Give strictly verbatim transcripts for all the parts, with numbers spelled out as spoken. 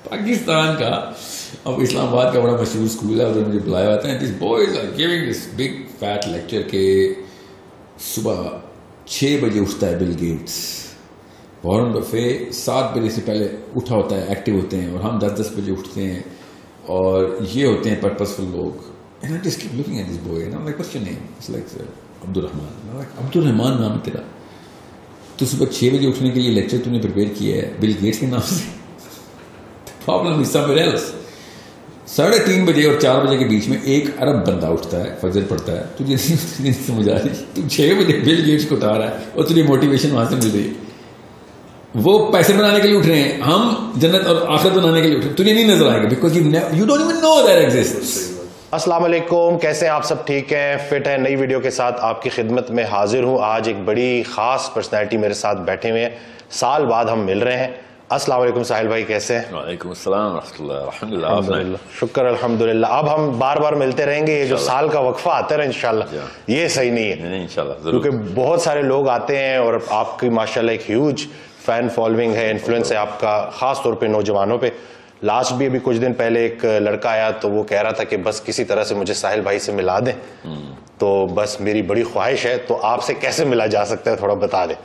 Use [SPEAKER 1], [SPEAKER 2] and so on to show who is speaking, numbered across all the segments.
[SPEAKER 1] پاکستان کا. اب اسلام آباد کا بڑا مشہور اسکول ہے, ادھر مجھے بلایا ہوتا ہے. دس boys are giving this big fat lecture کہ صبح چھ بجے اٹھتا ہے بل گیٹس, وارن بفے سات بجے سے پہلے اٹھا ہوتا ہے, ایکٹیو ہوتے ہیں, اور ہم دس دس بجے اٹھتے ہیں, اور یہ ہوتے ہیں پرپزفل لوگ. And I just keep looking at this boy and I'm like, what's your name? It's like Abdul Rahman. I'm like, عبد الرحمان نام ہے تیرا, تو صبح چھ بجے اٹھنے کے لیے لیکچر تو نے پریپیئر کیا ہے بل گیٹس کے نام سے. Problem is somewhere else. ساڑھے تین بجے اور چار بجے کے بیچ میں ایک ارب بندہ اٹھتا ہے, فجر پڑتا ہے, تجھے نہیں سمجھ آ رہی, تو چھ بجے بل گیٹس کو اٹھا رہا ہے اور تجھے موٹیویشن وہاں سے مل رہی. وہ پیسے بنانے کے لیے اٹھ رہے ہیں, ہم جنت اور آخرت بنانے کے لیے اٹھ رہے ہیں. تجھے نہیں نظر آئے گا because you don't even know that exists.
[SPEAKER 2] السلام علیکم, کیسے ہیں آپ سب؟ ٹھیک ہیں, فٹ ہیں؟ نئی ویڈیو کے ساتھ آپ کی خدمت میں حاضر ہوں. آج ایک بڑی خاص پرسنالٹی میرے ساتھ بیٹھے ہوئے ہیں, سال بعد ہم مل رہے ہیں. السلام علیکم ساحل بھائی, کیسے ہیں؟
[SPEAKER 1] وعلیکم السلام ورحمۃ اللہ. الحمد
[SPEAKER 2] للہ, شکر الحمد للہ. اب ہم بار بار ملتے رہیں گے, یہ جو سال کا وقفہ آتا ہے نا انشاءاللہ یہ صحیح نہیں ہے انشاءاللہ, کیونکہ بہت سارے لوگ آتے ہیں اور آپ کی ماشاءاللہ ایک ہیوج فین فالوئنگ ہے, انفلوئنس ہے آپ کا, خاص طور پہ نوجوانوں پہ. لاسٹ بھی ابھی کچھ دن پہلے ایک لڑکا آیا تو وہ کہہ رہا تھا کہ بس کسی طرح سے مجھے ساحل بھائی سے ملا دیں, تو بس میری بڑی خواہش ہے, تو آپ سے کیسے ملا جا سکتا ہے تھوڑا بتا دیں.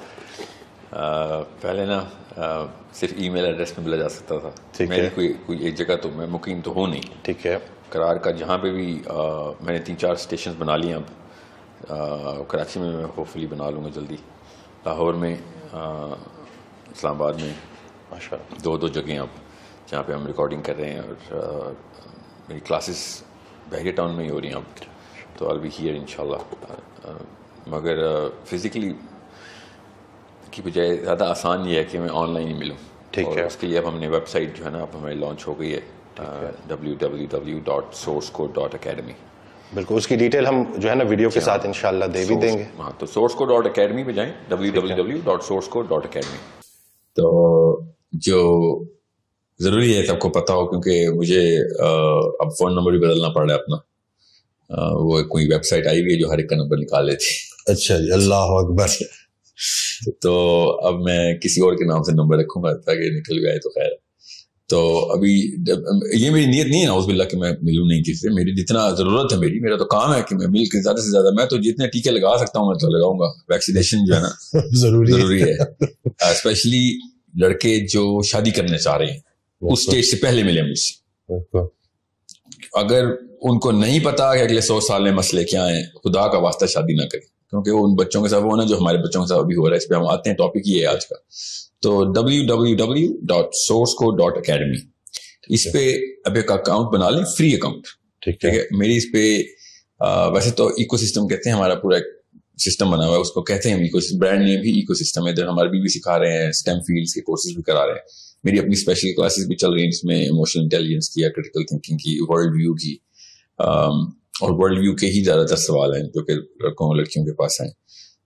[SPEAKER 1] پہلے نا صرف ای میل ایڈریس میں ملا جا سکتا تھا. میری کوئی کوئی ایک جگہ تو میں مقیم تو ہوں نہیں,
[SPEAKER 2] ٹھیک ہے,
[SPEAKER 1] قرار کا جہاں پہ بھی میں نے تین چار اسٹیشنز بنا لیے. اب کراچی میں میں ہوپ فلی بنا لوں گا جلدی, لاہور میں, اسلام آباد میں,
[SPEAKER 2] ماشاء اللہ
[SPEAKER 1] دو دو جگہیں اب جہاں پہ ہم ریکارڈنگ کر رہے ہیں. اور میری کلاسز بحریہ ٹاؤن میں ہی ہو رہی ہیں اب, تو آل بی ہیئر انشاءاللہ. مگر فزیکلی کی بجائے زیادہ آسان یہ ہے کہ میں آن لائن ہی ملوں.
[SPEAKER 2] ٹھیک ہے,
[SPEAKER 1] اس کے لیے اب ہم نے ویب سائٹ جو ہے نا اب ہماری لانچ ہو گئی ہے, W W W dot source code dot academy.
[SPEAKER 2] بالکل, اس کی ڈیٹیل ہم جو ہے نا ویڈیو کے ساتھ انشاءاللہ دے بھی دیں گے.
[SPEAKER 1] ہاں, تو سورس کوڈ ڈاٹ اکیڈمی پہ جائیں, W W W dot source code dot academy. تو جو ضروری ہے سب کو پتا ہو, کیونکہ مجھے اب فون نمبر بھی بدلنا پڑ رہا ہے اپنا. وہ کوئی ویب سائٹ آئی ہوئی ہے جو ہر ایک کا نمبر نکال لیتی.
[SPEAKER 2] اچھا جی, اللہ اکبر.
[SPEAKER 1] تو اب میں کسی اور کے نام سے نمبر رکھوں گا تاکہ نکل گئے تو خیر. تو ابھی یہ میری نیت نہیں ہے نعوذ باللہ کہ میں ملوں نہیں کسی سے. میری جتنا ضرورت ہے, میری میرا تو کام ہے کہ میں مل کے زیادہ سے زیادہ, میں تو جتنے ٹیکے لگا سکتا ہوں میں تو لگاؤں گا. ویکسینیشن جو ہے نا ضروری ہے, اسپیشلی لڑکے جو شادی کرنا چاہ رہے ہیں اس سٹیج سے پہلے ملے مجھ سے. اگر ان کو نہیں پتا کہ اگلے سو سال میں مسئلے کیا ہیں, خدا کا واسطہ شادی نہ کریں, کیونکہ ان بچوں کے ساتھ وہ نا جو ہمارے بچوں کے ساتھ ابھی ہو رہا ہے. اس پہ ہم آتے ہیں, ٹاپک یہ ہے آج کا. تو W W W dot source code dot academy, اس پہ اب ایک اکاؤنٹ بنا لیں, فری اکاؤنٹ. ٹھیک ہے, میری اس پہ ویسے تو ایکو سسٹم کہتے ہیں, ہمارا پورا ایک سسٹم بنا ہوا ہے, اس کو کہتے ہیں ایکو سسٹم. برانڈ نیم بھی ایکو سسٹم ہے. ادھر ہمارے بھی بھی سکھا رہے ہیں, اسٹیم فیلڈس کے کورسز بھی کرا رہے ہیں. میری اپنی اسپیشل کلاسز بھی چل رہی ہیں جس میں ایموشنل انٹیلیجنس کی, کریٹیکل تھنکنگ کی, ورلڈ ویو کی, اور ورلڈ ویو کے ہی زیادہ تر سوال ہیں جو کہ لڑکوں اور لڑکیوں کے پاس ہیں.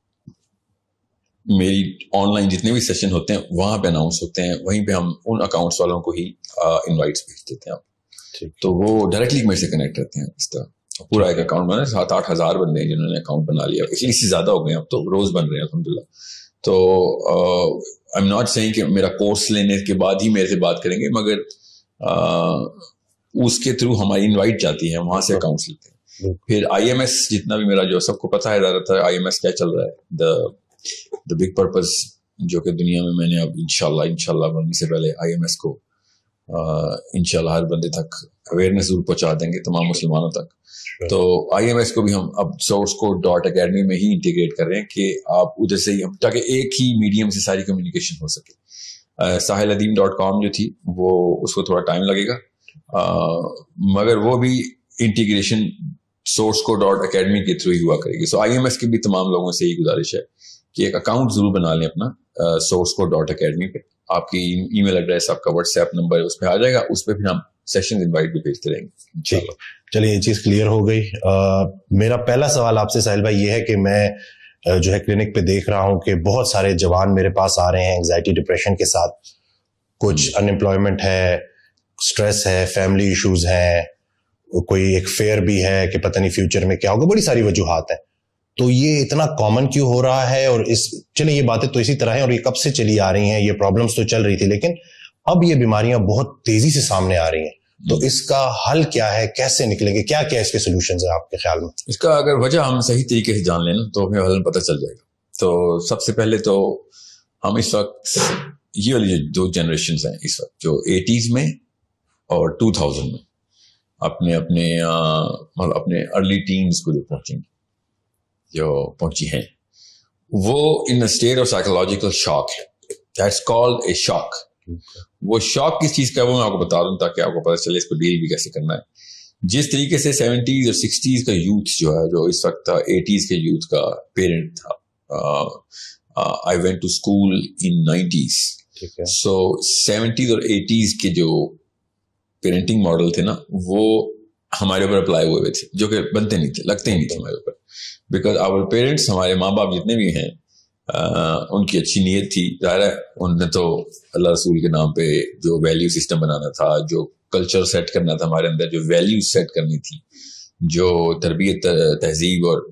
[SPEAKER 1] میری آن لائن جتنے بھی سیشن ہوتے ہیں وہاں پہ اناؤنس ہوتے ہیں, وہیں پہ ہم ان اکاؤنٹس والوں کو ہی انوائٹس بھیج دیتے ہیں, تو وہ ڈائریکٹلی میرے سے کنیکٹ رہتے ہیں. اس طرح پورا ایک اکاؤنٹ بنا, سات آٹھ ہزار بندے ہیں جنہوں نے اکاؤنٹ بنا لیا. ایکچولی اس سے زیادہ ہو گئے ہیں اب تو, روز بن رہے ہیں الحمدللہ. تو آئی ایم ناٹ سیئنگ کہ میرا کورس لینے کے بعد ہی میرے سے بات کریں گے, مگر اس کے تھرو ہماری انوائٹ جاتی ہے, وہاں سے اکاؤنٹس لیتے ہیں. پھر آئی ایم ایس جتنا بھی میرا جو سب کو پتا ہے زیادہ تر آئی ایم ایس کیا چل رہا ہے, دا دا بگ پرپز, جو کہ دنیا میں میں نے اب انشاءاللہ انشاءاللہ بننے سے پہلے آئی ایم ایس کو انشاءاللہ ہر بندے تک اویئرنیس ضرور پہنچا دیں گے, تمام مسلمانوں تک. تو آئی ایم ایس کو بھی ہم اب سورس کوڈ ڈاٹ اکیڈمی میں ہی انٹیگریٹ کر رہے ہیں کہ آپ ادھر سے ہی ہم, تاکہ ایک ہی میڈیم سے ساری کمیونیکیشن ہو سکے. ساحل ادیم ڈاٹ کام جو تھی وہ اس کو تھوڑا ٹائم لگے گا, مگر وہ بھی integration source code dot academy کے تھرو ہی ہوا کرے گی. سو آئی ایم ایس کے بھی تمام لوگوں سے یہی گزارش ہے کہ ایک اکاؤنٹ ضرور بنا لیں اپنا سورس کوڈ ڈاٹ اکیڈمی پہ. آپ کی ای میل ایڈریس, آپ کا واٹس ایپ نمبر اس پہ آ جائے گا, اس پہ پھر ہم سیشن انوائٹ بھی بھیجتے رہیں گے.
[SPEAKER 2] چلیے یہ چیز کلیئر ہو گئی. میرا پہلا سوال آپ سے ساحل بھائی یہ ہے کہ میں جو ہے کلینک پہ دیکھ رہا ہوں کہ بہت سارے جوان میرے پاس آ رہے ہیں انگزائٹی ڈپریشن کے ساتھ. کچھ ان امپلائمنٹ ہے, اسٹریس ہے, فیملی ایشوز ہیں, کوئی ایک فیئر بھی ہے کہ پتہ نہیں فیوچر میں کیا ہوگا, بڑی ساری وجوہات ہیں. تو یہ اتنا کامن کیوں ہو رہا ہے؟ اور اس چلے یہ باتیں تو اسی طرح ہیں اور یہ کب سے چلی آ رہی ہیں, یہ پرابلمس تو چل رہی تھی, لیکن اب یہ بیماریاں بہت تیزی سے سامنے آ رہی ہیں, تو اس کا حل کیا ہے, کیسے نکلیں گے, کیا کیا اس کے سولوشنز ہیں آپ کے خیال میں؟
[SPEAKER 1] اس کا اگر وجہ ہم صحیح طریقے سے جان لیں نا تو ہمیں حل پتہ چل جائے گا. تو سب سے پہلے تو ہم اس وقت یہ والی جو دو جنریشنز ہیں اس وقت جو ایٹیز میں اور ٹو تھاؤزینڈ میں اپنے اپنے مطلب اپنے ارلی ٹینز کو جو پہنچیں گی جو پہنچی ہیں, وہ in state of psychological shock ہے. That's called a shock. وہ شاک کس چیز کا ہے وہ میں آپ کو بتا دوں تاکہ آپ کو پتہ چلے اس کو ڈیل بھی کیسے کرنا ہے. جس طریقے سے سیونٹیز اور سکسٹیز کا یوتھ جو ہے جو اس وقت تھا, ایٹیز کے یوتھ کا پیرنٹ تھا. I went to school in nineties, so seventies اور ایٹیز کے جو پیرنٹنگ ماڈل تھے نا وہ ہمارے اوپر اپلائی ہوئے ہوئے تھے, جو کہ بنتے نہیں تھے, لگتے ہی نہیں تھے ہمارے اوپر. بیکاز آور پیرنٹس, ہمارے ماں باپ جتنے بھی ہیں, ان کی اچھی نیت تھی, ظاہر ہے ان نے تو اللہ رسول کے نام پہ جو ویلیو سسٹم بنانا تھا, جو کلچر سیٹ کرنا تھا ہمارے اندر, جو ویلیو سیٹ کرنی تھی, جو تربیت تہذیب اور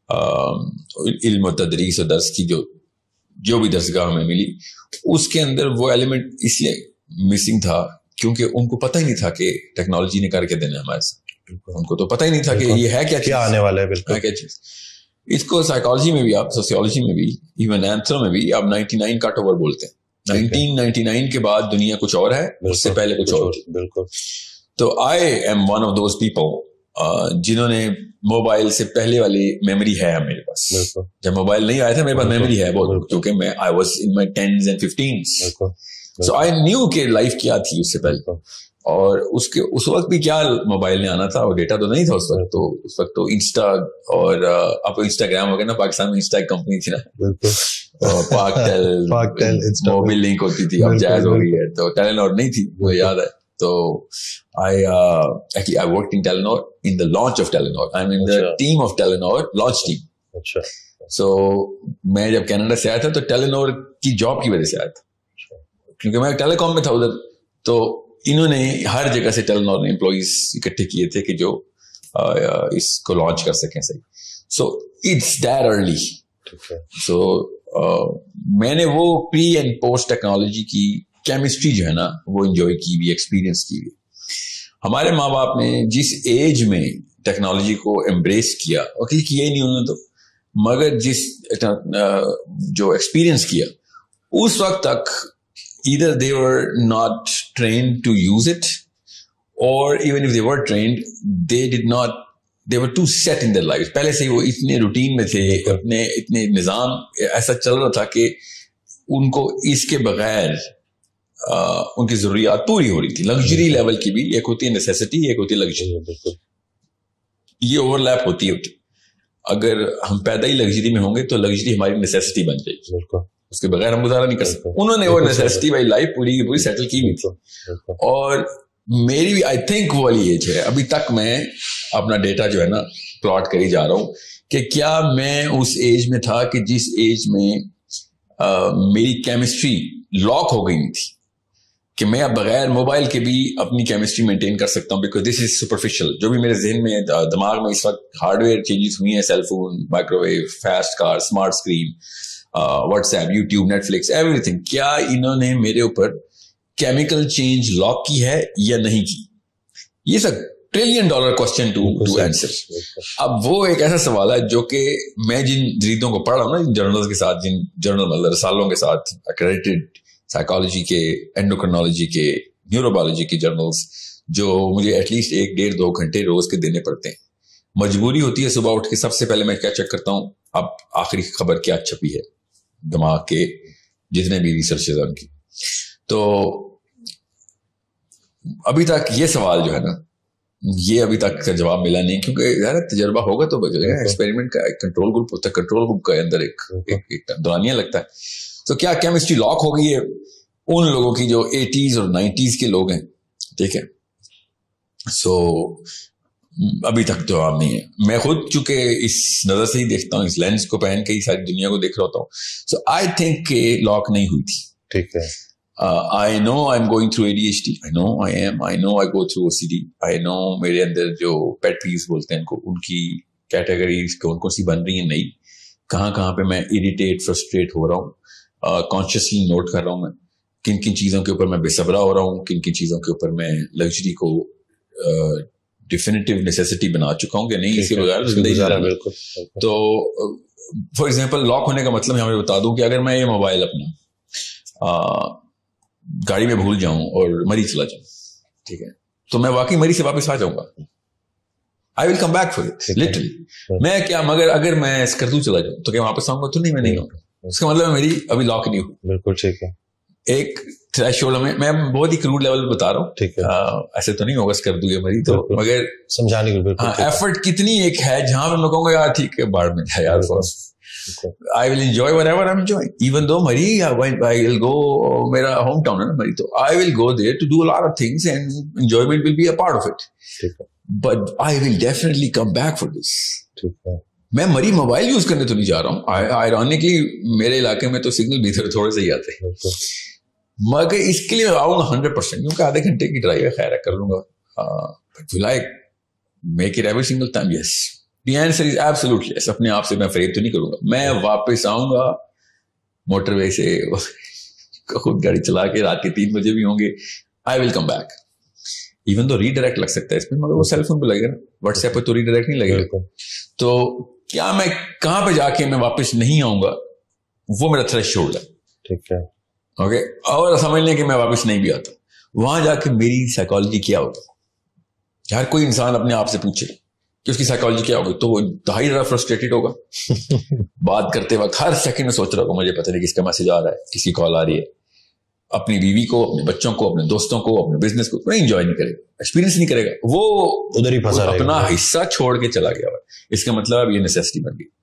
[SPEAKER 1] علم و تدریس و درس کی جو جو بھی درسگاہ ہمیں ملی, اس کے اندر وہ ایلیمنٹ اس لیے مسنگ تھا کیونکہ ان کو پتہ ہی نہیں تھا کہ ٹیکنالوجی نے کر کے دینا ہمارے ساتھ. ان کو تو پتہ ہی نہیں تھا کہ یہ ہے کیا
[SPEAKER 2] کیا آنے والا ہے. بالکل
[SPEAKER 1] کیا چیز. اس کو سائیکالوجی میں بھی, آپ سوسیولوجی میں بھی, ایون اینتھرو میں بھی آپ نائنٹی نائن کٹ اوور بولتے ہیں. نائنٹین نائنٹی نائن کے بعد دنیا کچھ اور ہے, اس سے پہلے کچھ اور.
[SPEAKER 2] بالکل.
[SPEAKER 1] تو I am one of those people جنہوں نے موبائل سے پہلے والی میموری ہے میرے پاس. جب موبائل نہیں آیا تھا میرے پاس میموری ہے بہت, کیونکہ میں I was in my teens and fifteens, so I knew کہ لائف کیا تھی اس سے پہلے. اور اس کے اس وقت بھی کیا موبائل نے آنا تھا, اور ڈیٹا تو نہیں تھا اس وقت. تو اس وقت تو انسٹا اور آپ انسٹاگرام ہو گیا نا, پاکستان میں انسٹا ایک کمپنی تھی نا, پاک ٹیل موبائل لنک ہوتی تھی, اب جائز ہو گئی ہے. تو ٹیلینور نہیں تھی, مجھے یاد ہے. تو I uh, actually I worked in Telenor in the launch of Telenor. I'm in the team of Telenor launch team. اچھا. So میں جب کینیڈا سے آیا تھا تو ٹیلینور کی جاب کی وجہ سے آیا تھا, کیونکہ میں ٹیلی کام میں تھا ادھر. تو انہوں نے ہر جگہ سے ٹیلینور نے امپلائیز اکٹھے کیے تھے کہ جو اس کو لانچ کر سکیں صحیح. So it's that early. So میں نے وہ پری اینڈ پوسٹ ٹیکنالوجی کی کیمسٹری جو ہے نا وہ انجوائے کی بھی, ایکسپیرئنس کی بھی. ہمارے ماں باپ نے جس ایج میں ٹیکنالوجی کو امبریس کیا, اور کیا ہی نہیں انہوں نے تو, مگر جس جو ایکسپیرئنس کیا اس وقت تک either they were not trained to use it, or even if they were trained they did not, they were too set in their lives. پہلے سے وہ اتنے روٹین میں تھے, اپنے اتنے نظام ایسا چل رہا تھا کہ ان کو اس کے بغیر ان کی ضروریات پوری ہو رہی تھی. لگژری لیول کی بھی, ایک ہوتی ہے نیسیسٹی, ایک ہوتی ہے لگژری. یہ اوور لیپ ہوتی ہے. اگر ہم پیدا ہی لگژری میں ہوں گے تو لگژری ہماری نیسیسٹی بن جائے گی, اس کے بغیر ہم گزارا نہیں کر سکتے. انہوں نے وہ نیسیسٹی والی لائف پوری کی پوری سیٹل کی ہوئی تھی. اور میری بھی آئی تھنک وہ والی ایج ہے. ابھی تک میں اپنا ڈیٹا جو ہے نا پلاٹ کری جا رہا ہوں کہ کیا میں اس ایج میں تھا کہ جس ایج میں میری کیمسٹری لاک ہو گئی تھی کہ میں اب بغیر موبائل کے بھی اپنی کیمسٹری مینٹین کر سکتا ہوں, بیکاز دس از سپرفیشل. جو بھی میرے ذہن میں دماغ میں اس وقت ہارڈ ویئر چینجز ہوئی ہیں, cell phone, microwave, fast car, smart screen, WhatsApp, YouTube, Netflix, everything, کیا انہوں نے میرے اوپر کیمیکل چینج لاک کی ہے یا نہیں کی؟ یہ سب trillion dollar question to to answer. اب وہ ایک ایسا سوال ہے جو کہ میں جن جریدوں کو پڑھ رہا ہوں نا, جن جرنلز کے ساتھ, جن جرنل مطلب رسالوں کے ساتھ اکریڈیٹڈ سائیکالوجی کے, اینڈوکرنالوجی کے, نیوروبیولوجی کے جرنلز, جو مجھے ایٹ لیسٹ ایک ڈیڑھ دو گھنٹے روز کے دینے پڑتے ہیں. مجبوری ہوتی ہے صبح اٹھ کے سب سے پہلے میں کیا چیک کرتا ہوں, اب آخری خبر کیا چھپی ہے دماغ کے جتنے بھی ریسرچز ہیں ان کی. تو ابھی تک یہ سوال جو ہے نا یہ ابھی تک کا جواب ملا نہیں, کیونکہ یار تجربہ ہوگا تو بچے گا. ایکسپیریمنٹ کا ایک کنٹرول گروپ ہوتا ہے, کنٹرول گروپ کے اندر ایک دورانیہ لگتا ہے. تو کیا کیمسٹری لاک ہو گئی ہے ان لوگوں کی جو ایٹیز اور نائنٹیز کے لوگ ہیں, ٹھیک ہے. سو ابھی تک جواب نہیں ہے. میں خود چونکہ اس نظر سے ہی دیکھتا ہوں, اس لینس کو پہن کے ہی ساری دنیا کو دیکھ رہا ہوتا ہوں. سو آئی تھنک کہ لاک نہیں ہوئی تھی.
[SPEAKER 2] ٹھیک ہے.
[SPEAKER 1] I know I am going through A D H D, I know I am, I know I go through O C D, I know میرے اندر جو پیٹ پیز بولتے ہیں ان کو, ان کی کیٹیگریز کون کون سی بن رہی ہیں نئی, کہاں کہاں پہ میں اریٹیٹ فرسٹریٹ ہو رہا ہوں, کانشیسلی نوٹ کر رہا ہوں میں. کن کن چیزوں کے اوپر میں بے صبرا ہو رہا ہوں, کن کن چیزوں کے اوپر میں لگژری کو ڈیفینیٹیو نیسیسٹی بنا چکا ہوں کہ نہیں, اس کے بغیر زندگی جا رہا ہے. تو فار ایگزامپل لاک ہونے کا مطلب میں بتا دوں کہ اگر میں یہ موبائل اپنا گاڑی میں بھول جاؤں اور مری چلا جاؤں, ٹھیک ہے, تو میں واقعی مری سے واپس آ جاؤں گا. I will come back for it literally. میں کیا مگر اگر میں اسکردو چلا جاؤں تو کیا واپس آؤں گا؟ تو نہیں, میں نہیں آؤں گا. اس کا مطلب میری ابھی لاک نہیں ہوئی.
[SPEAKER 2] بالکل ٹھیک ہے.
[SPEAKER 1] ایک تھریش ہولڈ میں میں بہت ہی کروڈ لیول پہ بتا رہا ہوں, ٹھیک ہے, ایسے تو نہیں ہوگا اسکردو یا مری, تو مگر
[SPEAKER 2] سمجھانے کے بالکل
[SPEAKER 1] ایفرٹ کتنی ایک ہے جہاں پہ میں کہوں گا یار ٹھیک ہے باڑ میں ہے یار, I will enjoy whatever I'm enjoying. Even though Mari, I will go, میرا ہوم ٹاؤن ہے نا Mari, تو I will go there to do a lot of things and enjoyment will be a part of it. But I will definitely come back for this. میں Mari mobile use کرنے تو نہیں جا رہا ہوں. Ironically میرے علاقے میں تو سگنل بھی تھوڑے سے ہی آتے ہیں, مگر اس کے لیے میں آؤں گا ہنڈریڈ پرسینٹ, کیونکہ آدھے گھنٹے کی ڈرائیو ہے, خیر کر لوں گا. But will I make it every single time? Yes. The answer is absolutely yes. اپنے آپ سے میں فریب تو نہیں کروں گا. میں واپس آؤں گا موٹر وے سے خود گاڑی چلا کے, رات کے تین بجے بھی ہوں گے. I will come back. Even though redirect لگ سکتا ہے اس میں, مگر وہ سیل فون پہ لگے گا, واٹس ایپ پہ تو ریڈائریکٹ نہیں لگے گا. تو کیا میں کہاں پہ جا کے میں واپس نہیں آؤں گا, وہ میرا تھریش ہولڈ ہے. ٹھیک ہے, اوکے. اور سمجھ لیں کہ میں واپس نہیں بھی آتا, وہاں جا کے میری سائیکالوجی کیا ہوگا. ہر کوئی انسان اپنے آپ سے پوچھے کہ اس کی سائیکالوجی کیا ہوگی, تو وہ انتہائی زیادہ فرسٹریٹڈ ہوگا. بات کرتے وقت ہر سیکنڈ میں سوچ رہا ہوگا مجھے پتہ نہیں کس کا میسج آ رہا ہے, کسی کال آ رہی ہے. اپنی بیوی کو, اپنے بچوں کو, اپنے دوستوں کو, اپنے بزنس کو نہیں انجوائے نہیں کرے گا, ایکسپیرینس نہیں کرے گا, وہ ادھر ہی پھنسا, اپنا حصہ چھوڑ کے چلا گیا. اس کا مطلب اب یہ نیسیسٹی بن گئی.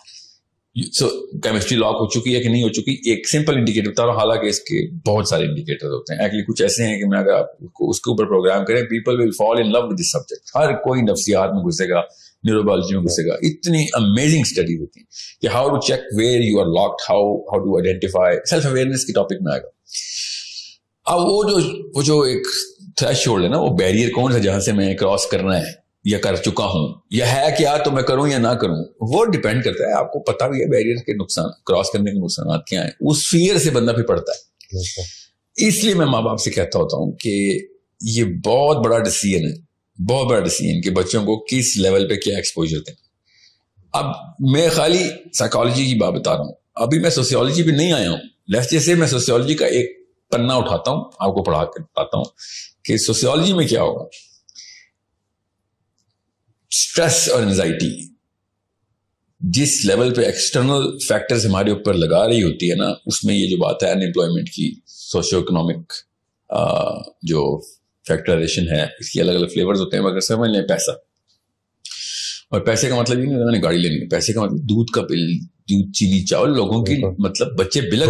[SPEAKER 1] سو کیمسٹری لاک ہو چکی ہے کہ نہیں ہو چکی, ایک سمپل انڈیکیٹر بتا رہا ہوں, حالانکہ اس کے بہت سارے انڈیکیٹر ہوتے ہیں. ایکچولی کچھ ایسے ہیں کہ میں اگر آپ کو اس کے اوپر پروگرام کریں, people will fall in love with this subject. ہر کوئی نفسیات میں گھسے گا, نیوروبیولوجی میں گھسے گا. اتنی امیزنگ اسٹڈی ہوتی ہیں کہ how to check where you are locked, how how to identify. Self awareness کے ٹاپک میں آئے گا. اب وہ جو وہ جو ایک تھریش ہولڈ ہے نا, وہ بیریئر کون سا جہاں سے میں کراس کرنا ہے یا کر چکا ہوں, یا ہے کیا تو میں کروں یا نہ کروں, وہ ڈیپینڈ کرتا ہے. آپ کو پتا بھی ہے بیریئر کے نقصان, کراس کرنے کے نقصانات کیا ہیں. اس فیئر سے بندہ پھر پڑتا ہے. اس لیے میں ماں باپ سے کہتا ہوتا ہوں کہ یہ بہت بڑا ڈیسیژن ہے, بہت بڑا ڈیسیژن کہ بچوں کو کس لیول پہ کیا ایکسپوجر دیں. اب میں خالی سائیکالوجی کی بات بتا رہا ہوں, ابھی میں سوسیولوجی پہ نہیں آیا ہوں. لیٹس جیسے میں سوسیولوجی کا ایک پنا اٹھاتا ہوں, آپ کو پڑھا کے بتاتا ہوں کہ سوسیولوجی میں کیا ہوگا. اسٹریس اور انزائٹی جس لیول پہ ایکسٹرنل فیکٹرز ہمارے اوپر لگا رہی ہوتی ہے نا, اس میں یہ جو بات ہے ان امپلائمنٹ کی, سوشیو اکنامک جو فیکٹرائزیشن ہے, اس کی الگ الگ فلیورز ہوتے ہیں. مگر سمجھ لیں پیسہ, اور پیسے کا مطلب یہ نہیں ہوتا گاڑی لینی ہے, پیسے کا مطلب دودھ کا بل, دودھ, چینی, چاول, لوگوں کی مطلب بچے بلک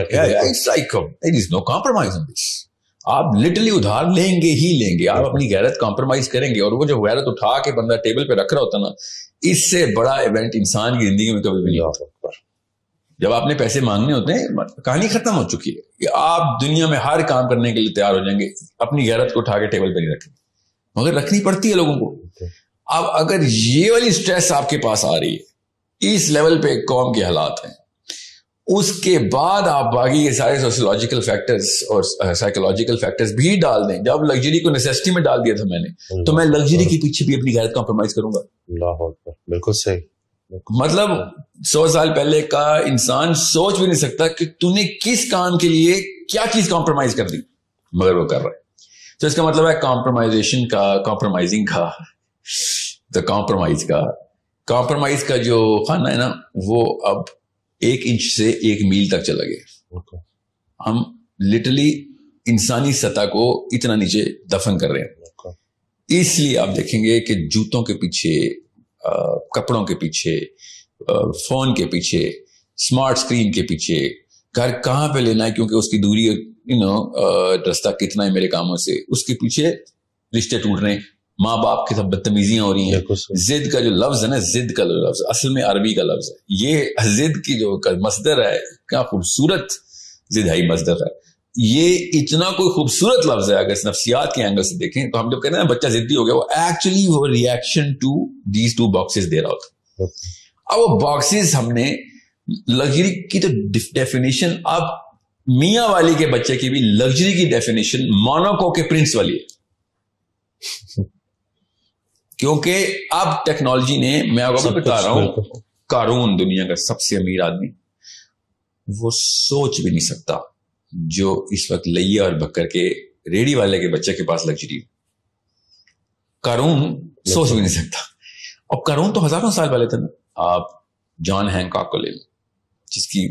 [SPEAKER 1] رہے ہیں. آپ لٹرلی ادھار لیں گے ہی لیں گے, آپ اپنی غیرت کمپرومائز کریں گے. اور وہ جو غیرت اٹھا کے بندہ ٹیبل پہ رکھ رہا ہوتا نا, اس سے بڑا ایونٹ انسان کی زندگی میں کبھی بھی نہیں ہوتا. جب آپ نے پیسے مانگنے ہوتے ہیں, کہانی ختم ہو چکی ہے کہ آپ دنیا میں ہر کام کرنے کے لیے تیار ہو جائیں گے, اپنی غیرت کو اٹھا کے ٹیبل پہ نہیں رکھیں, مگر رکھنی پڑتی ہے لوگوں کو. اب اگر یہ والی اسٹریس آپ کے پاس آ رہی ہے, اس لیول پہ قوم کے حالات ہیں, اس کے بعد آپ باقی یہ سارے سوشیولوجیکل فیکٹرز اور سائیکولوجیکل فیکٹرز بھی ڈال دیں. جب لگژری کو نیسیسٹی میں ڈال دیا تھا میں نے, تو میں لگژری کے پیچھے بھی اپنی غیرت کمپرومائز کروں گا. بالکل صحیح. مطلب سو سال پہلے کا انسان سوچ بھی نہیں سکتا کہ تو نے کس کام کے لیے کیا چیز کمپرومائز کر دی, مگر وہ کر رہا ہے. تو اس کا مطلب ہے کمپرومائزیشن کا, کمپرومائزنگ کا, دا کمپرومائز کا کمپرومائز کا جو خانہ ہے نا, وہ اب ایک انچ سے ایک میل تک چلا گیا. ہم لٹرلی انسانی سطح کو اتنا نیچے دفن کر رہے ہیں. اس لیے آپ دیکھیں گے کہ جوتوں کے پیچھے, کپڑوں کے پیچھے, فون کے پیچھے, اسمارٹ اسکرین کے پیچھے, گھر کہاں پہ لینا ہے کیونکہ اس کی دوری, یو نو رستہ کتنا ہے میرے کاموں سے, اس کے پیچھے رشتے ٹوٹ رہے ہیں, ماں باپ کی سب بدتمیزیاں ہو رہی ہیں. ضد کا جو لفظ ہے نا, ضد کا جو لفظ اصل میں عربی کا لفظ ہے. یہ ضد کی جو مصدر ہے, کیا خوبصورت ضد ہے مصدر ہے. یہ اتنا کوئی خوبصورت لفظ ہے. اگر نفسیات کے اینگل سے دیکھیں تو ہم جب کہتے ہیں بچہ ضدی ہو گیا, وہ ایکچولی وہ reaction to these two boxes دے رہا ہوتا. اب وہ باکسز ہم نے لگژری کی تو ڈیفینیشن اب میاں والی کے بچے کی بھی لگژری کی ڈیفینیشن موناکو کے پرنس والی ہے. کیونکہ اب ٹیکنالوجی نے, میں آپ کو بتا رہا ہوں, قارون دنیا کا سب سے امیر آدمی, وہ سوچ بھی نہیں سکتا جو اس وقت لیا اور بکر کے ریڑی والے کے بچے کے پاس لگژری. قارون سوچ بھی نہیں سکتا. اور قارون تو ہزاروں سال پہلے تھا نا. آپ جان ہینکاک کو لے لیں, جس کی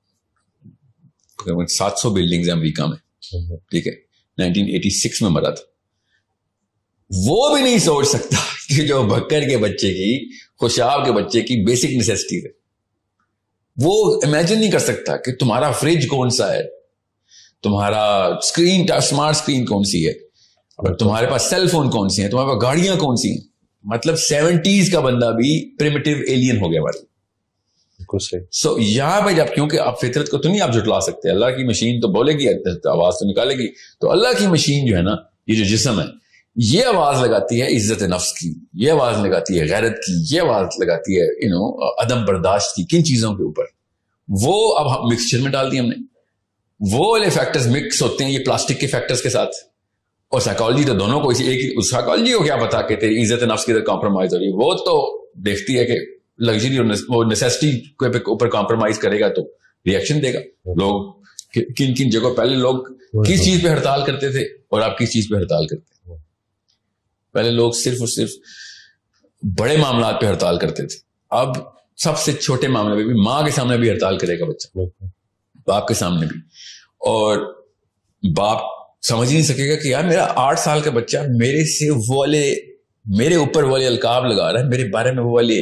[SPEAKER 1] سات سو بلڈنگز امریکہ میں, ٹھیک ہے, نائنٹین ایٹی سکس میں مرا تھا. وہ بھی نہیں سوچ سکتا کہ جو بکر کے بچے کی, خوشاب کے بچے کی بیسک نیسیسٹی ہے, وہ امیجن نہیں کر سکتا کہ تمہارا فریج کون سا ہے, تمہارا اسکرین اسمارٹ اسکرین کون سی ہے, تمہارے پاس سیل فون کون سی ہیں, تمہارے پاس گاڑیاں کون سی ہیں. مطلب سیونٹیز کا بندہ بھی پریمیٹیو ایلین ہو گیا ہمارے. سو so, یہاں پہ جب, کیونکہ آپ فطرت کو تو نہیں آپ جھٹلا سکتے, اللہ کی مشین تو بولے گی, آواز تو نکالے گی. تو اللہ کی مشین جو ہے نا, یہ جو جسم ہے, یہ آواز لگاتی ہے عزت نفس کی, یہ آواز لگاتی ہے غیرت کی, یہ آواز لگاتی ہے یو نو عدم برداشت کی. کن چیزوں کے اوپر؟ وہ اب مکسچر میں ڈال دی ہم نے. وہ والے فیکٹرز مکس ہوتے ہیں یہ پلاسٹک کے فیکٹرز کے ساتھ. اور سائیکالوجی تو دونوں کو اسی ایک, سائیکالوجی کو کیا پتا کہ تیری عزت نفس کی کمپرومائز ہو رہی ہے. وہ تو دیکھتی ہے کہ لگژری اور نیسیسٹی کے اوپر کمپرومائز کرے گا تو ریئیکشن دے گا. لوگ کن کن جگہوں, پہلے لوگ کس چیز پہ ہڑتال کرتے تھے اور آپ کس چیز پہ ہڑتال کرتے ہیں؟ پہلے لوگ صرف اور صرف بڑے معاملات پہ ہڑتال کرتے تھے. اب سب سے چھوٹے معاملے پہ بھی, ماں کے سامنے بھی ہڑتال کرے گا بچہ, باپ کے سامنے بھی. اور باپ سمجھ ہی نہیں سکے گا کہ یار میرا آٹھ سال کا بچہ میرے سے وہ والے, میرے اوپر والے القاب لگا رہا ہے, میرے بارے میں وہ والے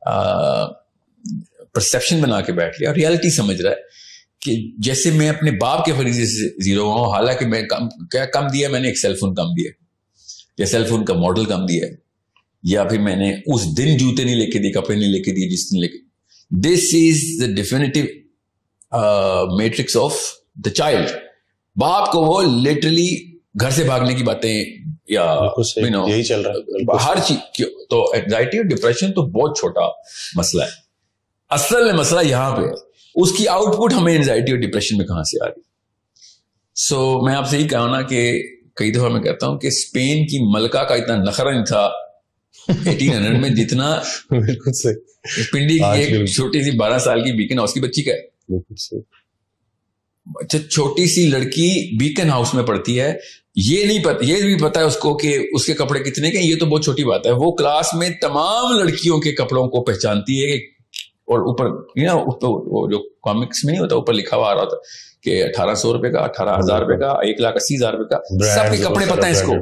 [SPEAKER 1] پرسپشن بنا کے بیٹھ لیا, ریالٹی سمجھ رہا ہے کہ جیسے میں اپنے باپ کے فریضے سے زیرو ہوا ہوں, حالانکہ میں کم, کیا کم دیا میں نے, ایک سیل فون کم دیا, یا سیل فون کا ماڈل کم دیا, یا پھر میں نے اس دن جوتے نہیں لے کے دیے, کپڑے نہیں لے کے دیے جس دن لے کے. This is the definitive matrix of the child. باپ کو وہ لٹرلی گھر سے بھاگنے کی باتیں یا
[SPEAKER 2] یہی چل رہا ہے
[SPEAKER 1] ہر چیز. تو اینگزائٹی اور ڈپریشن تو بہت چھوٹا مسئلہ ہے, اصل میں مسئلہ یہاں پہ ہے. اس کی آؤٹ پٹ ہمیں اینگزائٹی اور ڈپریشن میں کہاں سے آ رہی. سو so, میں آپ سے یہی کہا نا کہ کئی دفعہ میں کہتا ہوں کہ اسپین کی ملکہ کا اتنا نخرہ نہیں تھا ایٹین ہنڈریڈ میں جتنا
[SPEAKER 2] بالکل صحیح
[SPEAKER 1] پنڈی کی ایک چھوٹی سی بارہ سال کی بیکن ہاؤس کی بچی کا ہے.
[SPEAKER 2] بالکل صحیح.
[SPEAKER 1] اچھا, چھوٹی سی لڑکی بیکن ہاؤس میں پڑھتی ہے, یہ نہیں پتا, یہ بھی پتا ہے اس کو کہ اس کے کپڑے کتنے کے, یہ تو بہت چھوٹی بات ہے. وہ کلاس میں تمام لڑکیوں کے کپڑوں کو پہچانتی ہے کہ, اور اوپر جو کامکس میں نہیں ہوتا اوپر لکھا ہوا آ رہا ہوتا کہ اٹھارہ سو روپے کا, اٹھارہ ہزار روپے کا, ایک لاکھ اسی ہزار روپے کا, سب کے کپڑے پتہ ہیں اس کو.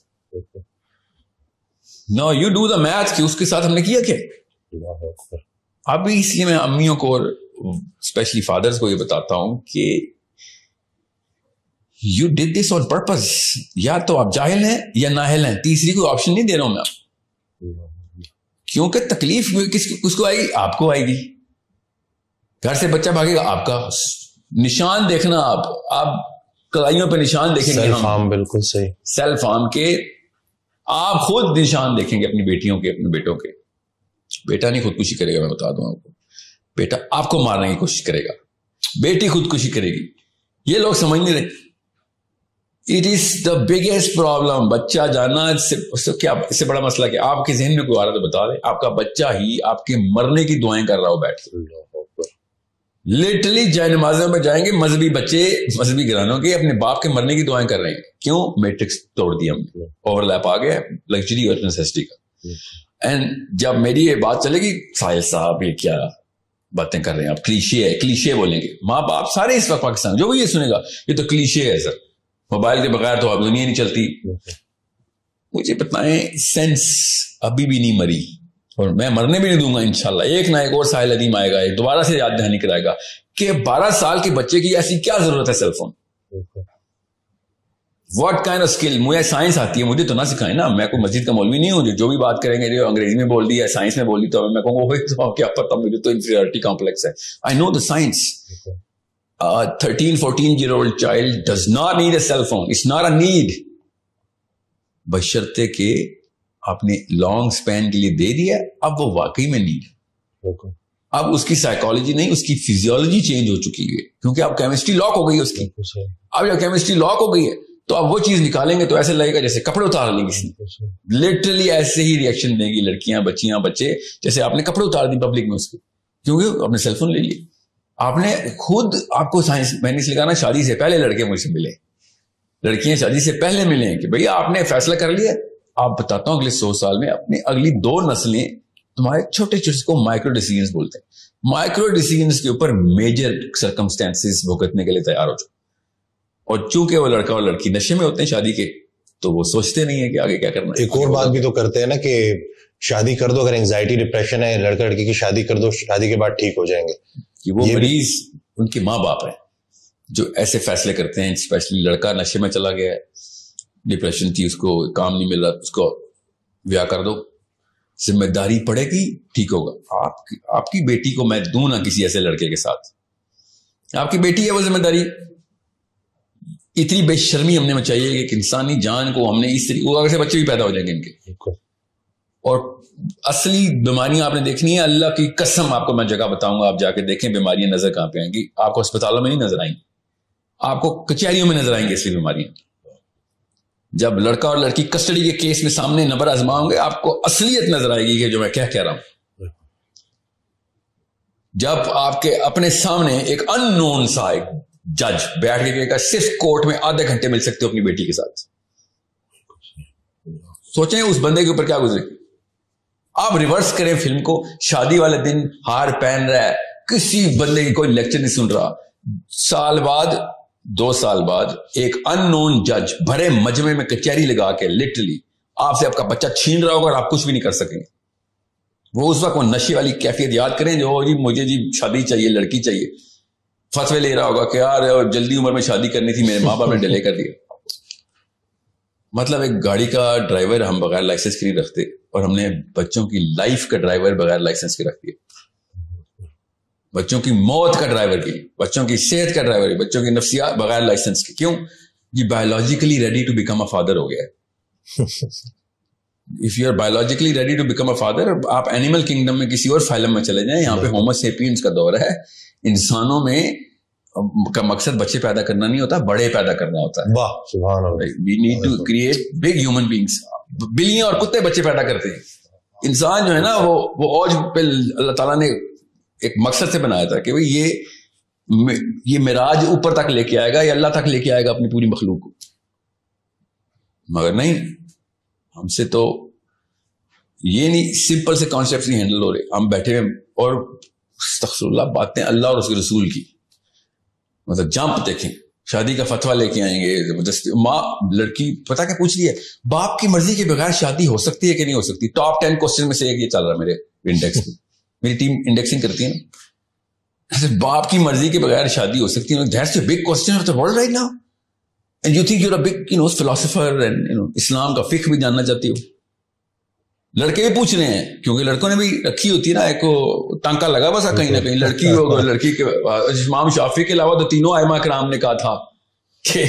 [SPEAKER 1] No you do the math کہ اس کے ساتھ ہم نے کیا کیا. ابھی اس لیے میں امیوں کو اور اسپیشلی فادرز کو یہ بتاتا ہوں کہ you did this on purpose. یا تو آپ جاہل ہیں یا نااہل ہیں, تیسری کوئی آپشن نہیں دے رہا ہوں میں آپ. کیونکہ تکلیف کس کس کو آئے گی؟ آپ کو آئے گی. گھر سے بچہ بھاگے گا, آپ کا نشان دیکھنا, آپ آپ کلائیوں پہ نشان دیکھیں گے.
[SPEAKER 2] سیلف ہارم, بالکل صحیح,
[SPEAKER 1] سیلف ہارم کے آپ خود نشان دیکھیں گے اپنی بیٹیوں کے, اپنے بیٹوں کے. بیٹا نہیں خودکشی کرے گا, میں بتا دوں آپ کو. بیٹا آپ کو مارنے کی کوشش کرے گا, بیٹی خودکشی کرے گی. یہ لوگ سمجھ نہیں رہے. It is the biggest problem. بچہ جانا اس سے کیا, اس سے بڑا مسئلہ کیا؟ آپ کے ذہن میں کوئی آ رہا تو بتا دیں. آپ کا بچہ ہی آپ کے مرنے کی دعائیں کر رہا ہو بیٹھ کے. لٹرلی جائے نمازوں میں جائیں گے مذہبی بچے, مذہبی گھرانوں کے, اپنے باپ کے مرنے کی دعائیں کر رہے ہیں. کیوں؟ میٹرکس توڑ دیا ہم نے, اوور لیپ آ گیا لگژری اور نیسیسٹی کا. اینڈ جب میری یہ بات چلے گی, ساحل صاحب یہ کیا باتیں کر رہے ہیں آپ, کلیشے ہے, کلیشے بولیں گے ماں باپ سارے اس وقت پاکستان, جو بھی یہ سنے گا یہ تو کلیشے ہے سر, موبائل کے بغیر تو اب دنیا نہیں چلتی. مجھے بتائیں, سینس ابھی بھی نہیں مری, اور میں مرنے بھی نہیں دوں گا انشاءاللہ. ایک نہ ایک اور ساحل ادیم آئے گا, ایک دوبارہ سے یاد دہانی کرائے گا کہ بارہ سال کے بچے کی ایسی کیا ضرورت ہے cell phone. What kind of skill. مجھے سائنس آتی ہے, مجھے تو نہ سکھائیں نا. میں کوئی مسجد کا مولوی نہیں ہوں جو بھی بات کریں گے جو انگریزی میں بول دی ہے, سائنس میں بول دی, تو میں کہوں گا کیا پتا, مجھے تو انفیریورٹی کمپلیکس ہے. I know the science. Thirteen fourteen year old child does not need a cell phone. It's not a need, بشرطے کہ آپ نے لانگ اسپین کے لیے دے دیا, اب وہ واقعی میں نیڈ. اب اس کی سائیکالوجی نہیں, اس کی فزیولوجی چینج ہو چکی ہے, کیونکہ اب کیمسٹری لاک ہو گئی ہے اس کی. اب جب کیمسٹری لاک ہو گئی ہے تو اب وہ چیز نکالیں گے تو ایسے لگے گا جیسے کپڑے اتار لیں کسی نے. لٹرلی ایسے ہی ریئیکشن دیں گی لڑکیاں, بچیاں, بچے, جیسے آپ نے کپڑے اتار دی پبلک میں اس کے, کیونکہ آپ نے سیل فون لے لیے. آپ نے خود, آپ کو سائنس میں نے سکھانا, شادی سے پہلے لڑکے مجھ سے ملے, لڑکیاں شادی سے پہلے ملیں کہ بھئی آپ نے فیصلہ کر لیا. آپ بتاتا ہوں اگلے سو سال میں اپنی اگلی دو نسلیں تمہارے چھوٹے چھوٹے کو مائکرو ڈیسیژنز بولتے ہیں, مائکرو ڈیسیژنز کے اوپر میجر سرکمسٹانسز بھگتنے کے لیے تیار ہو جاؤ. اور چونکہ وہ لڑکا اور لڑکی نشے میں ہوتے ہیں شادی کے, تو وہ سوچتے نہیں ہیں کہ آگے کیا کرنا ہے.
[SPEAKER 2] ایک اور بات بھی تو کرتے ہیں نا کہ شادی کر دو, اگر اینگزائٹی ڈپریشن ہے, لڑکا لڑکی کی شادی کر دو, شادی کے بعد ٹھیک ہو جائیں گے.
[SPEAKER 1] کہ وہ مریض ان کے ماں باپ ہیں جو ایسے فیصلے کرتے ہیں. اسپیشلی لڑکا نشے میں چلا گیا, ڈپریشن تھی, اس کو کام نہیں مل رہا, اس کو بیاہ کر دو, ذمہ داری پڑے گی, ٹھیک ہوگا. آپ کی آپ کی بیٹی کو میں دوں نہ کسی ایسے لڑکے کے ساتھ, آپ کی بیٹی ہے وہ ذمہ داری. اتنی بے شرمی ہم نے میں چاہیے کہ ایک انسانی جان کو ہم نے اس طریقے, وہ سے بچے بھی پیدا ہو جائیں گے ان کے. اور اصلی بیماریاں آپ نے دیکھنی ہے, اللہ کی قسم آپ کو میں جگہ بتاؤں گا, آپ جا کے دیکھیں بیماریاں نظر کہاں پہ آئیں گی. آپ کو اسپتالوں میں نہیں نظر آئیں گی, آپ کو کچہریوں میں نظر آئیں گی اصلی بیماریاں. جب لڑکا اور لڑکی کسٹڈی کے کیس میں سامنے نبر آزماؤں گے, آپ کو اصلیت نظر آئے گی کہ جو میں کیا کہہ رہا ہوں. جب آپ کے اپنے سامنے ایک ان نون سا ایک جج بیٹھ کے کہے گا صرف کورٹ میں آدھے گھنٹے مل سکتے ہو اپنی بیٹی کے ساتھ, سوچیں اس بندے کے اوپر کیا گزرے. آپ ریورس کریں فلم کو, شادی والے دن ہار پہن رہا ہے, کسی بندے کی کوئی لیکچر نہیں سن رہا, سال بعد دو سال بعد ایک ان نون جج بھرے مجمع میں کچہری لگا کے لٹرلی آپ سے آپ کا بچہ چھین رہا ہوگا اور آپ کچھ بھی نہیں کر سکیں گے. وہ اس وقت وہ نشے والی کیفیت یاد کریں جو جی مجھے جی شادی چاہیے, لڑکی چاہیے, فتوے لے رہا ہوگا کہ یار جلدی عمر میں شادی کرنی تھی, میرے ماں باپ نے ڈیلے کر دیا. مطلب ایک گاڑی کا ڈرائیور ہم بغیر لائسنس کے نہیں رکھتے, اور ہم نے بچوں کی لائف کا ڈرائیور بغیر لائسنس کے رکھ دیا. بچوں کی موت کا ڈرائیور کی, بچوں کی صحت کا ڈرائیور, بچوں کی نفسیات بغیر لائسنس کے. کیوں؟ یہ biologically ready to become a father ہو گیا ہے. If you are biologically ready to become a father, آپ اینیمل کنگڈم میں کسی اور فائلم میں چلے جائیں, یہاں پہ ہومو سیپینز کا دور ہے. انسانوں میں کا مقصد بچے پیدا کرنا نہیں ہوتا, بڑے پیدا کرنا ہوتا ہے.
[SPEAKER 2] واہ سبحان اللہ.
[SPEAKER 1] We need to create big human beings. بلیاں اور کتے بچے پیدا کرتے ہیں, انسان جو ہے نا وہ وہ اوج پہ اللہ تعالیٰ نے ایک مقصد سے بنایا تھا کہ بھئی یہ یہ معراج اوپر تک لے کے آئے گا, یہ اللہ تک لے کے آئے گا اپنی پوری مخلوق کو. مگر نہیں, ہم سے تو یہ نہیں, سمپل سے کانسیپٹس نہیں ہینڈل ہو رہے. ہم بیٹھے ہیں اور استغفر اللہ باتیں اللہ اور اس کے رسول کی, مطلب جمپ دیکھیں, شادی کا فتویٰ لے کے آئیں گے زبردستی. ماں لڑکی پتا کیا پوچھ رہی ہے, باپ کی مرضی کے بغیر شادی ہو سکتی ہے کہ نہیں ہو سکتی. ٹاپ ٹین کوسچن میں سے ایک یہ چل رہا ہے میرے انڈیکس میں, میری ٹیم انڈیکسنگ کرتی ہے نا. باپ کی مرضی کے بغیر شادی ہو سکتی ہے, that's a big question of the world right now, and you think you are a big you know philosopher and you know Islam کا فقہ بھی جاننا چاہتی ہو. لڑکے بھی پوچھ رہے ہیں, کیونکہ لڑکوں نے بھی رکھی ہوتی ہے نا ایک ٹانکا لگا بسا کہیں نہ کہیں, لڑکی ہوگا لڑکی کے. امام شافعی کے علاوہ تو تینوں ائمہ کرام نے کہا تھا کہ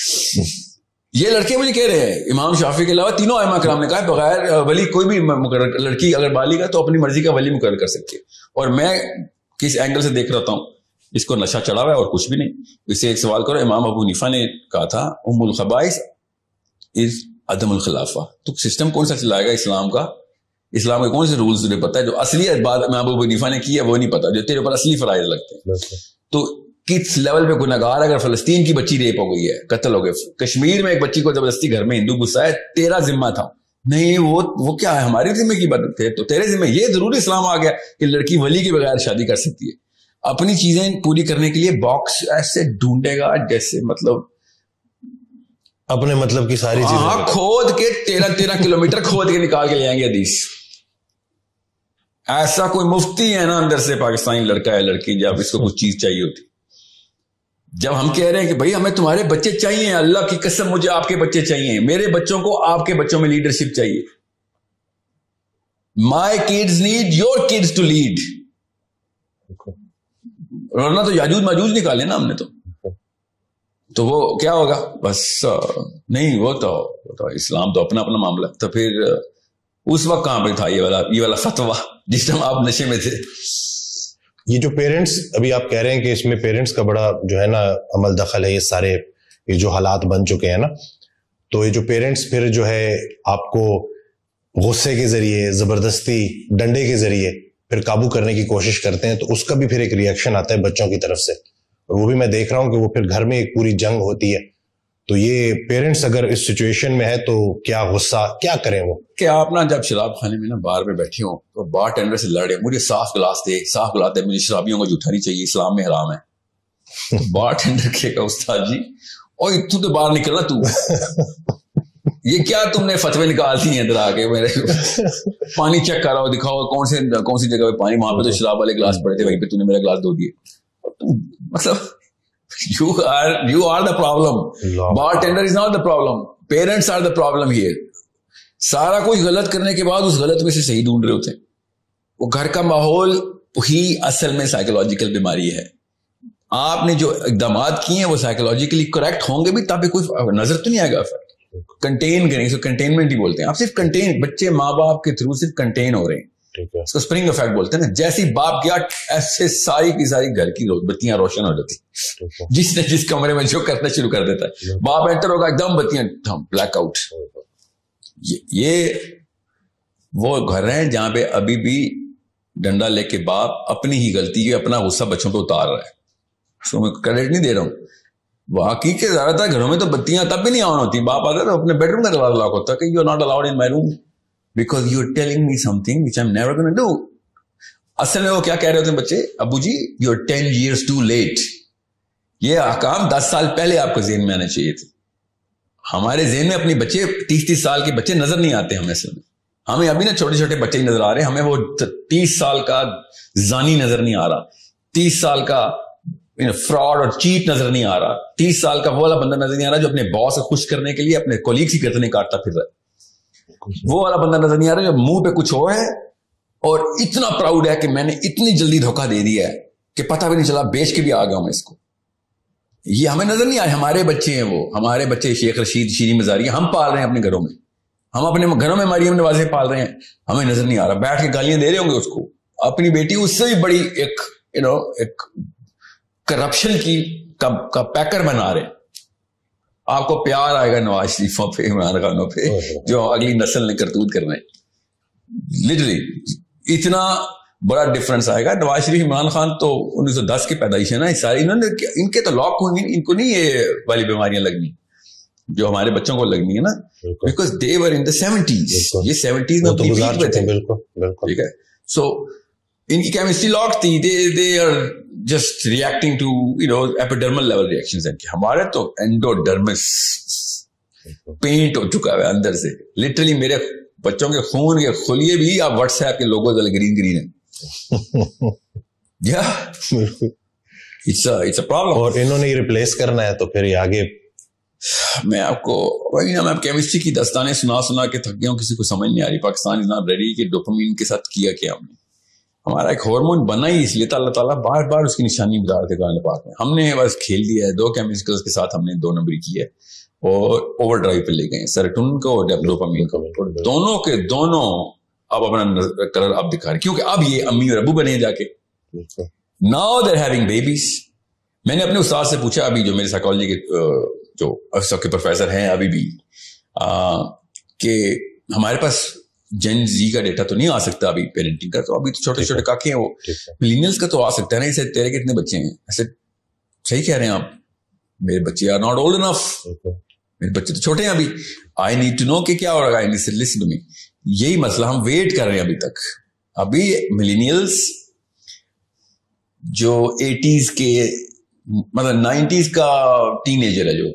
[SPEAKER 1] یہ لڑکے مجھے کہہ رہے ہیں, امام شافعی کے علاوہ تینوں ائمہ کرام نے کہا بغیر ولی کوئی بھی مقرر, لڑکی اگر بالغ ہے تو اپنی مرضی کا ولی مقرر کر سکتی ہے. اور میں کس اینگل سے دیکھ رہا ہوں, اس کو نشہ چڑھا ہوا ہے اور کچھ بھی نہیں. اس سے ایک سوال کرو, امام ابو حنیفہ نے کہا تھا ام الخبائث از عدم الخلافہ. تو سسٹم کون سا چلائے گا اسلام کا, اسلام کے کون سے رولز تجھے پتا ہے؟ جو اصلی بات امام ابو حنیفہ نے کی ہے وہ نہیں پتا, جو تیرے اوپر اصلی فرائض لگتے ہیں. تو کس لیول پہ گناہگار, اگر فلسطین کی بچی ریپ ہو گئی ہے, قتل ہو گئے, کشمیر میں ایک بچی کو زبردستی گھر میں ہندو گھسا ہے, تیرا ذمہ تھا نہیں, وہ وہ کیا ہے ہماری ذمہ کی بات تھے, تو تیرے ذمہ یہ ضروری اسلام آ گیا کہ لڑکی ولی کے بغیر شادی کر سکتی ہے. اپنی چیزیں پوری کرنے کے لیے باکس ایسے ڈھونڈے گا جیسے مطلب
[SPEAKER 2] اپنے مطلب کی ساری چیزیں
[SPEAKER 1] کھود کے تیرہ تیرہ کلو میٹر کھود کے نکال کے لے آئیں گے حدیث. ایسا کوئی مفتی ہے نا اندر سے پاکستانی لڑکا ہے لڑکی, جب اس کو کچھ چیز چاہیے ہوتی, جب ہم کہہ رہے ہیں کہ بھائی ہمیں تمہارے بچے چاہیے, اللہ کی قسم مجھے آپ کے بچے چاہیے, میرے بچوں کو آپ کے بچوں میں لیڈرشپ چاہیے. My kids need your kids to lead. ورنہ تو یاجوج ماجوج نکالے نا ہم نے, تو تو وہ کیا ہوگا بس نہیں, وہ تو, وہ تو اسلام تو اپنا اپنا معاملہ. تو پھر اس وقت کہاں پہ تھا یہ والا یہ والا فتویٰ جس ٹائم آپ نشے میں تھے.
[SPEAKER 2] یہ جو پیرنٹس ابھی آپ کہہ رہے ہیں کہ اس میں پیرنٹس کا بڑا جو ہے نا عمل دخل ہے، یہ سارے یہ جو حالات بن چکے ہیں نا، تو یہ جو پیرنٹس پھر جو ہے آپ کو غصے کے ذریعے، زبردستی، ڈنڈے کے ذریعے پھر قابو کرنے کی کوشش کرتے ہیں، تو اس کا بھی پھر ایک ریئیکشن آتا ہے بچوں کی طرف سے، اور وہ بھی میں دیکھ رہا ہوں کہ وہ پھر گھر میں ایک پوری جنگ ہوتی ہے. تو یہ پیرنٹس اگر اس سچویشن میں ہے تو کیا غصہ کیا کریں وہ
[SPEAKER 1] کہ آپ نا جب شراب خانے میں نا بار میں بیٹھے ہوں تو بار ٹینڈر سے لڑے، مجھے صاف گلاس دے، صاف گلاس دے، مجھے شرابیوں کو جھوٹا نہیں چاہیے، اسلام میں حرام ہے. بار ٹینڈر کہے گا استاد جی اور تو تو باہر نکلنا، تو یہ کیا تم نے فتوے نکال دی ہیں ادھر آ کے، میرے پانی چیک کر رہا ہو، دکھاؤ کون سے کون سی جگہ پہ پانی، وہاں پہ تو شراب والے گلاس پڑے تھے، وہیں پہ تو نے میرا گلاس دھو دیے. مطلب you are you are the problem. Bartender is not the problem. Parents are the problem here. سارا کوئی غلط کرنے کے بعد اس غلط میں سے صحیح ڈھونڈ رہے ہوتے ہیں. وہ گھر کا ماحول ہی اصل میں سائیکولوجیکل بیماری ہے. آپ نے جو اقدامات کیے ہیں وہ سائیکولوجیکلی کریکٹ ہوں گے بھی، تاکہ کوئی نظر تو نہیں آئے گا. کنٹین کریں، اسے کنٹینمنٹ ہی بولتے ہیں. آپ صرف کنٹین، بچے ماں باپ کے تھرو صرف کنٹین ہو رہے ہیں، اس کو اسپرنگ افیکٹ بولتے ہیں نا. جیسی باپ کیا ایسے ساری کی ساری گھر کی بتیاں روشن ہو جاتی، جس نے جس کمرے میں جو کرنا شروع کر دیتا ہے، باپ انٹر ہوگا ایک دم بتیاں بلیک آؤٹ. یہ وہ گھر ہیں جہاں پہ ابھی بھی ڈنڈا لے کے باپ اپنی ہی غلطی ہے، اپنا غصہ بچوں پہ اتار رہا ہے. اس کو میں کریڈٹ نہیں دے رہا ہوں. باقی کے زیادہ تر گھروں میں تو بتیاں تب بھی نہیں آن ہوتی. باپ آتا تو اپنے بیڈ روم کا دروازہ لاک ہوتا ہے کہ you are not allowed in my room because you are telling me something which I'm never going to do. اصل میں وہ کیا کہہ رہے ہوتے ہیں بچے، ابو جی you are ten years too late. یہ احکام دس سال پہلے آپ کو ذہن میں آنے چاہیے تھے. ہمارے ذہن میں اپنی بچے تیس تیس سال کے بچے نظر نہیں آتے ہمیں. اصل میں ہمیں ابھی نا چھوٹے چھوٹے بچے ہی نظر آ رہے ہیں. ہمیں وہ تیس سال کا زانی نظر نہیں آ رہا، تیس سال کا فراڈ اور چیٹ نظر نہیں آ رہا، تیس سال کا وہ والا بندہ نظر نہیں آ رہا جو اپنے باس کو خوش کرنے کے لیے اپنے کولیگس کی گردنیں کاٹتا پھر رہا ہے. وہ والا بندہ نظر نہیں آ رہا جو منہ پہ کچھ ہو ہے اور اتنا پراؤڈ ہے کہ میں نے اتنی جلدی دھوکہ دے دیا ہے کہ پتہ بھی نہیں چلا، بیچ کے بھی آ گیا ہوں میں اس کو. یہ ہمیں نظر نہیں آئے. ہمارے بچے ہیں وہ، ہمارے بچے شیخ رشید، شیریں مزاری ہم پال رہے ہیں اپنے گھروں میں، ہم اپنے گھروں میں مریم نوازیں پال رہے ہیں، ہمیں نظر نہیں آ رہا. بیٹھ کے گالیاں دے رہے ہوں گے اس کو. اپنی بیٹی اس سے بھی بڑی ایک یو نو ایک کرپشن کی کا پیکر بنا رہے ہیں. آپ کو پیار آئے گا نواز شریفوں پہ، عمران خانوں پہ، جو اگلی نسل نے کرتوت کرنا ہے. لٹرلی اتنا بڑا ڈفرنس آئے گا. نواز شریف، عمران خان تو انیس سو دس کی پیدائش ہے نا، ساری انہوں نے ان کے تو لاک ہوں گے، ان کو نہیں یہ والی بیماریاں لگنی جو ہمارے بچوں کو لگنی ہے نا، because they were in the seventies. یہ سیونٹیز میں اپنی پیک پہ تھے، ٹھیک ہے. سو ان کی کیمسٹری لاک تھی. They they are just reacting to you know epidermal level reactions. ہمارے تو اینڈوڈرمس پینٹ ہو چکا ہے اندر سے. لٹرلی میرے بچوں کے خون کے خلیے بھی آپ واٹس ایپ کے لوگوں والے گرین گرین ہیں. It's it's a problem. اور
[SPEAKER 2] انہوں نے ریپلیس کرنا ہے تو پھر یہ آگے
[SPEAKER 1] میں آپ کو وہی نا، میں کیمسٹری کی داستانیں سنا سنا کے تھک گیا ہوں. کسی کو سمجھ نہیں آ رہی. پاکستان از ناٹ ریڈی کہ ڈوپامین کے ساتھ کیا کیا ہم نے. ہمارا ایک ہارمون بنا ہی اس لیے اللہ تعالیٰ بار بار اس کی نشانی بتا رہے تھے قرآن پاک میں. ہم نے بس کھیل دیا ہے. دو کیمیکلز کے ساتھ ہم نے دو نمبری کی ہے اور اوور ڈرائیو پہ لے گئے ہیں، سیروٹونن کو اور ڈوپامین کو. دونوں کے دونوں اب اپنا کلر اب دکھا رہے کیونکہ اب یہ امی اور ابو بنے جا کے. Now they are having babies. میں نے اپنے استاد سے پوچھا، ابھی جو میرے سائیکالوجی کے جو سب کے پروفیسر ہیں ابھی بھی، کہ ہمارے پاس جن زی کا ڈیٹا تو نہیں آ سکتا ابھی پیرنٹنگ کا، تو ابھی تو چھوٹے چھوٹے کاکے ہیں وہ. ملینیلز کا تو آ سکتا ہے نا. اسے تیرے کتنے بچے ہیں؟ ایسے صحیح کہہ رہے ہیں آپ. میرے بچے آر ناٹ اولڈ انف. میرے بچے تو چھوٹے ہیں ابھی. آئی نیڈ ٹو نو کہ کیا ہو رہا ہے. Listen to me. یہی مسئلہ ہم ویٹ کر رہے ہیں ابھی تک. ابھی ملینیلز جو ایٹیز کے مطلب نائنٹیز کا ٹین ایجر ہے، جو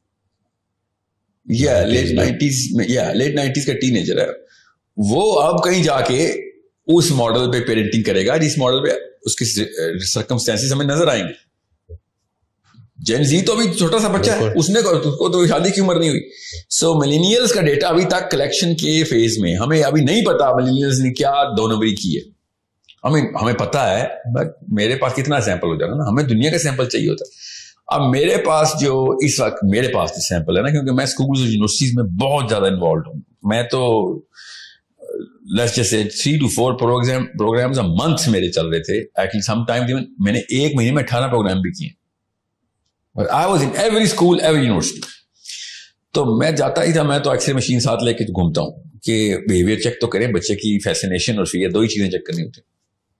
[SPEAKER 1] یا لیٹ نائنٹیز میں یا لیٹ نائنٹیز کا ٹین ایجر ہے، وہ اب کہیں جا کے اس ماڈل پہ پیرنٹنگ کرے گا جس ماڈل پہ اس کی سرکمسٹانسز ہمیں نظر آئیں گے. جین زی تو ابھی چھوٹا سا بچہ ہے، اس نے کو تو شادی کی عمر نہیں ہوئی. سو ملینیلز کا ڈیٹا ابھی تک کلیکشن کے فیز میں. ہمیں ابھی نہیں پتا ملینیلز نے کیا دو نمبری کی ہے. ہمیں ہمیں پتا ہے بٹ میرے پاس کتنا سیمپل ہو جائے گا نا. ہمیں دنیا کا سیمپل چاہیے ہوتا ہے. اب میرے پاس جو اس وقت میرے پاس سیمپل ہے نا، کیونکہ میں اسکولز اور یونیورسٹیز میں بہت زیادہ انوالوڈ ہوں. میں تو let's just say three two four program programs a month میرے چل رہے تھے. ایکچولی سم ٹائم ایون میں نے ایک مہینے میں اٹھارہ پروگرام بھی کیے. I was in every school every university. تو میں جاتا ہی تھا, میں تو ایکس رے مشین ساتھ لے کے گھومتا ہوں کہ بہیویئر چیک تو کریں, بچے کی فیسینیشن اور فیئر دو ہی چیزیں چیک کرنی ہوتی.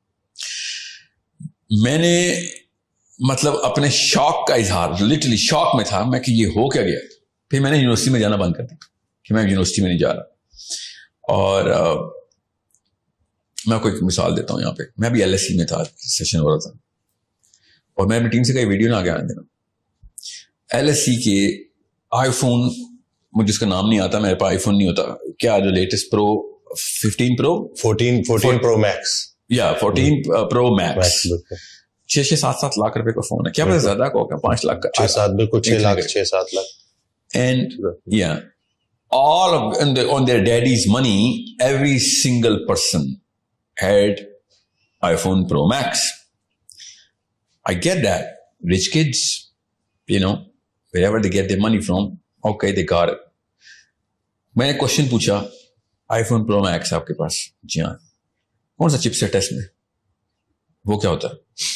[SPEAKER 1] میں نے مطلب اپنے شوق کا اظہار, لٹرلی شوق میں تھا میں کہ یہ ہو کیا گیا. پھر میں نے یونیورسٹی میں جانا بند کر دیا کہ میں یونیورسٹی میں نہیں جا رہا. اور میں آپ کو ایک مثال دیتا ہوں. یہاں پہ میں ابھی ایل ایس سی میں تھا, سیشن ہو رہا تھا, اور میں اپنی ٹیم سے کئی ویڈیو نہ آگے آنے دینا. ایل ایس سی کے آئی فون, مجھے اس کا نام نہیں آتا, میرے پاس آئی فون نہیں ہوتا, کیا جو latest pro fifteen pro
[SPEAKER 2] fourteen fourteen pro max
[SPEAKER 1] یا فورٹین پرو میکس چھ چھ سات سات لاکھ روپے کا فون ہے. کیا پتا زیادہ کا ہوگا, پانچ لاکھ کا,
[SPEAKER 2] چھ سات بالکل چھ لاکھ چھ سات لاکھ.
[SPEAKER 1] اینڈ یا all of on their, on their daddy's money, every single person had iPhone Pro Max. I get that. Rich kids, you know, wherever they get their money from, okay, they got it. میں نے question پوچھا, آئی phone پرو Max آپ کے پاس؟ جی ہاں. کون سا چپ set ہے اس میں؟ وہ کیا ہوتا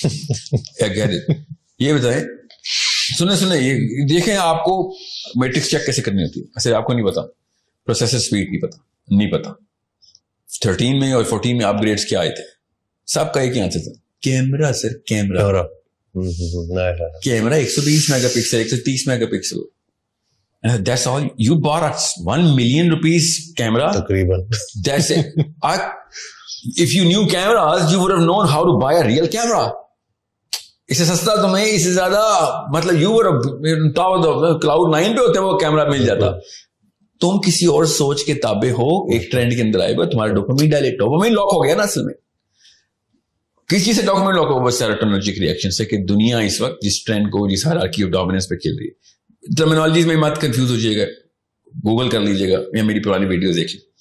[SPEAKER 1] ہے؟ یہ بتائیں. سنیں سنیں یہ دیکھیں, آپ کو میٹرکس چیک کیسے کرنی ہوتی ہے. ایسے آپ کو نہیں پتا, پروسیسر اسپیڈ نہیں پتا, نہیں پتا. تھرٹین میں اور فورٹین میں اپ گریڈس کیا آئے تھے, سب کا ایک ہی آنسر تھا, کیمرا سر, کیمرا کیمرا ایک سو بیس میگا پکسل, ایک سو تیس megapixel. That's all. You bought one million rupees camera. تقریباً. That's it. I, if you knew cameras, you would have known how to buy a real camera. اس سے سستا تمہیں, اس سے زیادہ مطلب یو کلاؤڈ نائن پہ ہوتے ہیں وہ کیمرا مل جاتا. تم کسی اور سوچ کے تابع ہو, ایک ٹرینڈ کے اندر آئے گا, تمہارا ڈوپامین ڈائلیٹ, ڈوپامین لاک ہو گیا نا. اصل میں کس چیز سے ڈوپامین لاک ہو؟ بس سیروٹونرجک ریئیکشن سے, کہ دنیا اس وقت جس ٹرینڈ کو, جس ہائرارکی آف ڈومیننس پہ کھیل رہی ہے. ٹرمینالوجیز میں مت کنفیوز ہو جائے گا, گوگل کر لیجیے گا یا میری پرانی ویڈیوز دیکھ لیجیے.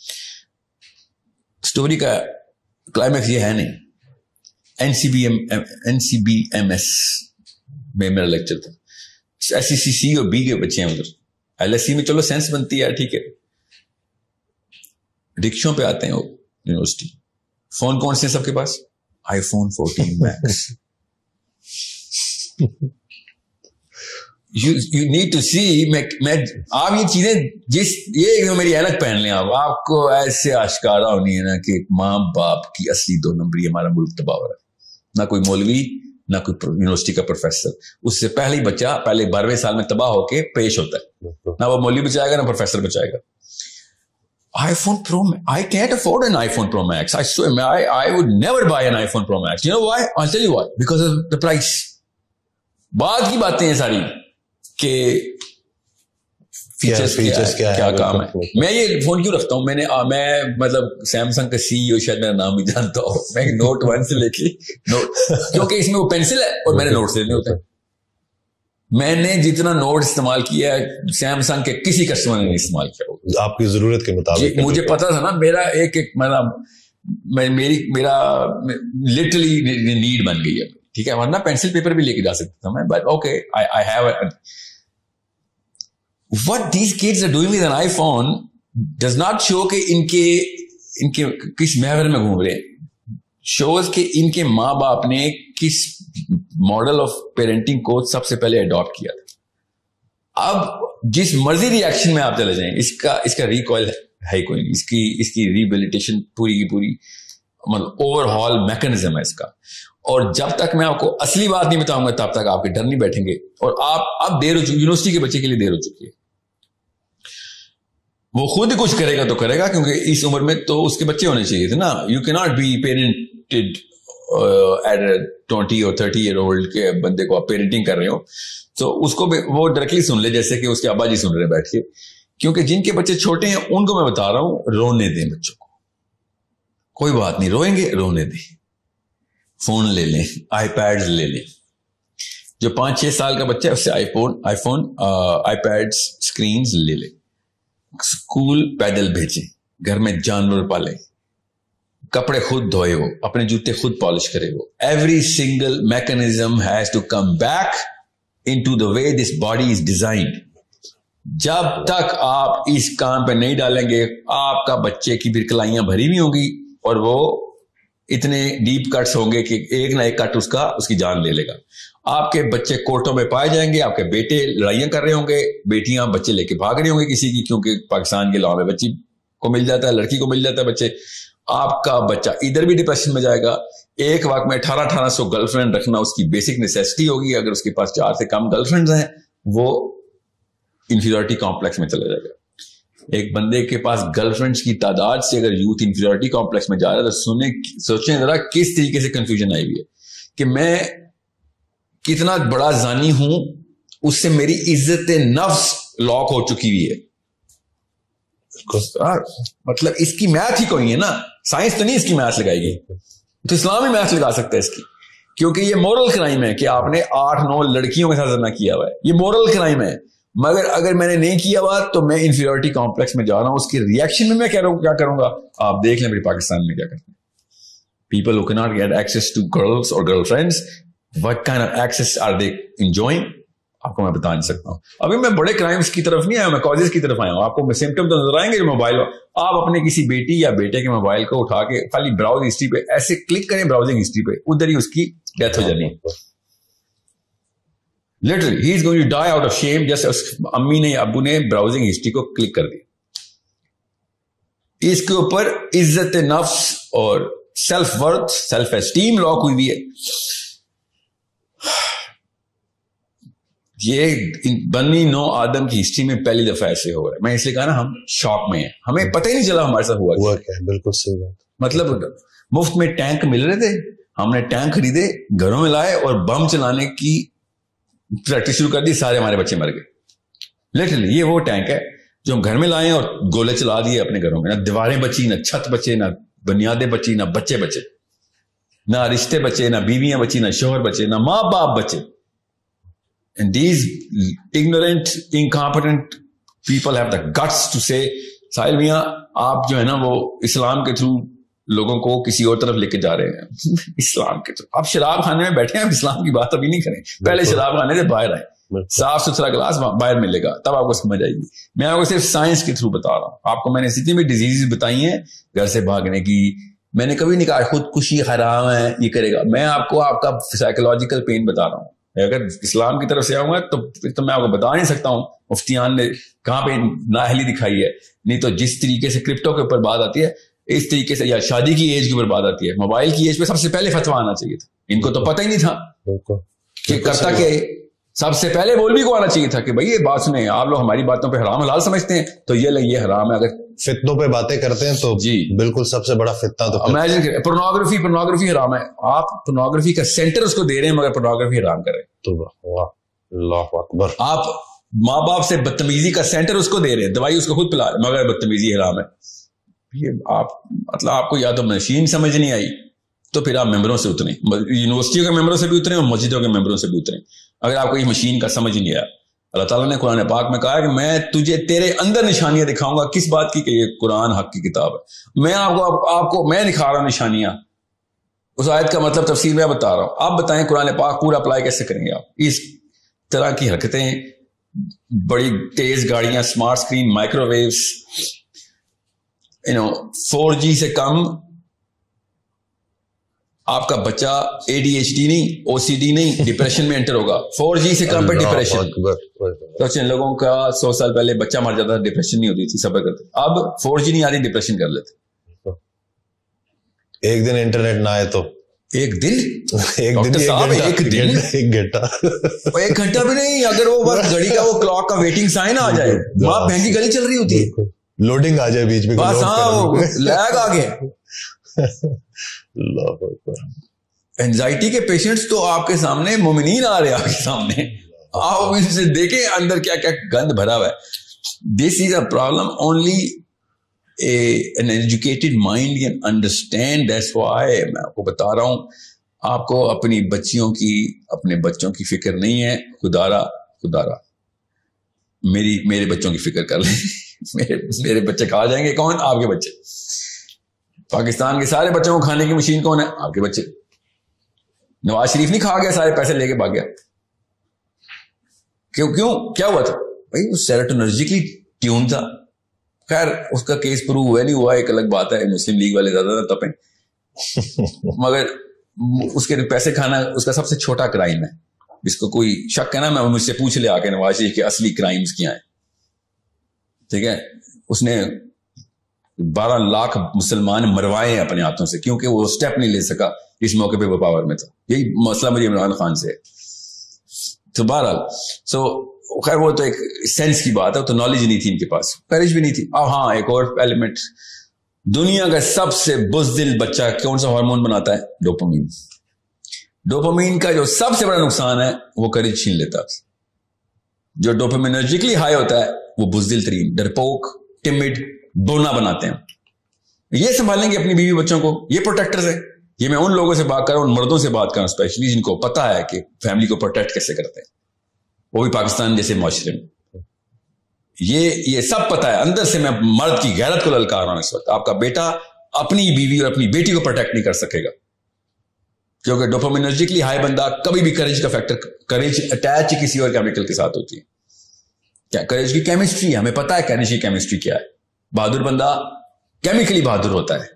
[SPEAKER 1] اسٹوری کا کلائمیکس یہ ہے نہیں. N C B M N C B M S میں میرا لیکچر تھا. ایس سی سی سی اور بی کے بچے ہیں ادھر. ایل ایس سی میں چلو سینس بنتی ہے, ٹھیک ہے. رکشوں پہ آتے ہیں وہ یونیورسٹی. فون کون سے سب کے پاس؟ IPhone fourteen max. You, you need to see, میں, میں آپ یہ چیزیں جس یہ میری اینک پہن لیں آپ, آپ کو ایسے آشکارا ہونی ہے نا کہ ماں باپ کی اصلی دو نمبری ہمارا ملک تباہ ہو رہا ہے. نہ کوئی مولوی, نہ کوئی یونیورسٹی کا پروفیسر. اس سے پہلے ہی بچہ پہلے بارہویں سال میں تباہ ہو کے پیش ہوتا ہے. نہ وہ مولوی بچائے گا, نہ پروفیسر بچائے گا. IPhone pro, I can't afford an iPhone Pro Max. I swear, I, I would never buy an iPhone Pro Max. You know why? I'll tell you why. Because of the price. بعد کی باتیں ہیں ساری کہ features کیا, کیا کام ہے. میں یہ فون کیوں رکھتا ہوں, میں نے میں مطلب سیمسنگ کا سی ای او شاید میرا نام بھی جانتا ہوں. میں نوٹ ون سے لے کے نوٹ, کیونکہ اس میں وہ پینسل ہے اور میں نے نوٹ سے لینے ہوتے ہیں. میں نے جتنا نوٹ استعمال کیا ہے سیمسنگ کے کسی کسٹمر نے نہیں استعمال کیا.
[SPEAKER 2] آپ کی ضرورت کے مطابق
[SPEAKER 1] مجھے پتا تھا نا, میرا ایک ایک مطلب میری میرا لٹرلی نیڈ بن گئی ہے, ٹھیک ہے. ورنہ پینسل پیپر بھی لے کے جا سکتا تھا میں, but okay I have. What these kids are doing with an iPhone does not show کہ ان کے ان کے کس محور میں گھوم رہے ہیں. شوز کہ ان کے ماں باپ نے کس ماڈل آف پیرنٹنگ کو سب سے پہلے اڈاپٹ کیا تھا. اب جس مرضی ریئیکشن میں آپ چلے جائیں, اس کا اس کا ریکوائل ہے کوئی نہیں. اس کی اس کی ریبیلیٹیشن پوری کی پوری مطلب اوور ہال میکنزم ہے اس کا. اور جب تک میں آپ کو اصلی بات نہیں بتاؤں گا تب تک آپ کے ڈر نہیں بیٹھیں گے. اور آپ اب دیر ہو چکی, یونیورسٹی کے بچے کے لیے دیر ہو چکی ہے. وہ خود ہی کچھ کرے گا تو کرے گا, کیونکہ اس عمر میں تو اس کے بچے ہونے چاہیے تھے نا. یو کی not be parented at twenty اور تھرٹی ایئر اولڈ کے بندے کو آپ پیرنٹنگ کر رہے ہو تو اس کو وہ ڈائریکٹلی سن لے جیسے کہ اس کے ابا جی سن رہے بیٹھ کے. کیونکہ جن کے بچے چھوٹے ہیں ان کو میں بتا رہا ہوں, رونے دیں بچوں کو, کوئی بات نہیں, روئیں گے رونے دیں. فون لے لیں, آئی پیڈ لے لیں. جو پانچ چھ سال کا بچہ ہے اس سے iPhone iPhone iPad screens لے لیں. اسکول پیدل بھیجیں, گھر میں جانور پالیں, کپڑے خود دھوئے ہو, اپنے جوتے خود پالش کرے ہو. Every single mechanism has to come back into the way this body is designed. جب تک آپ اس کام پہ نہیں ڈالیں گے آپ کا بچے کی پھر کلائیاں بھری ہوئی ہوں گی اور وہ اتنے ڈیپ کٹس ہوں گے کہ ایک نہ ایک کٹ اس کا اس کی جان لے لے گا. آپ کے بچے کورٹوں میں پائے جائیں گے, آپ کے بیٹے لڑائیاں کر رہے ہوں گے, بیٹیاں بچے لے کے بھاگ رہی ہوں گے کسی کی, کیونکہ پاکستان کے لاء میں بچی کو مل جاتا ہے, لڑکی کو مل جاتا ہے بچے. آپ کا بچہ ادھر بھی ڈپریشن میں جائے گا. ایک وقت میں اٹھارہ اٹھارہ سو گرل فرینڈ رکھنا اس کی بیسک نیسیسٹی ہوگی. اگر اس کے پاس چار سے کم گرل فرینڈز ہیں وہ انفیریورٹی کمپلیکس میں چلا جائے گا. ایک بندے کے پاس گرل فرینڈز کی تعداد سے اگر یوتھ انفیریورٹی کمپلیکس میں جا رہا ہے تو سنیں سوچیں ذرا کس طریقے سے کنفیوژن آئی ہوئی ہے کہ میں کتنا بڑا زانی ہوں, اس سے میری عزت نفس لاک ہو چکی ہوئی ہے. مطلب اس کی میتھ ہی کوئی ہے نا, سائنس تو نہیں اس کی میتھ لگائے گی, تو اسلام ہی میتھ لگا سکتا ہے اس کی, کیونکہ یہ مورل کرائم ہے کہ آپ نے آٹھ نو لڑکیوں کے ساتھ زنا کیا ہوا ہے, یہ مورل کرائم ہے. مگر اگر میں نے نہیں کیا ہوا تو میں انفیریورٹی کمپلیکس میں جا رہا ہوں, اس کی ریئیکشن میں میں کیا کروں گا آپ دیکھ لیں میرے پاکستان میں کیا کرتے ہیں. People who cannot get access to girls or girlfriends, what kind of access are they enjoying, آپ کو میں بتا نہیں سکتا ہوں. ابھی میں بڑے کرائمز کی طرف نہیں آیا, میں کازز کی طرف آیا ہوں. آپ کو سمٹم تو نظر آئیں گے جو موبائل, آپ اپنے کسی بیٹی یا بیٹے کے موبائل کو اٹھا کے خالی براؤز ہسٹری پہ ایسے کلک کریں, براؤزنگ ہسٹری پہ, ادھر ہی اس کی ڈیتھ ہو جانی ہے. Literally he is going to die out of shame, جیسے امی نے ابو نے براؤزنگ ہسٹری کو کلک کر دی. اس کے اوپر عزت نفس اور self worth, self esteem lock ہوئی ہے. یہ بنی نو آدم کی ہسٹری میں پہلی دفعہ ایسے ہو رہا ہے. میں اس لیے کہا نا ہم شاک میں ہیں, ہمیں پتہ ہی نہیں چلا ہمارے ساتھ ہوا
[SPEAKER 2] ہوا کیا. بالکل صحیح بات.
[SPEAKER 1] مطلب مفت میں ٹینک مل رہے تھے, ہم نے ٹینک خریدے, گھروں میں لائے اور بم چلانے کی پریکٹس شروع کر دی, سارے ہمارے بچے مر گئے. لٹرلی یہ وہ ٹینک ہے جو ہم گھر میں لائے اور گولے چلا دیے اپنے گھروں میں. نہ دیواریں بچی, نہ چھت بچے, نہ بنیادیں بچی, نہ بچے بچے, نہ رشتے بچے, نہ بیویاں بچی, نہ شوہر بچے, نہ ماں باپ بچے. And these ignorant, incompetent people have the guts to say, ساحل میاں آپ جو ہے نا وہ اسلام کے تھرو لوگوں کو کسی اور طرف لے کے جا رہے ہیں. اسلام کے تھرو آپ شراب خانے میں بیٹھے ہیں, اسلام کی بات ابھی نہیں کریں, پہلے شراب خانے سے باہر آئے, صاف ستھرا گلاس باہر ملے گا تب آپ کو سمجھ آئے گی. میں آپ کو صرف سائنس کے تھرو بتا رہا ہوں. آپ کو میں نے جتنی بھی ڈیزیز بتائی ہیں گھر سے بھاگنے کی, میں نے کبھی نہیں کہا خودکشی حرام ہے یہ کرے گا. میں آپ کو آپ کا سائیکولوجیکل پین بتا رہا ہوں. اگر اسلام کی طرف سے آؤں گا تو پھر تو میں آپ کو بتا نہیں سکتا ہوں مفتیان نے کہاں پہ نااہلی دکھائی ہے. نہیں تو جس طریقے سے کرپٹو کے اوپر بات آتی ہے اس طریقے سے, یا شادی کی ایج کے اوپر بات آتی ہے, موبائل کی ایج پہ سب سے پہلے فتویٰ آنا چاہیے تھا. ان کو تو پتہ ہی نہیں تھا کہ کرتا کہ سب سے پہلے مولوی کو آنا چاہیے تھا کہ بھائی یہ بات سنیں, آپ لوگ ہماری باتوں پہ حرام حلال سمجھتے ہیں تو یہ لیں یہ حرام ہے. اگر
[SPEAKER 2] فتنوں پہ باتیں کرتے ہیں تو جی بالکل سب سے بڑا فتنہ تو
[SPEAKER 1] امیجن کریں, پورنوگرافی پورنوگرافی حرام ہے, آپ پورنوگرافی کا سینٹر اس کو دے رہے ہیں مگر پورنوگرافی حرام کر رہے ہیں.
[SPEAKER 2] تو اللہ اکبر.
[SPEAKER 1] آپ ماں باپ سے بدتمیزی کا سینٹر اس کو دے رہے ہیں, دوائی اس کو خود پلا رہے مگر بدتمیزی حرام ہے. یہ آپ مطلب آپ کو یا تو مشین سمجھ نہیں آئی تو پھر آپ ممبروں سے اتریں, یونیورسٹیوں کے ممبروں سے بھی اتریں اور مسجدوں کے ممبروں سے بھی اتریں. اگر آپ کو یہ مشین کا سمجھ نہیں آیا, اللہ تعالیٰ نے قرآن پاک میں کہا کہ میں تجھے تیرے اندر نشانیاں دکھاؤں گا. کس بات کی کہ یہ قرآن حق کی کتاب ہے. میں آپ کو آپ کو میں دکھا رہا ہوں نشانیاں, اس آیت کا مطلب تفسیر میں بتا رہا ہوں. آپ بتائیں قرآن پاک پورا اپلائی کیسے کریں گے آپ. اس طرح کی حرکتیں, بڑی تیز گاڑیاں, smart screen, microwaves, you know four G سے کم آپ کا بچہ اے ڈی ایچ ڈی نہیں, او سی ڈی نہیں, ڈپریشن میں انٹر ہوگا. فور جی سے کم پہ ڈپریشن. سوچیں لوگوں کا سو سال پہلے بچہ مر جاتا تھا, ڈپریشن نہیں ہوتی تھی, صبر کرتے. اب فور جی نہیں آ رہی, ڈپریشن کر لیتے.
[SPEAKER 2] ایک دن انٹرنیٹ نہ آئے تو
[SPEAKER 1] ایک دن
[SPEAKER 2] ایک دن
[SPEAKER 1] ایک دن
[SPEAKER 2] ایک گھنٹا
[SPEAKER 1] ایک گھنٹہ بھی نہیں. اگر وہ بس گھڑی کا وہ کلاک کا ویٹنگ سائن آ جائے, وہاں بہن کی گلی چل رہی ہوتی ہے,
[SPEAKER 2] لوڈنگ آ جائے بیچ میں,
[SPEAKER 1] بس ہاں لیگ آ گیا. اینزائٹی کے پیشنٹس تو آپ کے سامنے, مومنین آ رہے ہیں آپ کے سامنے, آپ ان سے دیکھیں اندر کیا کیا گند بھرا ہوا ہے. This is a problem only an educated mind can understand. That's why میں آپ کو بتا رہا ہوں, آپ کو اپنی بچیوں کی, اپنے بچوں کی فکر نہیں ہے. خدارا خدارا میری میرے بچوں کی فکر کر لیں. میرے میرے بچے کھا جائیں گے. کون؟ آپ کے بچے. پاکستان کے سارے بچوں کو کھانے کی مشین کون ہے؟ آپ کے بچے. نواز شریف نہیں کھا گیا, سارے پیسے لے کے بھاگ گیا. کیوں کیوں کیا ہوا تھا؟ بھائی وہ سیروٹونرجیکلی ٹیون تھا. خیر اس کا کیس پروو ہوا نہیں ہوا ایک الگ بات ہے, مسلم لیگ والے زیادہ نہ تپیں, مگر اس کے پیسے کھانا اس کا سب سے چھوٹا کرائم ہے. جس کو کوئی شک ہے نا, میں مجھ سے پوچھ لے آ کے نواز شریف کے اصلی کرائمز کیا ہیں, ٹھیک ہے. اس نے بارہ لاکھ مسلمان مروائے اپنے ہاتھوں سے کیونکہ وہ سٹیپ نہیں لے سکا اس موقع پہ وہ پاور میں تھا. یہی مسئلہ مجھے عمران خان سے ہے. تو بہرحال سو خیر وہ تو ایک سینس کی بات ہے, تو نالج نہیں تھی ان کے پاس, کرج بھی نہیں تھی. اب ہاں ایک اور ایلیمنٹ, دنیا کا سب سے بزدل بچہ کون سا ہارمون بناتا ہے؟ ڈوپامین. ڈوپامین کا جو سب سے بڑا نقصان ہے وہ کرج چھین لیتا ہے. جو ڈوپامینرجیکلی ہائی ہوتا ہے وہ بزدل ترین, ڈرپوک, ٹمڈ, بونا بناتے ہیں. یہ سنبھالیں گے اپنی بیوی بچوں کو, یہ پروٹیکٹرز ہیں. یہ میں ان لوگوں سے بات کر رہا ہوں, ان مردوں سے بات کر رہا ہوں اسپیشلی, جن کو پتا ہے کہ فیملی کو پروٹیکٹ کیسے کرتے ہیں, وہ بھی پاکستان جیسے معاشرے میں. یہ یہ سب پتا ہے اندر سے. میں مرد کی غیرت کو للکار رہا ہوں اس وقت. آپ کا بیٹا اپنی بیوی اور اپنی بیٹی کو پروٹیکٹ نہیں کر سکے گا, کیونکہ ڈوپامینرجیکلی ہائی بندہ کبھی بھی کریج کا فیکٹر, کریج اٹیچ کسی اور کیمیکل کے ساتھ ہوتی ہے. کیا کریج کی کیمسٹری ہے, ہمیں پتا ہے کریج کی کیمسٹری کیا ہے. بہادر بندہ کیمیکلی بہادر ہوتا ہے.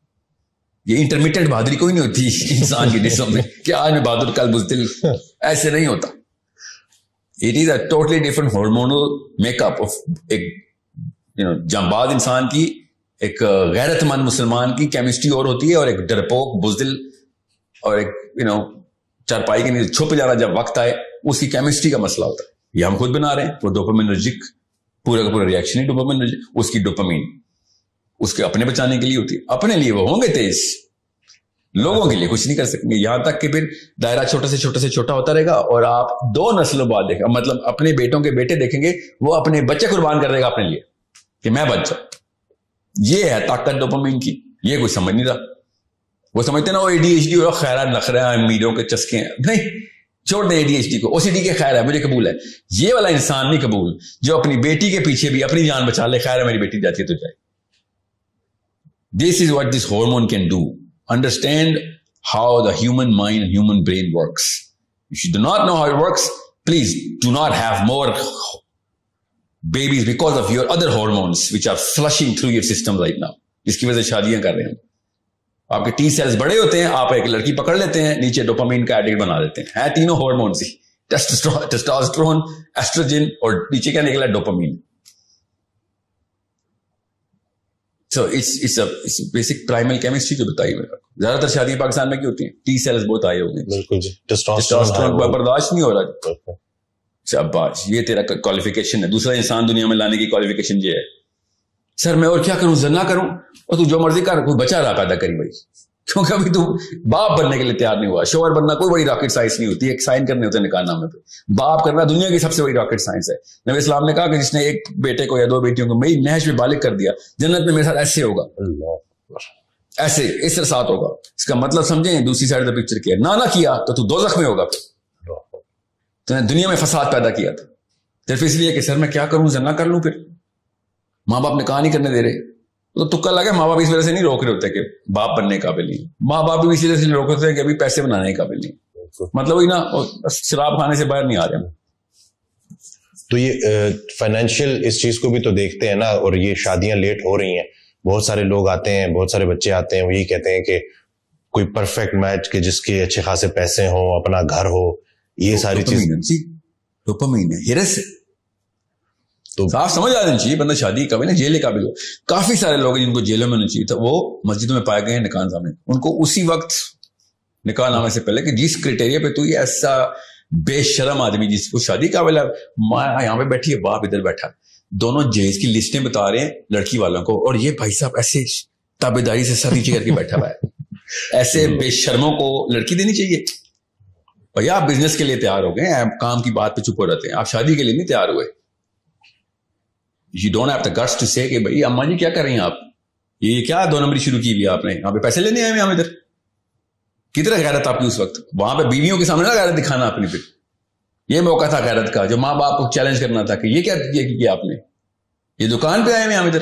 [SPEAKER 1] یہ انٹرمیٹنٹ بہادری کوئی نہیں ہوتی انسان کی جسم میں کہ آج میں بہادر کل بزدل, ایسے نہیں ہوتا. It is a totally different hormonal make up of ایک جانباز انسان کی, ایک غیرت مند مسلمان کی کیمسٹری اور ہوتی ہے, اور ایک ڈرپوک بزدل اور ایک یو نو چارپائی کے نیچے چھپ جانا جب وقت آئے, اس کی کیمسٹری کا مسئلہ ہوتا ہے. یہ ہم خود بنا رہے ہیں. وہ ڈوپامینرجک پورا کا پورا ریئیکشن ہے ڈوپامینرجک. اس کی ڈوپامین اس کے اپنے بچانے کے لیے ہوتی ہے. اپنے لیے وہ ہوں گے تیز, لوگوں کے لیے کچھ نہیں کر سکیں گے, یہاں تک کہ پھر دائرہ چھوٹے سے چھوٹے سے چھوٹا ہوتا رہے گا, اور آپ دو نسلوں بعد دیکھیں, مطلب اپنے بیٹوں کے بیٹے دیکھیں گے, وہ اپنے بچے قربان کر دے گا اپنے لیے کہ میں بچ جاؤں. یہ ہے طاقت ڈوپامین کی. یہ کوئی سمجھ نہیں رہا. وہ سمجھتے نا وہ اے ڈی ایچ ڈی اور خیر نخرے ہیں, امیروں کے چسکے ہیں. نہیں, چھوڑ دیں اے ڈی ایچ ڈی کو, او سی ڈی کے خیر ہے مجھے قبول ہے. یہ والا انسان نہیں قبول جو اپنی بیٹی کے پیچھے بھی اپنی جان بچا لے, خیر ہے میری بیٹی جاتی ہے تو جائے. This is what this hormone can do. Understand how the human mind and human brain works. If you do not know how it works, please do not have more babies because of your other hormones which are flushing through your system right now. جس کی وجہ سے شادیاں کر رہے ہیں. آپ کے ٹی سیلز بڑے ہوتے ہیں, آپ ایک لڑکی پکڑ لیتے ہیں, نیچے ڈوپامین کا ایڈکٹ بنا دیتے ہیں. ہے تینوں ہارمونز ہی, ٹیسٹوسٹرون, ایسٹروجن, اور نیچے کیا نکلا dopamine. So it's it's a it's a basic primal chemistry جو بتائی میں. زیادہ تر شادیاں پاکستان میں کی ہوتی ہیں, ٹی سیلز بہت آئے ہوتے ہیں. بالکل جی, ٹیسٹوسٹرون برداشت نہیں ہو رہا. شاباش, یہ تیرا کوالیفیکیشن ہے. دوسرا انسان دنیا میں لانے کی کوالیفیکیشن یہ ہے. سر میں اور کیا کروں, زنا کروں, اور تو جو مرضی کر, کوئی بچہ رہا پیدا کری بھائی, کیونکہ ابھی تو باپ بننے کے لیے تیار نہیں ہوا. شوہر بننا کوئی بڑی راکٹ سائنس نہیں ہوتی, ایک سائن کرنے ہوتے ہیں نکاح نامے پہ. باپ کرنا دنیا کی سب سے بڑی راکٹ سائنس ہے. نبی اسلام نے کہا کہ جس نے ایک بیٹے کو یا دو بیٹیوں کو میری نہج میں بالغ کر دیا, جنت میں میرے ساتھ ایسے ہوگا, ایسے اس کے ساتھ ہوگا. اس کا مطلب سمجھیں دوسری سائڈ پکچر کیا, نہ نہ کیا تو تو دوزخ میں ہوگا. تو نے دنیا میں فساد پیدا کیا تھا صرف اس لیے کہ سر میں کیا کروں, زنا کر لوں. پھر ماں باپ نے کہا نہیں کرنے دے رہے, تو تکا لگا. ماں باپ اس وجہ سے نہیں روک رہے ہوتے کہ باپ بننے کے قابل نہیں, ماں باپ بھی اسی وجہ سے روک ہوتے ہیں کہ ابھی پیسے بنانے کے قابل نہیں. مطلب وہی نا, شراب کھانے سے باہر نہیں آ رہے.
[SPEAKER 2] تو یہ فائنینشیل اس چیز کو بھی تو دیکھتے ہیں نا, اور یہ شادیاں لیٹ ہو رہی ہیں. بہت سارے لوگ آتے ہیں, بہت سارے بچے آتے ہیں, وہ یہی کہتے ہیں کہ کوئی پرفیکٹ میچ کہ جس کے اچھے خاصے پیسے ہوں, اپنا گھر ہو, یہ ساری چیزیں
[SPEAKER 1] ڈوپامین ہے, ہرس ہے. تو آپ سمجھ آ جانا چاہیے بندہ شادی کے قابل ہے, جیل کے قابل ہو. کافی سارے لوگ ہیں جن کو جیلوں میں ہونا چاہیے تھا, وہ مسجدوں میں پائے گئے ہیں نکاح نامے, ان کو اسی وقت نکاح نامے سے پہلے کہ جس کرائٹیریا پہ تو یہ ایسا بے شرم آدمی جس کو شادی قابل ہے, ماں یہاں پہ بیٹھی ہے, باپ ادھر بیٹھا, دونوں جہیز کی لسٹیں بتا رہے ہیں لڑکی والوں کو, اور یہ بھائی صاحب ایسے تابے داری سے سر نیچے کر کے بیٹھا ہوا ہے. ایسے بے شرموں کو لڑکی دینی چاہیے. بھائی آپ بزنس کے لیے تیار ہو گئے, آپ کام کی بات پہ چپ ہو رہتے ہیں, آپ شادی کے لیے نہیں تیار ہوئے. You don't have the guts to say کہ بھائی اماں جی کیا کر رہی ہیں آپ, یہ کیا دو نمبری شروع کی ہوئی آپ نے, یہاں پہ پیسے لینے آئے ہیں ہم ادھر. کتنا غیرت آپ کی اس وقت, وہاں پہ بیویوں کے سامنے نہ غیرت دکھانا اپنی. پھر یہ موقع تھا غیرت کا جو ماں باپ کو چیلنج کرنا تھا کہ یہ کیا کیا آپ نے, یہ دکان پہ آئے ہیں ہم ادھر,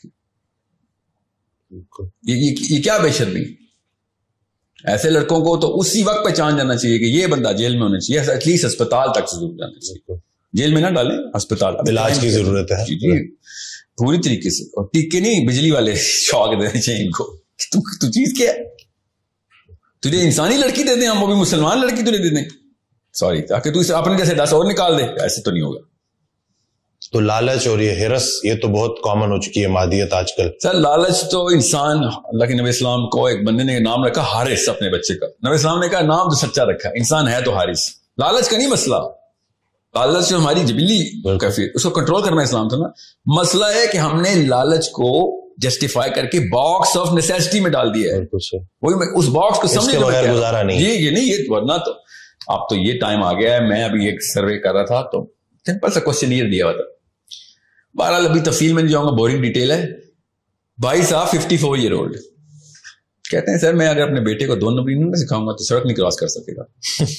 [SPEAKER 1] یہ کیا بے شرمی. ایسے لڑکوں کو تو اسی وقت پہچان جانا چاہیے کہ یہ بندہ جیل میں ہونا چاہیے, ایٹ لیسٹ اسپتال تک ضرور جانا چاہیے. جیل میں نہ ڈالیں, اسپتال,
[SPEAKER 2] علاج کی ضرورت ہے
[SPEAKER 1] جی پوری طریقے سے, اور ٹیکے نہیں بجلی والے شوق دینے چاہیے ان کو. تو چیز کیا ہے, تجھے انسانی لڑکی دے دیں ہم, وہ بھی مسلمان لڑکی تجھے دے دیں, سوری, تاکہ تو اپنے جیسے دس اور نکال دے, ایسے تو نہیں ہوگا.
[SPEAKER 2] تو لالچ اور یہ ہرس یہ تو بہت کامن ہو چکی ہے مادیت آج کل.
[SPEAKER 1] سر لالچ تو انسان, اللہ کے نبی اسلام کو ایک بندے نے نام رکھا حارث اپنے بچے کا, نبی اسلام نے کہا نام تو سچا رکھا, انسان ہے تو حارث. لالچ کا نہیں مسئلہ, لالچ جو ہماری جبلی کیفیت اس کو کنٹرول کرنا اسلام تھا نا. مسئلہ ہے کہ ہم نے لالچ کو جسٹیفائی کر کے باکس آف نیسیسٹی میں ڈال دیا ہے, وہی میں اس باکس کو سمجھنے
[SPEAKER 2] بغیر گزارا نہیں.
[SPEAKER 1] جی یہ نہیں, یہ ورنہ تو اب تو یہ ٹائم آ گیا ہے. میں ابھی ایک سروے کر رہا تھا تو سمپل سا کوشچنئر دیا ہوا تھا, بہرحال ابھی تفصیل میں نہیں جاؤں گا, بورنگ ڈیٹیل ہے. بھائی صاحب ففٹی فور ایئر اولڈ کہتے ہیں سر میں اگر اپنے بیٹے کو دو نمبر نہیں سکھاؤں گا تو سڑک نہیں کراس کر سکے گا.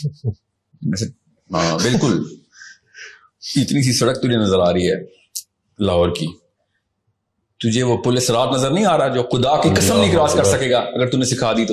[SPEAKER 1] ہاں بالکل, اتنی سی سڑک تجھے نظر آ رہی ہے لاہور کی, تجھے وہ پل صراط نظر نہیں آ رہا جو خدا کی قسم نہیں کراس کر سکے گا اگر تم نے سکھا دی تو.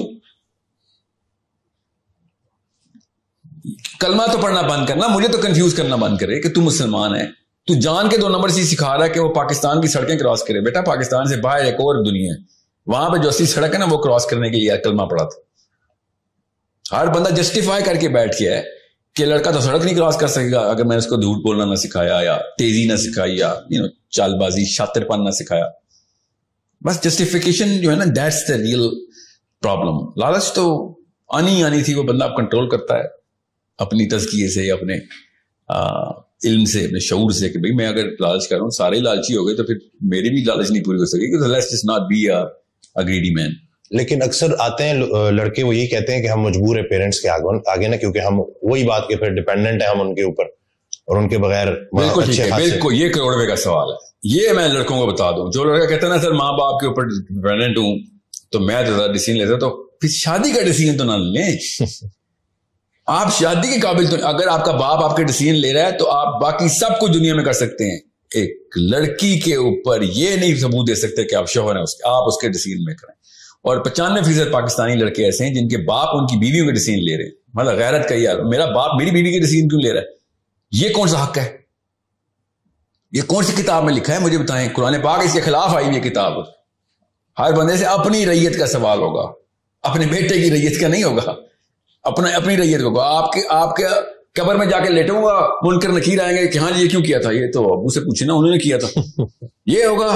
[SPEAKER 1] کلمہ تو پڑھنا بند کرنا, مجھے تو کنفیوز کرنا بند کرے کہ تو مسلمان ہے, تو جان کے دو نمبر سے سکھا رہا ہے کہ وہ پاکستان کی سڑکیں کراس کرے. بیٹا پاکستان سے باہر ایک اور دنیا ہے, وہاں پہ جو اصلی سڑک ہے نا وہ کراس کرنے کے لیے کلمہ پڑا تھا. ہر بندہ جسٹیفائی کر کے بیٹھ گیا ہے کہ لڑکا تو سڑک نہیں کراس کر سکے گا اگر میں نے اس کو جھوٹ بولنا نہ سکھایا, یا تیزی نہ سکھائی, یا یو نو چال بازی شاطر پن نہ سکھایا. بس جسٹیفیکیشن جو ہے نا, دیٹس دا ریئل پرابلم. لالچ تو آنی آنی تھی, وہ بندہ اب کنٹرول کرتا ہے اپنی تزکیے سے, اپنے علم سے, اپنے شعور سے, کہ بھئی میں اگر لالچ کر رہا ہوں, سارے لالچی ہو گئے تو پھر میری بھی لالچ نہیں پوری ہو سکے گی. Let's just not be a greedy man.
[SPEAKER 2] لیکن اکثر آتے ہیں لڑکے, وہ یہی کہتے ہیں کہ ہم مجبور ہیں پیرنٹس کے آگے نا, کیونکہ ہم وہی بات کے پھر ڈیپینڈنٹ ہیں ہم ان کے اوپر, اور ان کے بغیر.
[SPEAKER 1] بالکل ٹھیک ہے, بالکل یہ کروڑ روپے کا سوال ہے. یہ میں لڑکوں کو بتا دوں, جو لڑکا کہتا ہے نا سر ماں باپ کے اوپر ڈیپینڈنٹ ہوں تو میں تو زیادہ ڈیسیزن لیتا, تو پھر شادی کا ڈیسیزن تو نہ لیں. آپ شادی کے قابل تو, اگر آپ کا باپ آپ کے ڈیسیزن لے رہا ہے تو آپ باقی سب کچھ دنیا میں کر سکتے ہیں. ایک لڑکی کے اوپر یہ نہیں ثبوت دے سکتے کہ آپ شوہر ہیں اس کے, آپ اس کے ڈیسیزن میں کریں. اور پچانوے فیصد پاکستانی لڑکے ایسے ہیں جن کے باپ ان کی بیویوں کے ڈیسیزن لے رہے ہیں. مطلب غیرت کا, یار میرا باپ میری بیوی کے ڈیسیزن کیوں لے رہا ہے, یہ کون سا حق ہے, یہ کون سی کتاب میں لکھا ہے مجھے بتائیں. قرآن پاک اس کے خلاف آئی ہوئی کتاب. ہر بندے سے اپنی ریت کا سوال ہوگا, اپنے بیٹے کی ریت کا نہیں ہوگا, اپنا اپنی ریت ہوگا. آپ کے آپ کے قبر میں جا کے لیٹوں گا, منکر نکیر آئیں گے کہ ہاں یہ کیوں کیا تھا, یہ تو ابو سے پوچھے نا انہوں نے کیا تھا, یہ ہوگا.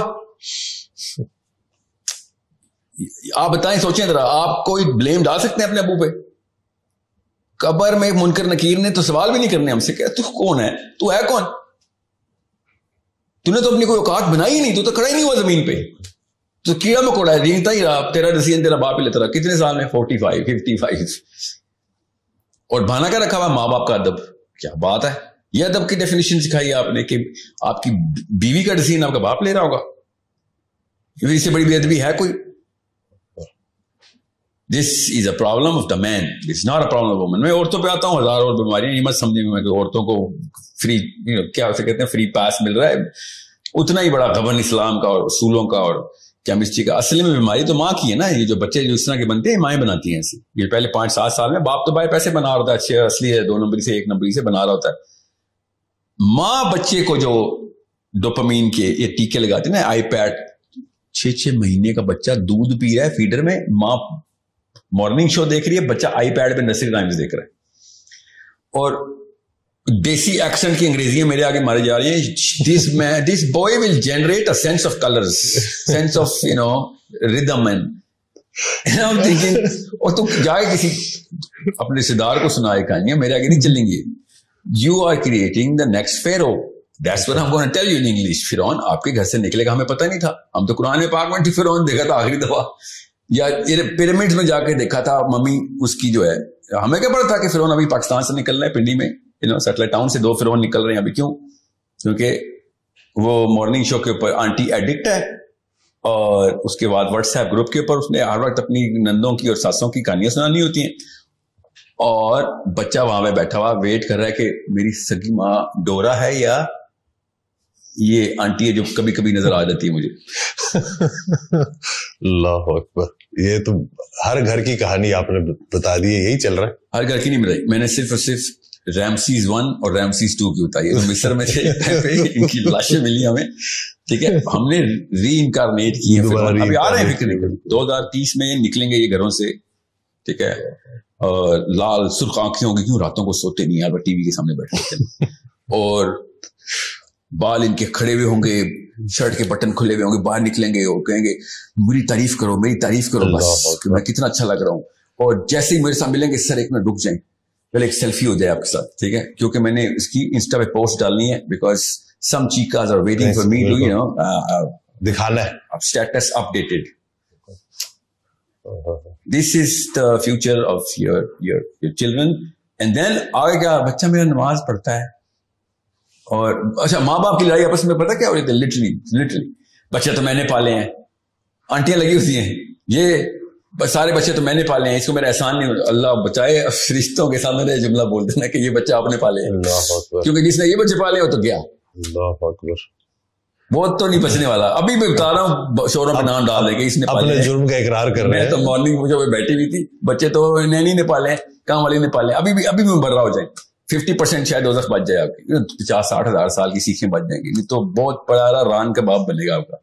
[SPEAKER 1] آپ بتائیں, سوچیں ذرا, آپ کوئی بلیم ڈال سکتے ہیں اپنے ابو پہ؟ قبر میں منکر نکیر نے تو سوال بھی نہیں کرنے ہم سے کہ تو کون ہے, تو ہے کون, تو نے تو اپنی کوئی اوقات بنائی ہی نہیں, تو تو کھڑا ہی نہیں ہوا زمین پہ, تو کیڑا مکوڑا ہے, رینگتا ہی رہا, تیرا ڈیسیژن تیرا باپ ہی لیتا رہا. کتنے سال میں, فورٹی فائیو ففٹی فائیو. اور بہانا کیا رکھا ہوا ماں باپ کا ادب, کیا بات ہے. یہ ادب کی ڈیفینیشن سکھائی آپ نے کہ آپ کی بیوی کا ڈیسیژن آپ کا باپ لے رہا ہوگا, اس سے بڑی بے ادبی ہے کوئی؟ This is a problem of the man. It's not a problem of woman. میں عورتوں پہ آتا ہوں, ہزار اور بیماریاں, یہ مت سمجھیں میں کہ عورتوں کو فری کیا اسے کہتے ہیں فری پاس مل رہا ہے. اتنا ہی بڑا غبن اسلام کا اور اصولوں کا اور کیمسٹری کا. اصل میں بیماری تو ماں کی ہے نا. یہ جو بچے جو اس طرح کے بنتے ہیں مائیں بناتی ہیں ایسے. یہ پہلے پانچ سات سال میں باپ تو بھائی پیسے بنا رہا ہوتا ہے, اچھے اصلی ہے, دو نمبری سے ایک نمبری سے بنا رہا ہوتا ہے. ماں بچے کو جو ڈوپامین کے یہ ٹیکے لگاتے ہیں نا, آئی پیڈ, چھ چھ مہینے کا بچہ دودھ پی رہا ہے فیڈر میں, ماں مارننگ شو دیکھ رہی ہے, بچہ آئی پیڈ پہ نرسری رائمز دیکھ رہا ہے, اور دیسی ایکسنٹ کی انگریزیاں میرے آگے ماری جا رہی ہیں. دس میں this boy will generate a sense of colours, sense of you know rhythm, and I am thinking, اور تو جائے کسی اپنے رشتے دار کو سنائے کہانیاں, میرے آگے نہیں چلیں گی. You are creating the next pharaoh. That's what I'm going to tell you in English. فرعون آپ کے گھر سے نکلے گا, ہمیں پتہ نہیں تھا. ہم تو قرآن پاک میں فرعون دیکھا تھا آخری دفعہ, یا پیرامڈ میں جا کے دیکھا تھا ممی اس کی جو ہے. ہمیں کیا پڑا تھا کہ فرعون ابھی پاکستان سے نکل رہا ہے, پنڈی میں یو نو سیٹلائٹ ٹاؤن سے دو فرعون نکل رہے ہیں ابھی. کیوں؟ کیونکہ وہ مارننگ شو کے اوپر آنٹی ایڈکٹ ہے, اور اس کے بعد واٹس ایپ گروپ کے اوپر اس نے ہر وقت اپنی نندوں کی اور ساسوں کی کہانیاں سنانی ہوتی ہیں, اور بچہ وہاں پہ بیٹھا ہوا ویٹ کر رہا ہے کہ میری سگی ماں ڈورا ہے یا یہ آنٹی ہے جو کبھی کبھی نظر آ جاتی ہے مجھے.
[SPEAKER 2] اللہ اکبر, یہ تو ہر گھر کی کہانی آپ نے بتا دی ہے, یہی چل رہا ہے.
[SPEAKER 1] ہر گھر کی نہیں بتائی میں نے, صرف اور صرف رامسیز ون اور رامسیز ٹو کی بتائیے. تو مصر میں تھے ان کی لاشیں ملی ہمیں, ٹھیک ہے, ہم نے ری انکارنیٹ کی ہیں, ابھی آ رہے ہیں فکر نہیں, دو ہزار تیس میں نکلیں گے یہ گھروں سے, ٹھیک ہے, لال سرخ آنکھیں ہوں گی, کیوں راتوں کو سوتے نہیں یار, ٹی وی کے سامنے بیٹھے ہوتے ہیں, اور بال ان کے کھڑے ہوئے ہوں گے, شرٹ کے بٹن کھلے ہوئے ہوں گے, باہر نکلیں گے اور کہیں گے میری تعریف کرو میری تعریف کرو بس کہ میں کتنا اچھا لگ رہا ہوں, اور جیسے ہی میرے ساتھ ملیں گے سر ایک منٹ رک جائیں, پہلے ایک سیلفی ہو جائے آپ کے ساتھ, ٹھیک ہے, کیونکہ میں نے اس کی انسٹا پہ پوسٹ ڈالنی ہے, because some chicks are waiting for me to you know
[SPEAKER 2] دکھانا ہے
[SPEAKER 1] status updated. This is the future of your your your children. And then آگے کیا, بچہ میرا نماز پڑھتا ہے, اور اچھا ماں باپ کی لڑائی آپس میں پتہ کیا ہو رہی تھی, لٹرلی لٹرلی بچے تو میں نے پالے ہیں, آنٹیاں لگی ہوتی ہیں, یہ سارے بچے تو میں نے پالے ہیں, اس کو میرا احسان نہیں, اللہ بچائے فرشتوں کے سامنے جملہ بول دینا کہ یہ بچہ آپ نے پالے ہیں, کیونکہ جس نے یہ بچے پالے ہو تو گیا, بہت تو نہیں بچنے والا. ابھی میں بتا رہا ہوں شوروں پہ نام ڈال دے گا اس نے
[SPEAKER 2] اپنے جرم کا اقرار کر رہے ہیں.
[SPEAKER 1] تو مارننگ مجھے بیٹھی ہوئی تھی, بچے تو نینی نے پالے ہیں, کام والی نے پالے ہیں, ابھی بھی ابھی بھی بڑھ رہا ہو جائے, ففٹی پرسینٹ شاید دوزخ بچ جائے آپ کی, پچاس ساٹھ ہزار سال کی سیکھیں بچ جائیں گی, تو بہت بڑا ران کا باپ بنے گا آپ کا.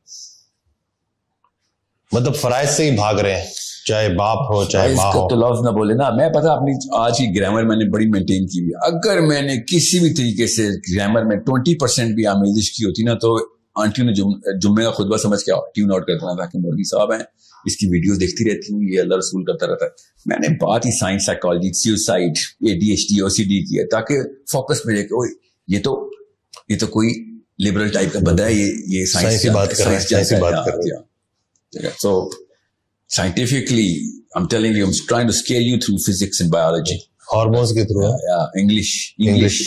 [SPEAKER 2] مطلب فرائض سے ہی بھاگ رہے ہیں, چاہے باپ ہو چاہے ماں ہو.
[SPEAKER 1] تو لفظ نہ بولے نا, میں پتا اپنی آج کی گرامر میں نے بڑی مینٹین کی ہوئی, اگر میں نے کسی بھی طریقے سے گرامر میں ٹوینٹی پرسینٹ بھی آمیزش کی ہوتی نا, تو آنٹیوں نے جمعے کا خطبہ سمجھ کے ٹیون آؤٹ کر دینا تھا کہ مولوی صاحب ہیں, اس کی ویڈیوز دیکھتی رہتی ہوں, یہ اللہ رسول کرتا رہتا ہے. میں نے بات ہی science psychology suicide A D H D O C D کی ہے, تاکہ فوکس ملے کہ یہ تو یہ تو کوئی لبرل ٹائپ کا بندہ ہے, یہ یہ سائنس کی بات کر رہا ہے. So scientifically I'm telling you, I'm trying to scale you through physics and biology.
[SPEAKER 2] Hormones کے through.
[SPEAKER 1] Yeah, English. English.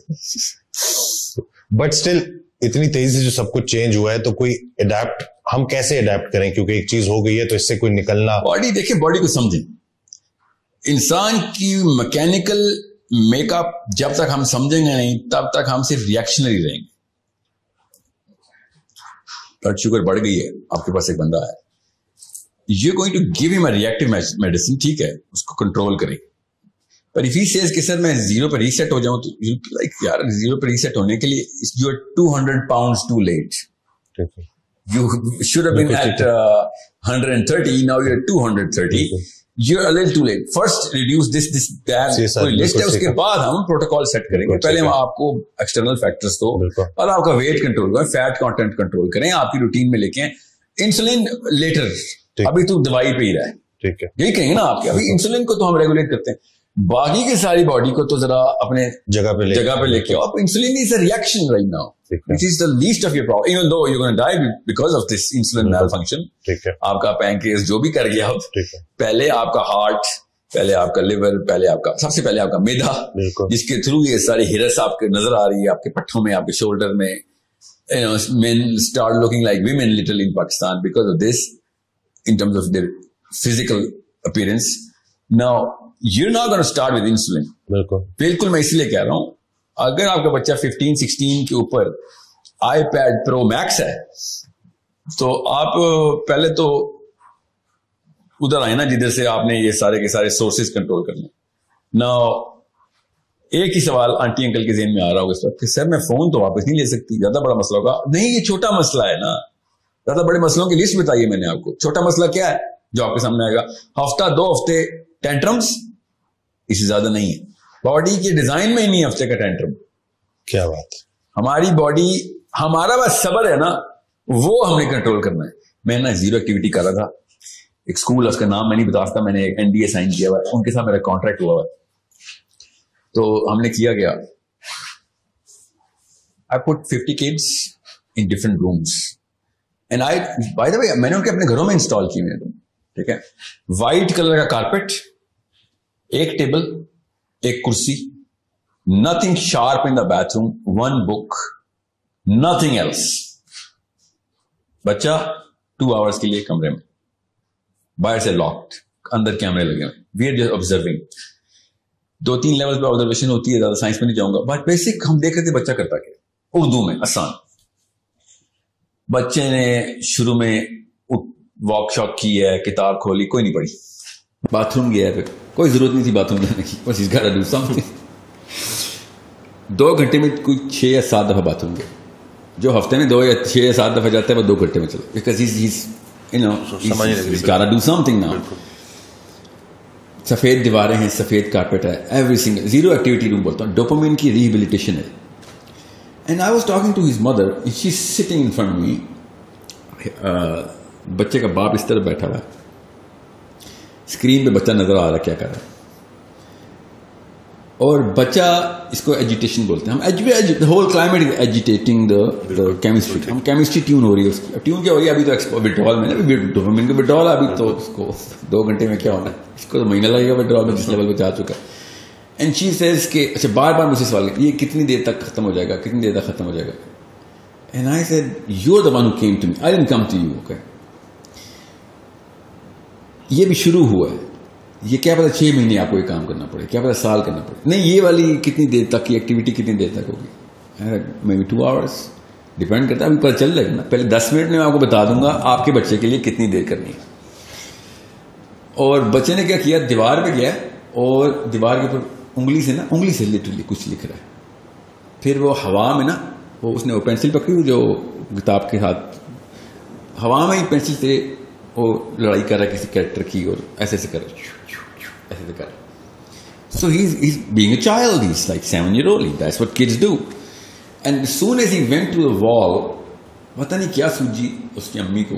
[SPEAKER 2] But still, اتنی تیزی سے جو سب کچھ چینج ہوا ہے, تو کوئی اڈیپٹ, ہم کیسے اڈیپٹ کریں, کیونکہ ایک چیز ہو گئی ہے تو اس سے کوئی نکلنا.
[SPEAKER 1] باڈی دیکھیں, باڈی کو سمجھیں, انسان کی میکینیکل میک اپ جب تک ہم سمجھیں گے نہیں, تب تک ہم صرف ریئیکشنری رہیں گے. بلڈ شوگر بڑھ گئی ہے, آپ کے پاس ایک بندہ ہے, you're going to give him a reactive medicine, ٹھیک ہے, اس کو کنٹرول کریں. پر if he says کہ سر میں زیرو پہ ریسیٹ ہو جاؤں, تو لائک یار زیرو پہ ریسیٹ ہونے کے لیے you are two hundred pounds too late. You should have been at uh, one hundred thirty, now you're two hundred thirty. You're a little too late. First reduce this, this, that. کوئی list ہے, اس کے بعد ہم protocol set کریں گے. پہلے ہم آپ کو ایکسٹرنل فیکٹرز کو, اور آپ کا ویٹ کنٹرول کریں, فیٹ کانٹینٹ کنٹرول کریں, آپ کی روٹین میں لے کے انسولین لیٹر, ابھی تو دوائی پہ ہی رہا ہے, ٹھیک ہے, یہی کہیں گے نا آپ کے. ابھی انسولین کو تو ہم ریگولیٹ کرتے ہیں, باقی کی ساری باڈی کو تو ذرا اپنے
[SPEAKER 2] جگہ پہ
[SPEAKER 1] جگہ پہ لے کے آؤ. Insulin is a reaction right now, which is the least of your problem, even though you're going to die because of this insulin malfunction. ٹھیک ہے, آپ کا پینکریاس جو بھی کر گیا, پہلے آپ کا ہارٹ, پہلے آپ کا لیور, پہلے آپ کا سب سے پہلے آپ کا میدا, جس کے تھرو یہ ساری ہرس آپ کے نظر آ رہی ہے, آپ کے پٹھوں میں, آپ کے شولڈر میں. You know, men start looking like women literally in Pakistan because of this, in terms of their physical appearance. Now you're not going to start with insulin. بالکل بالکل میں اس لیے کہہ رہا ہوں, اگر آپ کا بچہ ففٹین سکسٹین کے اوپر آئی پیڈ پرو میکس ہے, تو آپ پہلے تو ادھر آئے نا جدھر سے آپ نے یہ سارے کے سارے سورسز کنٹرول کرنے. نا ایک ہی سوال آنٹی انکل کے ذہن میں آ رہا ہوگا اس وقت کہ سر میں فون تو واپس نہیں لے سکتی, زیادہ بڑا مسئلہ ہوگا. نہیں, یہ چھوٹا مسئلہ ہے نا, زیادہ بڑے مسئلوں کی لسٹ بتائیے میں نے آپ کو. چھوٹا مسئلہ کیا ہے جو آپ کے سامنے آئے گا؟ ہفتہ دو ہفتے ٹینٹرمز, اس سے زیادہ نہیں ہے. باڈی کے ڈیزائن میں ہی نہیں ہفتے کا ٹینٹرم.
[SPEAKER 2] کیا بات,
[SPEAKER 1] ہماری باڈی, ہمارا بس صبر ہے نا, وہ ہم نے کنٹرول کرنا ہے. میں نا زیرو ایکٹیویٹی کر رہا تھا, ایک اسکول, اس کا نام میں نہیں بتا سکتا, میں نے ایک این ڈی اے سائن کیا ہوا ہے, ان کے ساتھ میرا کانٹریکٹ ہوا ہوا ہے. تو ہم نے کیا گیا, I put fifty kids in different rooms and I, by the way, میں نے ان کے اپنے گھروں میں انسٹال کی ہوئے, ٹھیک ہے. وائٹ کلر کا کارپیٹ, ایک ٹیبل, ایک کرسی, nothing sharp in the bathroom, one book, nothing else. بچہ two hours کے لیے کمرے میں, باہر سے لاکڈ, اندر کیمرے لگے ہوئے, we are just observing. دو تین لیول پہ آبزرویشن ہوتی ہے, زیادہ سائنس میں نہیں جاؤں گا, بٹ بیسک ہم دیکھ رہے تھے بچہ کرتا کیا. اردو میں آسان, بچے نے شروع میں واک شاک کی ہے, کتاب کھولی, کوئی نہیں پڑھی, باتھ روم گیا, پھر کوئی ضرورت نہیں تھی باتھ روم جانے کی, بس اس گھر ڈو سمتھنگ. دو گھنٹے میں کوئی چھ یا سات دفعہ بات ہوں گے. جو ہفتے میں دو یا چھ یا سات دفعہ جاتا ہے وہ دو گھنٹے میں چلے, because you know he's gotta do something now. سفید دیواریں ہیں, سفید کارپیٹ ہے, every single zero activity room بولتا ہوں, ڈوپامین کی ریہیبلیٹیشن ہے. And I was talking to his mother, she is sitting in front me. بچے کا باپ اس طرح بیٹھا ہوا ہے, اسکرین پہ بچہ نظر آ رہا ہے کیا کر رہا ہے, اور بچہ اس کو ایجیٹیشن بولتے ہیں ہم. Whole climate is agitating the chemistry. ہم کیمسٹری ٹیون ہو رہی ہے اس کی, ٹیون کیا ہو رہی ہے ابھی تو وڈرال میں ڈوپامین کا وڈرال, ابھی تو اس کو دو گھنٹے میں کیا ہونا ہے, اس کو تو مہینہ لگے گا وڈرال میں جس لیول پہ جا چکا ہے. اینڈ شی سیز کہ اچھا بار بار مجھ سے سوال یہ کتنی دیر تک ختم ہو جائے گا, کتنی دیر تک ختم ہو جائے گا. And I said you are the one who came to me, I didn't come to you. Okay یہ بھی شروع ہوا ہے, یہ کیا پتا چھ مہینے آپ کو یہ کام کرنا پڑے, کیا پتا سال کرنا پڑے. نہیں یہ والی کتنی دیر تک کی ایکٹیویٹی کتنی دیر تک ہوگی, maybe two hours, depend کرتا ہے. ابھی پتہ چل جائے گا نا, پہلے دس منٹ میں آپ کو بتا دوں گا آپ کے بچے کے لیے کتنی دیر کرنی ہے. اور بچے نے کیا کیا, دیوار پہ گیا اور دیوار کے اوپر انگلی سے نا انگلی سے لٹرلی کچھ لکھ رہا ہے. پھر وہ ہوا میں نا وہ اس نے وہ پینسل پکڑی ہوئی جو کتاب کے ہاتھ, ہوا میں ہی پینسل سے وہ لڑائی کر رہا ہے کسی کریکٹر کی, اور ایسے ایسے کر رہا ہے, ایسے کر. So he's he's being a child. He's like seven year old. That's what kids do. And as soon as he went to the wall, پتہ نہیں کیا سوجی اس کی امی کو,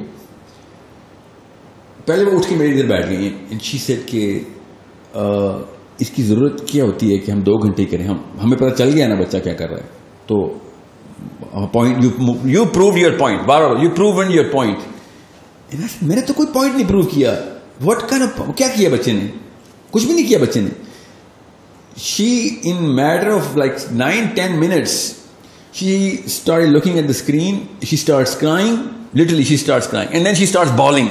[SPEAKER 1] پہلے وہ اٹھ کے میری ادھر بیٹھ گئی ہیں. And she said کہ اس کی ضرورت کیا ہوتی ہے کہ ہم دو گھنٹے کریں, ہم ہمیں پتہ چل گیا نا بچہ کیا کر رہا ہے, تو point you prove your point, بار بار یو پروو یور پوائنٹ. میں نے تو کوئی پوائنٹ نہیں پروو کیا. واٹ کائنڈ آف, کیا کیا بچے نے, کچھ بھی نہیں کیا بچے نے. She in matter of like nine ten minutes she started looking at the screen, she starts crying, literally she starts crying, and then she starts bawling.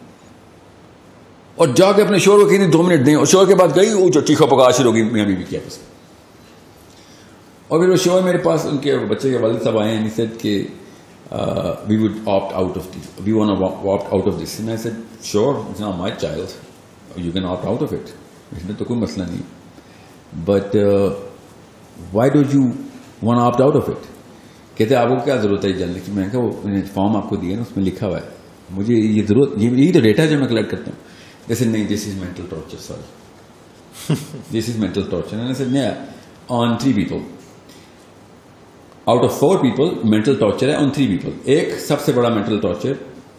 [SPEAKER 1] اور جا کے اپنے شوہر کو کہتی دو منٹ دیں, اور شوہر کے بعد گئی وہ جو چیخا پکا شروع ہوگی میاں بیوی کیا بس. اور پھر وہ شوہر میرے پاس ان کے بچے کے والد صاحب آئے ہیں, he said کہ Uh, we would opt out of this. We want to opt out of this. And I said, sure, it's not my child. You can opt out of it. اس میں تو کوئی مسئلہ نہیں. But uh, why don't you want to opt out of it? کہتے آپ کو کیا ضرورت ہے جاننے کی. میں نے کہا وہ فارم آپ کو دیا نا, اس میں لکھا ہوا ہے, مجھے یہ ضرورت, یہی تو ڈیٹا جو میں کلیکٹ کرتا ہوں. جیسے نہیں, this is mental torture, sorry, this is mental torture. And I said, yeah, on three people. Out of four people mental torture ہے آن تھری پیپل. ایک سب سے بڑا مینٹل ٹارچر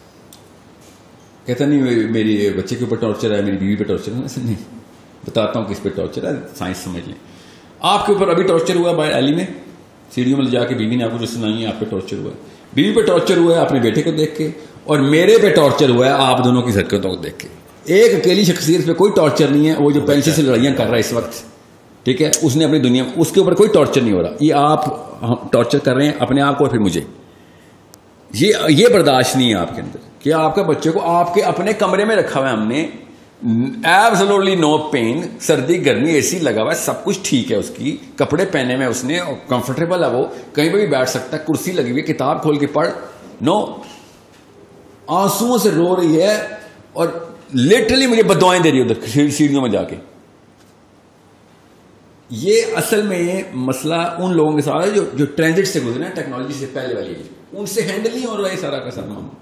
[SPEAKER 1] کہتا نہیں میری بچے کے اوپر ٹارچر ہے, میری بیوی پہ ٹارچر ہے. ایسے نہیں, بتاتا ہوں کس پہ ٹارچر ہے, سائنس سمجھ لیں. آپ کے اوپر ابھی ٹارچر ہوا باہر ایلی میں, سیڑھیوں میں لے جا کے بیوی نے آپ کو جو سنائی ہے, آپ پہ ٹارچر ہوا ہے. بیوی پہ ٹارچر ہوا ہے اپنے بیٹے کو دیکھ کے, اور میرے پہ ٹارچر ہوا ہے آپ دونوں کی حرکتوں کو دیکھ کے. ایک اکیلی شخصیت پہ کوئی ٹارچر نہیں ہے, وہ جو پینسل سے لڑائیاں کر رہا ہے اس وقت, ٹھیک ہے, اس نے اپنی دنیا میں, اس کے اوپر کوئی ٹارچر نہیں ہو رہا. یہ آپ ٹارچر کر رہے ہیں اپنے آپ کو اور پھر مجھے. یہ یہ برداشت نہیں ہے آپ کے اندر کہ آپ کے بچے کو آپ کے اپنے کمرے میں رکھا ہوا ہے ہم نے, ایبسولوٹلی نو پین, سردی گرمی اے سی لگا ہوا ہے, سب کچھ ٹھیک ہے, اس کی کپڑے پہنے میں اس نے, کمفرٹیبل ہے, وہ کہیں پہ بھی بیٹھ سکتا ہے, کرسی لگی ہوئی ہے, کتاب کھول کے پڑھ. نو, آنسوؤں سے رو رہی ہے اور لٹرلی مجھے بدوائیں دے رہی ہے ادھر سیڑھیوں میں جا کے. یہ اصل میں مسئلہ ان لوگوں کے ساتھ ہے جو جو ٹرانزٹ سے گزرے ہیں, ٹیکنالوجی سے پہلے والی, ان سے ہینڈل نہیں ہو رہا ہے سارا کا سارا معاملہ.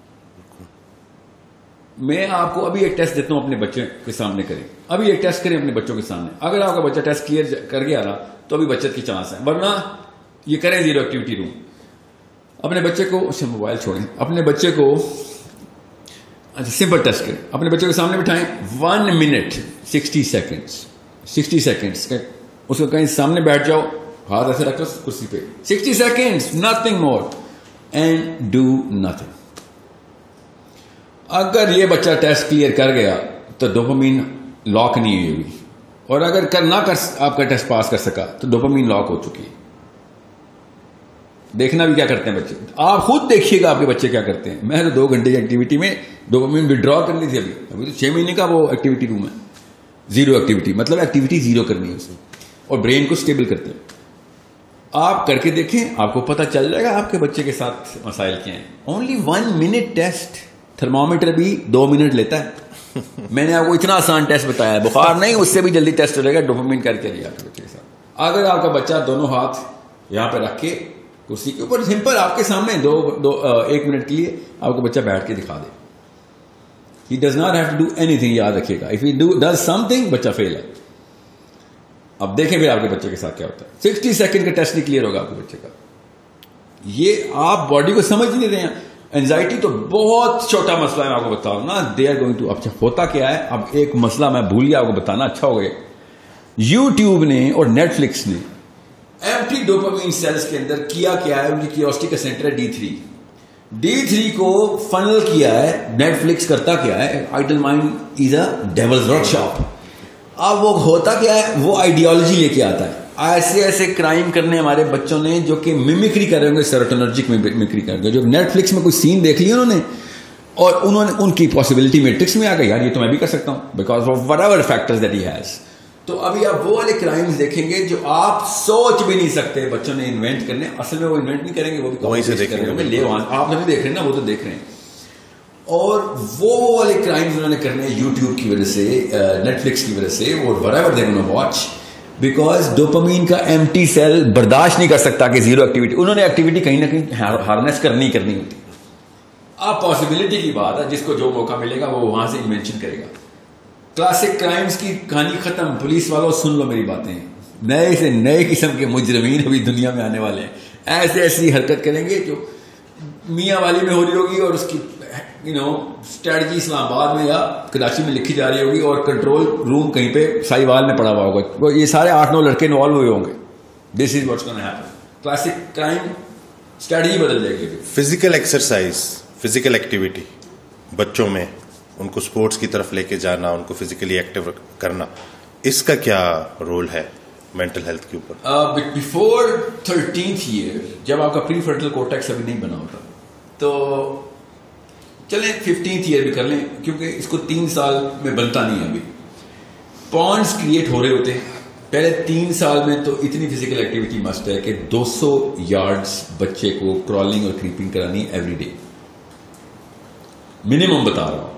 [SPEAKER 1] میں آپ کو ابھی ایک ٹیسٹ دیتا ہوں, اپنے بچے کے سامنے کریں, ابھی ایک ٹیسٹ کریں اپنے بچوں کے سامنے. اگر آپ کا بچہ ٹیسٹ کلیئر کر گیا نا تو ابھی بچت کی چانس ہے, ورنہ یہ کریں زیرو ایکٹیویٹی روم. اپنے بچے کو, اچھا موبائل چھوڑیں, اپنے بچے کو اچھا سمپل ٹیسٹ کریں, اپنے بچے کے سامنے بٹھائیں, one minute sixty seconds sixty seconds اس کو کہیں سامنے بیٹھ جاؤ, ہاتھ ایسے رکھ لو کرسی پہ, sixty seconds, nothing more, and do nothing. اگر یہ بچہ ٹیسٹ کلیئر کر گیا تو ڈوپامین لاک نہیں ہوئی ہوگی, اور اگر کر نہ کر آپ کا ٹیسٹ پاس کر سکا تو ڈوپامین لاک ہو چکی ہے. دیکھنا بھی کیا کرتے ہیں بچے, آپ خود دیکھیے گا آپ کے بچے کیا کرتے ہیں. میں تو دو گھنٹے کی ایکٹیویٹی میں ڈوپامین ودرا کرنی تھی, ابھی ابھی تو چھ مہینے کا وہ ایکٹیویٹی روم ہے, زیرو ایکٹیویٹی, مطلب ایکٹیویٹی زیرو کرنی ہے اسے, اور برین کو اسٹیبل کرتے ہیں. آپ کر کے دیکھیں, آپ کو پتہ چل جائے گا آپ کے بچے کے ساتھ مسائل کیا ہیں. Only one minute test, thermometer بھی دو منٹ لیتا ہے. میں نے آپ کو اتنا آسان ٹیسٹ بتایا ہے, بخار نہیں, اس سے بھی جلدی ٹیسٹ ہو جائے گا, ڈوپامین کر کے لیا آپ کے بچے کے ساتھ. اگر آپ کا بچہ دونوں ہاتھ یہاں پہ رکھ کے کرسی کے اوپر سمپل آپ کے سامنے دو دو ایک منٹ کے لیے آپ کا بچہ بیٹھ کے دکھا دے. He does not have to do anything. یاد رکھیے گا, if he do does something, بچہ فیل ہے. اب دیکھیں پھر آپ کے بچے کے ساتھ کیا ہوتا ہے. سکسٹی سیکنڈ کا ٹیسٹ نہیں کلیئر ہوگا آپ کے بچے کا. یہ آپ باڈی کو سمجھ نہیں رہے ہیں. اینزائٹی تو بہت چھوٹا مسئلہ ہے, میں آپ کو بتاؤں نا. دے آر گوئنگ ٹو, اب ہوتا کیا ہے, اب ایک مسئلہ میں بھول گیا آپ کو بتانا, اچھا ہو گیا. یوٹیوب نے اور نیٹ فلکس نے ایمٹی ڈوپامین سیلز کے اندر کیا کیا ہے, ان کی کیوریوسٹی کا سینٹر ہے ڈی تھری. ڈی تھری کو فنل کیا ہے. نیٹ فلکس کرتا کیا ہے, idle mind is a devil's workshop. اب وہ ہوتا کیا ہے, وہ آئیڈیالوجی لے کے آتا ہے. ایسے ایسے کرائم کرنے ہمارے بچوں نے جو کہ میمکری کر رہے ہوں گے, سیروٹونرجک میمکری کر رہے ہیں. جو نیٹ فلکس میں کوئی سین دیکھ لیا انہوں نے اور انہوں نے ان کی پاسبلٹی میٹرکس میں آ گئی, یار یہ تو میں بھی کر سکتا ہوں because of whatever factors that he has. تو ابھی آپ وہ والے کرائمز دیکھیں گے جو آپ سوچ بھی نہیں سکتے بچوں نے انوینٹ کرنے. اصل میں وہ انوینٹ نہیں کریں گے, وہ بھی وہیں سے دیکھیں گے. لے آپ نہیں دیکھ رہے نا, وہ تو دیکھ رہے ہیں. اور وہ والے کرائمز انہوں نے کرنے یوٹیوب کی وجہ سے, نیٹ فلکس کی وجہ سے, اور whatever they gonna watch, because dopamine کا ایم ٹی سیل برداشت نہیں کر سکتا کہ زیرو ایکٹیویٹی. انہوں نے ایکٹیویٹی کہیں نہ کہیں ہارنیس کرنی کرنی ہوتی. اب پاسبلٹی کی بات ہے, جس کو جو موقع ملے گا وہ وہاں سے انوینشن کرے گا. کلاسک کرائمز کی کہانی ختم. پولیس والوں سن لو میری باتیں, نئے سے نئے قسم کے مجرمین ابھی دنیا میں آنے والے ہیں. ایسے ایسی حرکت کریں گے جو میاں والی میں ہو رہی ہوگی اور اس کی یو نو اسٹریٹجی اسلام آباد میں یا کراچی میں لکھی جا رہی ہوگی اور کنٹرول روم کہیں پہ سائی وال میں پڑا ہوا ہوگا. یہ سارے آٹھ نو لڑکے انوالو ہوئے ہوں گے. This is what's gonna happen. Classic crime strategy بدل جائے گی.
[SPEAKER 2] فزیکل ایکسرسائز, فزیکل ایکٹیویٹی بچوں میں, ان کو سپورٹس کی طرف لے کے جانا, ان کو فزیکلی ایکٹیو کرنا, اس کا کیا رول ہے مینٹل ہیلتھ کے اوپر؟
[SPEAKER 1] بیفور تھرٹینتھ ایئر جب آپ کا پری فرنٹل کورٹیکس ابھی نہیں بنا ہوتا, تو چلیں ففٹینتھ ایئر بھی کر لیں کیونکہ اس کو تین سال میں بنتا نہیں ہے. ابھی پونڈس کریٹ ہو رہے ہوتے ہیں. پہلے تین سال میں تو اتنی فزیکل ایکٹیویٹی مسٹ ہے کہ دو سو یارڈس بچے کو کرالنگ اور کریپنگ کرانی ایوری ڈے منیمم بتا رہا ہوں.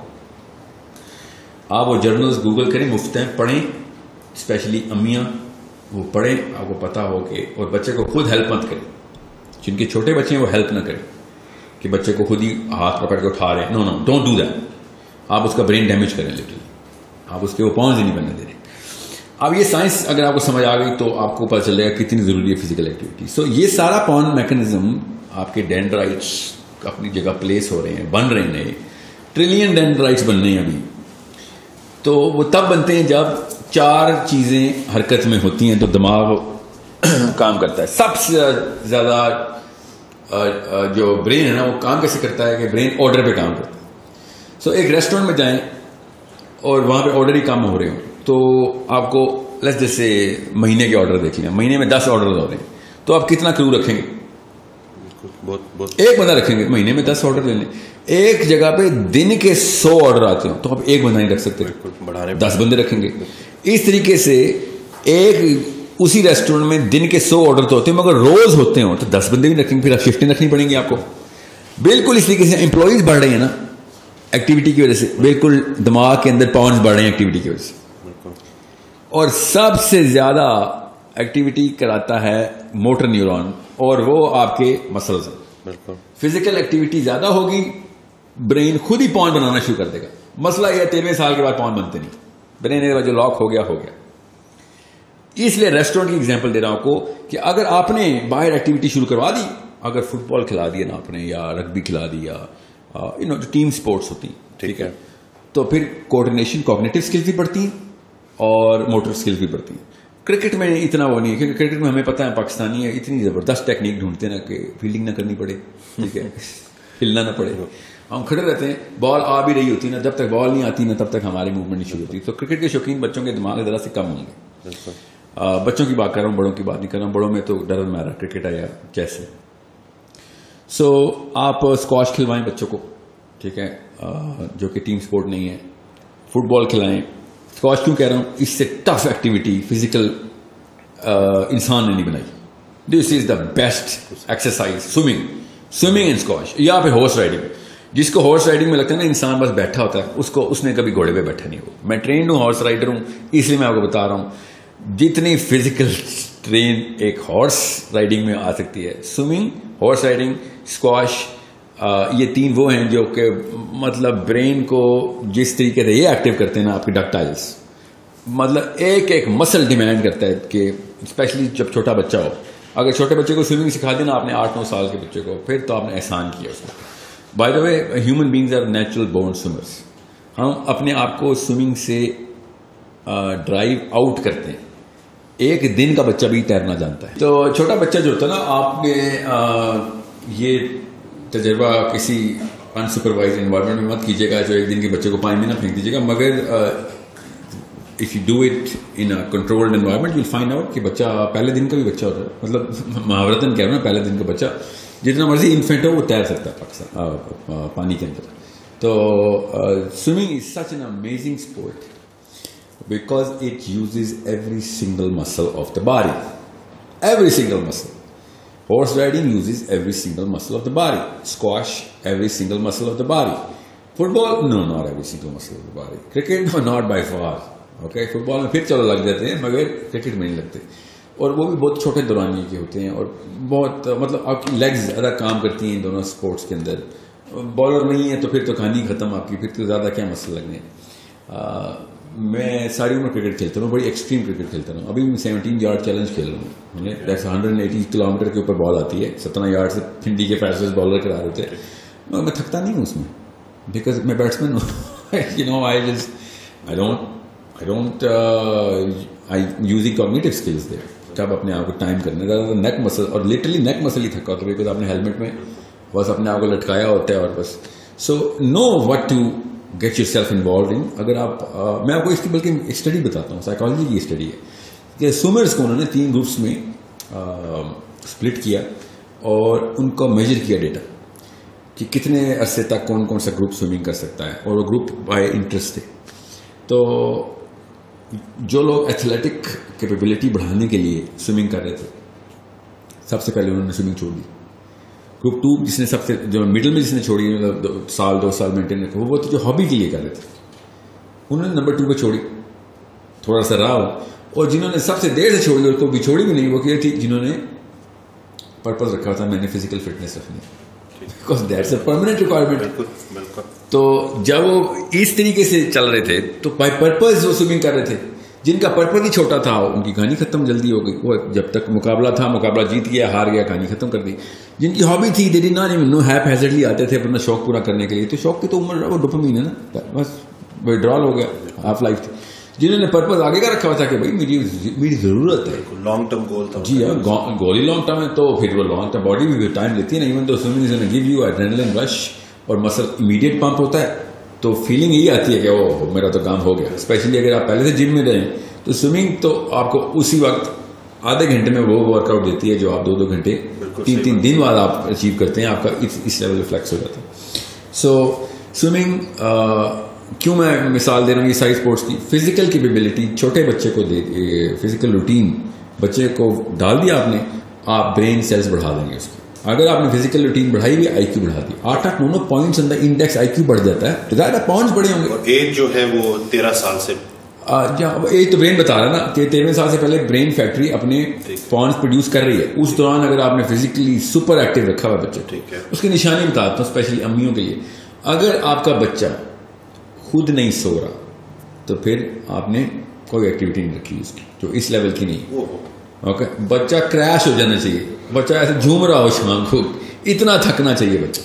[SPEAKER 1] آپ وہ جرنلز گوگل کریں, مفت ہیں, پڑھیں, اسپیشلی امیاں وہ پڑھیں, آپ کو پتا ہو کہ, اور بچے کو خود ہیلپ مت کریں. جن کے چھوٹے بچے ہیں وہ ہیلپ نہ کریں کہ بچے کو خود ہی ہاتھ پکڑ کے اٹھا رہے ہیں. No no don't do that. آپ اس کا برین ڈیمیج کریں لٹرلی. آپ اس کے وہ پاؤنز ہی نہیں بننے دے رہے. اب یہ سائنس اگر آپ کو سمجھ آ گئی تو آپ کو پتہ چلے گا کتنی ضروری ہے فزیکل ایکٹیویٹی. سو یہ سارا پاؤنڈ میکنزم آپ کے ڈینڈرائٹس اپنی جگہ پلیس ہو رہے ہیں, بن رہے ہیں. ٹریلین ڈینڈرائٹس بننے ہیں ابھی. تو وہ تب بنتے ہیں جب چار چیزیں حرکت میں ہوتی ہیں تو دماغ کام کرتا ہے. سب سے زیادہ جو برین ہے نا وہ کام کیسے کرتا ہے کہ برین آرڈر پہ کام کرتا ہے. سو so, ایک ریسٹورینٹ میں جائیں اور وہاں پہ آرڈر ہی کام ہو رہے ہوں تو آپ کو لیٹس جیسے مہینے کے آرڈر دیکھیں, مہینے میں دس آرڈر ہو رہے ہیں تو آپ کتنا کرو رکھیں گے؟
[SPEAKER 2] بہت بہت
[SPEAKER 1] ایک بندہ رکھیں گے. مہینے میں دس آرڈر لے لیں. ایک جگہ پہ دن کے سو آرڈر آتے ہوں تو آپ ایک بندہ نہیں رکھ سکتے, دس بندے رکھیں گے. اس طریقے سے ایک اسی ریسٹورینٹ میں دن کے سو آرڈر تو ہوتے ہیں مگر روز ہوتے ہوں تو دس بندے بھی رکھیں گے. پھر آپ شفٹیں رکھنی پڑیں گی آپ کو. بالکل اس طریقے سے امپلائیز بڑھ رہے ہیں نا ایکٹیویٹی کی وجہ سے. بالکل دماغ کے اندر پاؤنڈز بڑھ رہے ہیں ایکٹیویٹی کی وجہ سے. اور سب سے زیادہ ایکٹیویٹی کراتا ہے موٹر نیورون اور وہ آپ کے مسلز ہیں. فزیکل ایکٹیویٹی زیادہ ہوگی, برین خود ہی پاؤنڈ بنانا شروع کر دے گا. مسئلہ یہ تیرہویں سال کے بعد پاؤنڈ بنتے نہیں. برین جو لاک ہو گیا ہو گیا. اس لیے ریسٹورینٹ کی ایگزامپل دے رہا ہوں آپ کو کہ اگر آپ نے باہر ایکٹیویٹی شروع کروا دی, اگر فٹ بال کھلا دیا نا آپ نے یا رگبی کھلا دی یا یو نو جو ٹیم سپورٹس ہوتی ہیں, ٹھیک ہے, تو پھر کوآرڈینیشن کوگنیٹو اسکلز بھی بڑھتی ہیں اور موٹر اسکلز بھی بڑھتی ہیں. کرکٹ میں اتنا وہ نہیں ہے کیونکہ کرکٹ میں ہمیں پتہ ہے پاکستانی ہے اتنی زبردست ٹیکنیک ڈھونڈتے ہیں نا کہ فیلڈنگ نہ کرنی پڑے, ٹھیک ہے, ہلنا نہ پڑے. ہم کھڑے رہتے ہیں, بال آ بھی رہی ہوتی ہے نا, جب تک بال نہیں آتی نا تب تک ہماری موومنٹ نہیں شروع ہوتی. تو کرکٹ کے شوقین بچوں کے دماغ ذرا سے کم ہوں گے. بچوں کی بات کر رہا ہوں, بڑوں کی بات نہیں کر رہا ہوں. بڑوں میں تو ڈر مارا کرکٹ ہے یا چیس ہے. سو آپ اسکواش کھلوائیں بچوں کو, ٹھیک ہے, جو کہ ٹیم سپورٹ نہیں ہے. فٹ بال کھلائیں. اسکواش کیوں کہہ رہا ہوں, اس سے ٹف ایکٹیویٹی فزیکل انسان نے نہیں بنائی. This is the best exercise swimming swimming and squash. یہاں پہ ہارس رائڈنگ, جس کو ہارس رائڈنگ میں لگتا ہے نا انسان بس بیٹھا ہوتا ہے, اس کو اس نے کبھی گھوڑے پہ بیٹھا نہیں ہو. میں ٹرینڈ ہوں, ہارس رائڈر ہوں, اس لیے میں آپ کو بتا رہا ہوں جتنی فزیکل ٹرین ایک ہارس رائڈنگ میں آ سکتی ہے. سوئمنگ, ہارس رائڈنگ, اسکواش, یہ تین وہ ہیں جو کہ مطلب برین کو جس طریقے سے یہ ایکٹیو کرتے ہیں نا آپ کے ڈکٹائلس, مطلب ایک ایک مسل ڈیمانڈ کرتا ہے کہ اسپیشلی جب چھوٹا بچہ ہو, اگر چھوٹے بچے کو سوئمنگ سکھا دینا آپ نے آٹھ نو سال کے بچے کو, پھر تو آپ نے احسان کیا اس کو. By the way human beings are natural born swimmers. ہم اپنے آپ کو سوئمنگ سے ڈرائیو آؤٹ کرتے ہیں. ایک دن کا بچہ بھی تیرنا جانتا ہے. تو چھوٹا بچہ جو ہوتا ہے نا, آپ نے یہ تجربہ کسی انسپروائز انوائرمنٹ میں مت کیجیے گا جو ایک دن کے بچے کو پانی میں نہ پھینک دیجیے گا, مگر if you do it in controlled environment you will find out کہ بچہ پہلے دن کا بھی بچہ ہوتا ہے, مطلب محاورتاً کہہ رہا ہوں پہلے دن کا بچہ جتنا مرضی انفینٹ ہو وہ تیر سکتا ہے پاکستان پانی کے اندر. تو swimming is such an amazing sport because it uses every single muscle of the body, every single muscle. Horse riding uses every single muscle of the body. Squash, every single muscle of the body. Football, no, not every single muscle of the body. Cricket, no, not by far. Okay, football میں پھر چلو لگ جاتے ہیں مگر cricket میں نہیں لگتے, اور وہ بھی بہت چھوٹے دورانی کے ہوتے ہیں, اور بہت مطلب آپ کی لیگز زیادہ کام کرتی ہیں دونوں اسپورٹس کے اندر. بالر نہیں ہے تو پھر تو کہانی ختم آپ کی, پھر تو زیادہ کیا مسئلہ لگنے ہیں. میں ساری عمر کرکٹ کھیلتا ہوں, بڑی ایکسٹریم کرکٹ کھیلتا ہوں. ابھی میں سیونٹین یارڈ چیلنج کھیل رہا ہوں, ہنڈریڈ ایٹی کلو میٹر کے اوپر بال آتی ہے, سترہ یارڈ سے پھنڈی کے فیصلے بالر کرا رہے تھے. میں تھکتا نہیں ہوں اس میں بیکاز میں بیٹسمین ہوں. You know I just I don't I don't I using cognitive skills there. کب اپنے آپ کو ٹائم کرنا, نیک مسل, اور لٹرلی نیک مسل ہی تھکا ہوتا ہے بیکاز آپ نے ہیلمٹ میں بس اپنے آپ کو لٹکایا ہوتا ہے, اور بس so know what to get yourself involved in. اگر آپ میں آپ کو اس کی بلکہ ایک اسٹڈی بتاتا ہوں, سائیکالوجی کی اسٹڈی ہے کہ سوئمرس کو انہوں نے تین گروپس میں اسپلٹ کیا اور ان کو میجر کیا ڈیٹا کہ کتنے عرصے تک کون کون سا گروپ سوئمنگ کر سکتا ہے, اور وہ گروپ بائی انٹرسٹ تھے. تو جو لوگ ایتھلیٹک کیپیبلٹی بڑھانے کے لیے سوئمنگ کر رہے تھے, سب سے پہلے انہوں نے سوئمنگ چھوڑ دی. گروپ ٹو جس نے سب سے جو مڈل میں جس نے چھوڑی, مطلب سال دو سال مینٹین رکھا, وہ تو جو ہابی کے لیے کر رہے تھے انہوں نے نمبر ٹو پہ چھوڑی, تھوڑا سا رہا. اور جنہوں نے سب سے دیر سے چھوڑی اور کو بھی چھوڑی بھی نہیں, وہ کیا تھی جنہوں نے پرپز رکھا تھا میں نے فزیکل فٹنس رکھنی, because that's a permanent requirement. تو جب وہ اس طریقے سے چل رہے تھے تو بائی پرپز وہ سوئمنگ کر رہے تھے. جن کا پرپز ہی چھوٹا تھا ان کی کہانی ختم جلدی ہو گئی. وہ جب تک مقابلہ تھا, مقابلہ جیت گیا, ہار گیا, کہانی ختم کر دی. جن کی ہابی تھی they did not even know, haphazardly آتے تھے اپنا شوق پورا کرنے کے لیے, تو شوق کی تو عمر وہ ڈوپامین ہے نا, بس وڈرال ہو گیا, ہاف لائف تھی. جنہوں نے پرپز آگے کا رکھا ہوا تھا کہ بھائی میری میری ضرورت ہے,
[SPEAKER 2] لانگ ٹرم گول تھا.
[SPEAKER 1] جی ہاں, گول ہی لانگ ٹرم ہے, تو پھر وہ لانگ ٹرم باڈی بھی ٹائم لیتی ہے نا. Even though swimming is give you adrenaline rush اور مسل امیڈیٹ پمپ ہوتا ہے, تو فیلنگ یہی آتی ہے کہ وہ میرا تو کام ہو گیا. اسپیشلی اگر آپ پہلے سے جم میں رہیں تو سوئمنگ تو آپ کو اسی وقت آدھے گھنٹے میں وہ ورک آؤٹ دیتی ہے جو آپ دو دو گھنٹے تین تین دن بعد آپ اچیو کرتے ہیں. آپ کا اس لیول فلیکس ہو جاتا ہے. سو سوئمنگ کیوں میں مثال دے رہا ہوں یہ ساری اسپورٹس کی, فزیکل کیپیبلٹی چھوٹے بچے کو دے, فزیکل روٹین بچے کو ڈال دیا آپ نے, آپ برین سیلز بڑھا دیں گے اس کی. اگر آپ نے فزیکل روٹین بڑھائی ہوئی, آئی کیو بڑھا دی, آٹھ آٹھ نو پوائنٹس اندر انڈیکس آئی کیو بڑھ جاتا ہے, تو زیادہ پوائنٹس بڑے ہوں گے.
[SPEAKER 2] ایج جو ہے وہ تیرہ سال سے,
[SPEAKER 1] ایج تو برین بتا رہا ہے نا کہ تیرہویں سال سے پہلے برین فیکٹری اپنے پوائنٹس پروڈیوس کر رہی ہے. اس دوران اگر آپ نے فزیکلی سپر ایکٹیو رکھا ہوا بچہ, اس کی نشانی بتاتا ہوں اسپیشلی امیوں کے لیے. اگر آپ کا بچہ خود نہیں سو رہا تو پھر آپ نے کوئی ایکٹیویٹی نہیں رکھی اس کی جو اس لیول کی نہیں. اوکے, بچہ کریش ہو جانا چاہیے, بچہ ایسے جھوم رہا ہو شام کو, اتنا تھکنا چاہیے بچہ.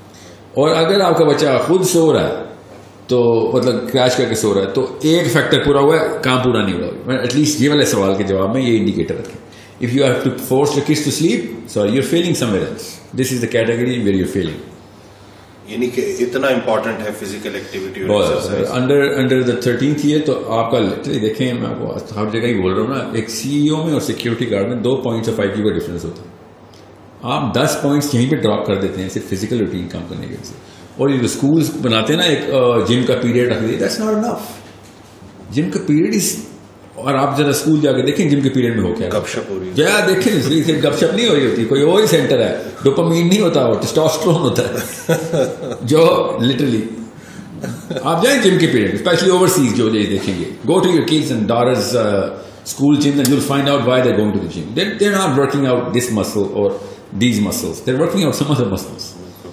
[SPEAKER 1] اور اگر آپ کا بچہ خود سو رہا ہے تو مطلب کریش کر کے سو رہا ہے تو ایک فیکٹر پورا ہوا ہے, کام پورا نہیں ہوا. ایٹ لیسٹ یہ والے سوال کے جواب میں یہ انڈیکیٹر رکھیں. If you have to force your kids to sleep, sorry you are feeling somewhere else, this is the category where you are feeling.
[SPEAKER 2] یعنی کہ اتنا امپورٹنٹ ہے physical activity
[SPEAKER 1] under under the thirteenth year. تو آپ کا دیکھیں, میں آپ کو ہر جگہ ہی بول رہا ہوں نا, ایک سی ای او میں اور سیکورٹی گارڈ میں دو پوائنٹس آف آئی کیو کا ڈفرینس ہوتا ہے. آپ دس پوائنٹس یہیں پہ ڈراپ کر دیتے ہیں صرف فزیکل روٹین کام کرنے کے وجہ سے. اور یہ جو اسکولس بناتے ہیں نا ایک جم کا پیریڈ رکھ دیتے, دیٹس ناٹ انف. جم کا پیریڈ از, اور آپ ذرا اسکول جا کے دیکھیں جم کے پیریڈ میں ہو کیا
[SPEAKER 2] گپ شپ ہو رہی ہے.
[SPEAKER 1] جا دیکھیں صرف گپ شپ نہیں ہو رہی ہوتی, کوئی اور ہی سینٹر ہے. ڈوپامین نہیں ہوتا, وہ ٹیسٹوسٹرون ہوتا ہے جو لٹرلی. آپ جائیں جم کے پیریڈ اسپیشلی اوورسیز جو دیکھیں گے, go to your kids and daughters school gym, then you'll find out why they're going to the gym. They're, they're not working out this muscle or these muscles. They're working out some other muscles.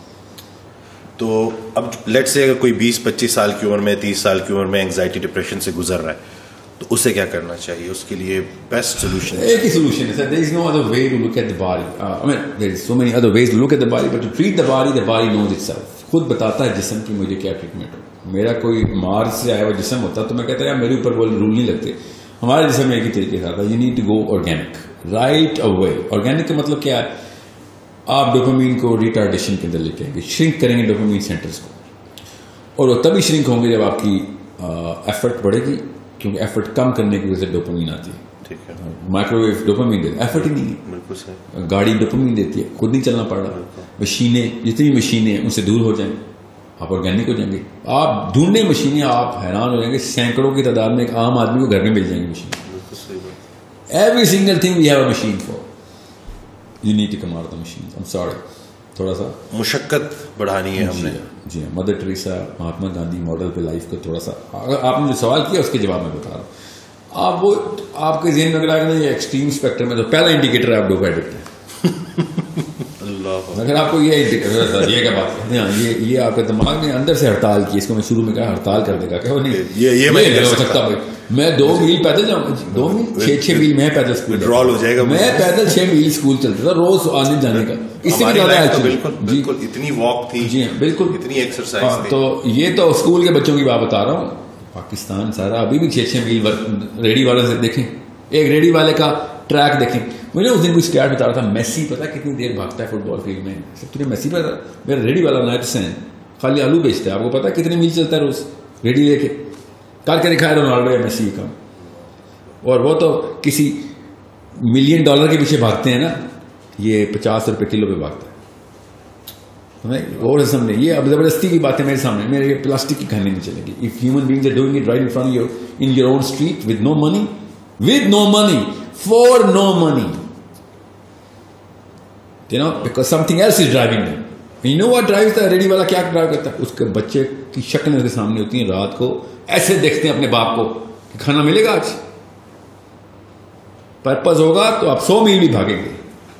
[SPEAKER 2] تو اب late سے اگر کوئی بیس پچیس سال کی عمر میں تیس سال کی عمر میں اینگزائٹی ڈپریشن سے گزر رہا ہے تو اسے کیا کرنا چاہیے؟ اس کے لیے بیسٹ سولوشن
[SPEAKER 1] ایک ہی سولوشن ہے سر. there is no other way to look at the body. uh, I mean there is so many other ways to look at the body, but to treat the body, the body knows itself. خود بتاتا ہے جسم کی مجھے کیا treatment ہو. میرا کوئی مارس سے آیا ہوا جسم ہوتا تو میں کہتا ہے میرے اوپر وہ رول نہیں لگتے. ہمارے جسم میں ایک ہی طریقے سے آتا ہے. You need to go organic right away. Organic کا مطلب کیا ہے؟ آپ ڈوپامین کو ریٹارڈیشن کے اندر لے کے آئیں گے, شرنک کریں گے ڈوپامین سینٹرز کو, اور وہ تبھی شرنک ہوں گے جب آپ کی ایفرٹ بڑھے گی, کیونکہ ایفرٹ کم کرنے کی وجہ سے ڈوپامین آتی ہے. مائکرو ویو ڈوپامین دیتا ہے, ایفرٹ ہی نہیں ہے. گاڑی ڈوپامین دیتی ہے, خود نہیں چلنا پڑ رہا. مشینیں جتنی مشینیں ان سے دور ہو جائیں, آپ آرگینک ہو جائیں گے. آپ ڈھونڈنے مشینیں, آپ حیران ہو جائیں گے, سینکڑوں کی تعداد میں ایک عام آدمی کو گھر میں مل جائیں گی machine. Every single thing we have a machine for. You need to come out of the machine. I am sorry, تھوڑا سا
[SPEAKER 2] مشقت بڑھانی ہے ہم نے.
[SPEAKER 1] جی ہاں, mother Teresa, Mahatma Gandhi model پہ لائف کو تھوڑا سا, اگر آپ نے جو سوال کیا اس کے جواب میں بتا رہا ہوں. آپ وہ آپ کے ذہن میں اگر آ گیا یہ ایکسٹریم اسپیکٹرم میں تو پہلا انڈیکیٹر ہے آپ ڈوپ ایڈکٹ ہیں. اگر آپ کو یہ انڈیکیٹر یہ کیا بات کرتے ہیں, یہ یہ آپ کے دماغ نے اندر سے ہڑتال کی, اس کو میں شروع میں کہا ہڑتال کر دے گا کہ وہ نہیں یہ میں نہیں کر سکتا بھائی, میں دو میل پیدل جاؤں, دو میل چھ چھ میل میں پیدل اسکول
[SPEAKER 2] ڈرال ہو جائے گا.
[SPEAKER 1] میں پیدل چھ میل اسکول چلتا تھا روز آنے جانے کا. اس سے
[SPEAKER 2] بالکل اتنی واک تھی.
[SPEAKER 1] جی ہاں بالکل
[SPEAKER 2] اتنی ایکسرسائز.
[SPEAKER 1] تو یہ تو اسکول کے بچوں کی بات بتا رہا ہوں. پاکستان سارا ابھی بھی چھ چھ میل ریڈی والے سے دیکھیں, ایک ریڈی والے کا ٹریک دیکھیں. مجھے اس دن کوئی اسٹیٹ بتا رہا تھا, میسی پتا کتنی دیر بھاگتا ہے فٹ بال فیلڈ میں. سب تجھے میسی پتا, میرا ریڈی والا نائٹس ہیں, خالی آلو بیچتا ہے. آپ کو پتا کتنے میل چلتا ہے روز ریڈی لے کے, کر کے دکھایا رونالڈو یا میسی کا. اور وہ تو کسی ملین ڈالر کے پیچھے بھاگتے ہیں نا, یہ پچاس روپے کلو پہ بھاگتا ہے. اور سامنے یہ اب زبردستی کی بات ہے میرے سامنے, میرے یہ پلاسٹک کی کھانے نہیں چلے گی. If human beings are doing it right in front your in your own street with no money, with no money, for no money, you know, because something else is driving them. You know what drive تھا ready والا, کیا drive کرتا ہے؟ اس کے بچے کی شکلیں اس کے سامنے ہوتی ہیں, رات کو ایسے دیکھتے ہیں اپنے باپ کو کہ کھانا ملے گا آج. پرپز ہوگا تو آپ سو میل بھی بھاگیں گے,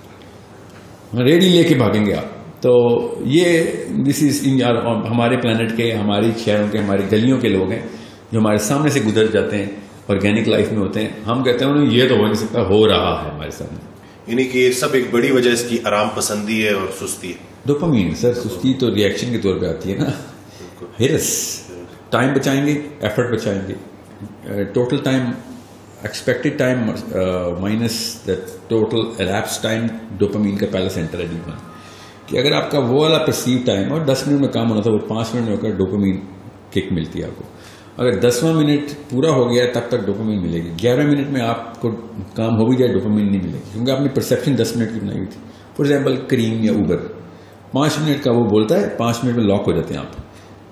[SPEAKER 1] ریڈی لے کے بھاگیں گے آپ. تو یہ دس از ہمارے پلانٹ کے, ہماری شہروں کے, ہماری گلیوں کے لوگ ہیں جو ہمارے سامنے سے گزر جاتے ہیں, آرگینک لائف میں ہوتے ہیں. ہم کہتے ہیں یہ تو ہو نہیں سکتا, ہو رہا ہے ہمارے سامنے.
[SPEAKER 2] یعنی کہ یہ سب ایک بڑی وجہ اس کی آرام پسندی ہے اور سستی ہے.
[SPEAKER 1] ڈوپامین سر, سستی تو ریئیکشن کے طور پہ آتی ہے نا. ہرس, ٹائم بچائیں گے, ایفرٹ بچائیں گے. Total time, expected time minus the total elapse time, dopamine کا پہلا سینٹر ہے ڈی ون. کہ اگر آپ کا وہ والا پرسیو ٹائم اور دس منٹ میں کام ہونا تھا, وہ پانچ منٹ میں ہو کر ڈوپامین کک ملتی ہے آپ کو. اگر دسواں منٹ پورا ہو گیا تب تک ڈوپامین ملے گی. گیارہ منٹ میں آپ کو کام ہو بھی جائے ڈوپامین نہیں ملے گی, کیونکہ آپ نے پرسیپشن دس منٹ کی بنائی ہوئی تھی. فار ایگزامپل کریم یا اوبر, پانچ منٹ کا وہ بولتا ہے, پانچ منٹ میں لاک ہو جاتے ہیں آپ.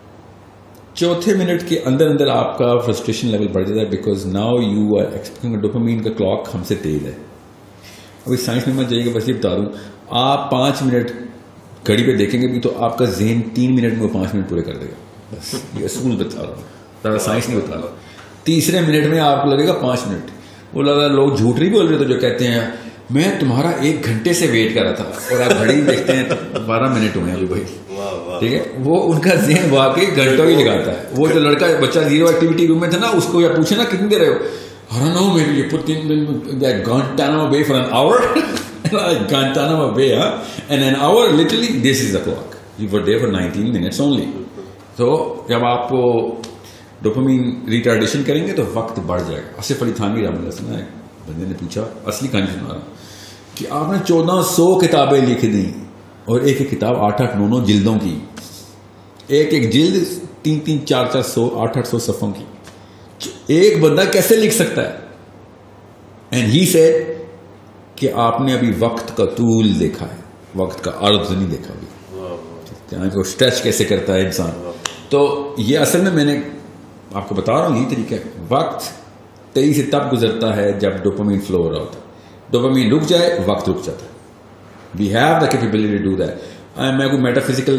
[SPEAKER 1] چوتھے منٹ کے اندر اندر آپ کا فرسٹریشن لیول بڑھ جاتا ہے, because now you are expecting dopamine کا کلاک ہم سے تیز ہے. ابھی سائنس میں مت جائیے گا, بس یہ بتا دوں, آپ پانچ منٹ گھڑی پہ دیکھیں گے بھی تو آپ کا ذہن تین منٹ میں وہ پانچ منٹ پورے کر دے گا. بس یہ اصول بتا رہا ہوں, زیادہ سائنس نہیں بتا رہا. تیسرے منٹ میں آپ کو لگے گا پانچ منٹ. وہ لگا لوگ جھوٹ نہیں بول رہے تو جو کہتے ہیں میں تمہارا ایک گھنٹے سے ویٹ کر رہا تھا, اور آپ گھڑی دیکھتے ہیں تو بارہ منٹ ہوئے ہیں ابھی بھائی. ٹھیک ہے, وہ ان کا ذہن واقعی گھنٹوں ہی لگاتا ہے. وہ جو لڑکا بچہ زیرو ایکٹیویٹی روم میں تھا نا, اس کو یا پوچھے نا کتنی دیر رہے ہو, I don't know, maybe you put in that Guantanamo Bay for an hour. Like Guantanamo Bay, huh? And an hour, literally, this is the clock. You were there for nineteen minutes only. So, جب آپ کو dopamine retardation کریں گے تو وقت بڑھ جائے گا. آصف علی تھانوی رحمۃ اللہ سنا ہے, بندے نے پوچھا, اصلی کہانی سنا رہا ہوں, کہ آپ نے چودہ سو کتابیں لکھ دیں اور ایک ایک کتاب آٹھ آٹھ نو نو جلدوں کی, ایک ایک جلد تین تین چار چار سو آٹھ آٹھ سو صفحوں کی, ایک بندہ کیسے لکھ سکتا ہے؟ اینڈ ہی سیڈ کہ آپ نے ابھی وقت کا طول دیکھا ہے, وقت کا عرض نہیں دیکھا ابھی, کو اسٹریچ کیسے کرتا ہے انسان. تو یہ اصل میں میں نے آپ کو بتا رہا ہوں, یہی طریقہ ہے. وقت تیزی سے تب گزرتا ہے جب ڈوپامین فلو ہو رہا ہوتا ہے. ڈوپامین رک جائے, وقت رک جاتا ہے. We have the capability to do that. میں کوئی میٹا فزیکل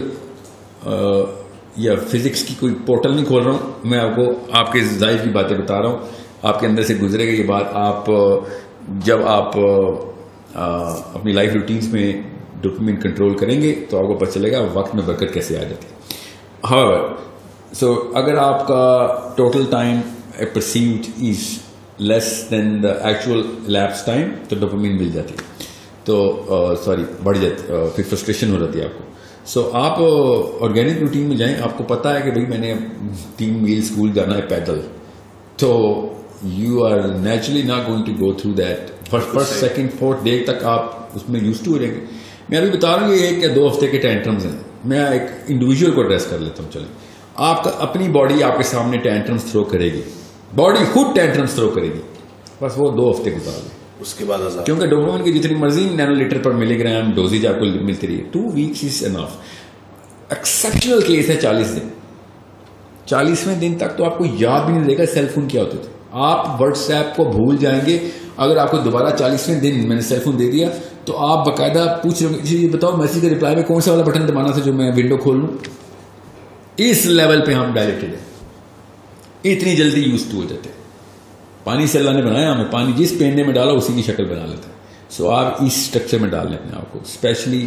[SPEAKER 1] یا فزکس کی کوئی پورٹل نہیں کھول رہا ہوں, میں آپ کو آپ کے ظاہر کی باتیں بتا رہا ہوں. آپ کے اندر سے گزرے گا یہ بات. آپ جب آپ اپنی لائف روٹینز میں ڈوپامین کنٹرول کریں گے تو آپ کو پتہ چلے گا وقت میں برکت کیسے آ جاتی ہے. ہاؤیور سو اگر آپ کا total time perceived is less than the actual lapse time تو ڈوپامین مل جاتی ہے, تو سوری بڑھ جاتی, پھر فرسٹریشن ہو جاتی ہے آپ کو. سو آپ آرگینک روٹین میں جائیں, آپ کو پتہ ہے کہ بھائی میں نے تین میل اسکول جانا ہے پیدل, تو you are naturally not going to go through that first first second fourth day تک آپ اس میں یوز ٹو ہو جائیں گے. میں ابھی بتا رہا ہوں یہ ایک یا دو ہفتے کے ٹینٹرمز ہیں, میں ایک انڈیویجول کو ایڈریس کر لیتا ہوں. چلیں, آپ کا اپنی باڈی آپ کے سامنے ٹینٹرمز تھرو کرے گی, باڈی خود ٹینٹرمز تھرو کرے گی, بس وہ دو ہفتے گزار لیں, اس کے بعد کیونکہ ڈوپامین کی جتنی مرضی نینو لیٹر پر ملی گرام ڈوزیج آپ کو ملتی رہی ہے, two weeks is enough. Exceptional case ہے چالیس دن, چالیسویں دن تک تو آپ کو یاد بھی نہیں رہے گا سیل فون کیا ہوتے تھے. آپ واٹس ایپ کو بھول جائیں گے. اگر آپ کو دوبارہ چالیسویں دن میں نے سیل فون دے دیا تو آپ باقاعدہ پوچھ رہے جی بتاؤ میسیج کے ریپلائی میں کون سا والا بٹن دبانا تھا جو میں ونڈو کھول لوں. اس لیول پہ ہم ڈائلیٹڈ ہیں, اتنی جلدی یوز ٹو ہو جاتے ہیں. پانی سے اللہ نے بنایا ہمیں, پانی جس پینڈے میں ڈالا اسی کی شکل بنا لیتا ہے. سو آپ اس اسٹرکچر میں ڈال لیں اپنے آپ کو, اسپیشلی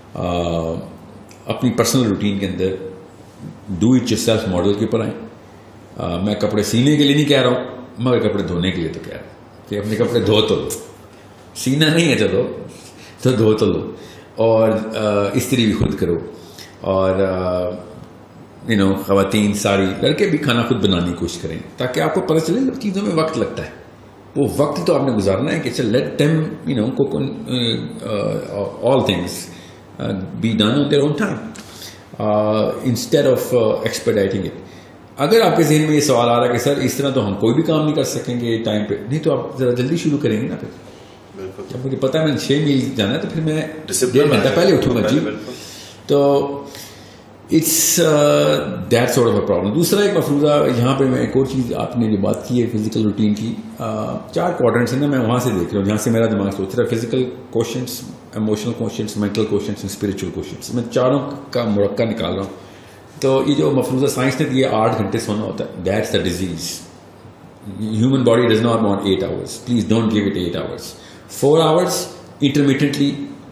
[SPEAKER 1] اپنی پرسنل روٹین کے اندر do it yourself model کے اوپر آئیں. میں کپڑے سینے کے لیے نہیں کہہ رہا ہوں, مگر کپڑے دھونے کے لیے تو کہہ رہا ہوں کہ اپنے کپڑے دھو تو لو, سینا نہیں ہے چلو تو دھو تو لو, اور استری بھی خود کرو. اور یو نو خواتین ساری لڑکے بھی کھانا خود بنانے کی کوشش کریں تاکہ آپ کو پتہ چلے چیزوں میں وقت لگتا ہے. وہ وقت تو آپ نے گزارنا ہے کہ چل let them you know cook all things be done on their own time instead of expediting it. اگر آپ کے ذہن میں یہ سوال آ رہا ہے کہ سر اس طرح تو ہم کوئی بھی کام نہیں کر سکیں گے ٹائم پہ, نہیں تو آپ ذرا جلدی شروع کریں گے نا. پھر جب مجھے پتا ہے میں چھ میل جانا ہے تو پھر میں ڈیڑھ گھنٹہ پہلے اٹھوں گا. جی تو it's that sort of a problem. دوسرا ایک مفروضہ یہاں پہ میں ایک اور چیز آپ نے جو بات کی ہے فزیکل روٹین کی, چار کوارٹرنٹس ہیں نا, میں وہاں سے دیکھ رہا ہوں جہاں سے میرا دماغ سوچ رہا ہے. Physical questions, emotional questions, mental questions, spiritual questions, میں چاروں کا مرکب نکال رہا ہوں. تو یہ جو مفروضہ سائنس نے دیا آٹھ گھنٹے سونا ہوتا ہے, that's the disease. Human body does not want eight hours, please don't give it eight hours. Four hours intermediately,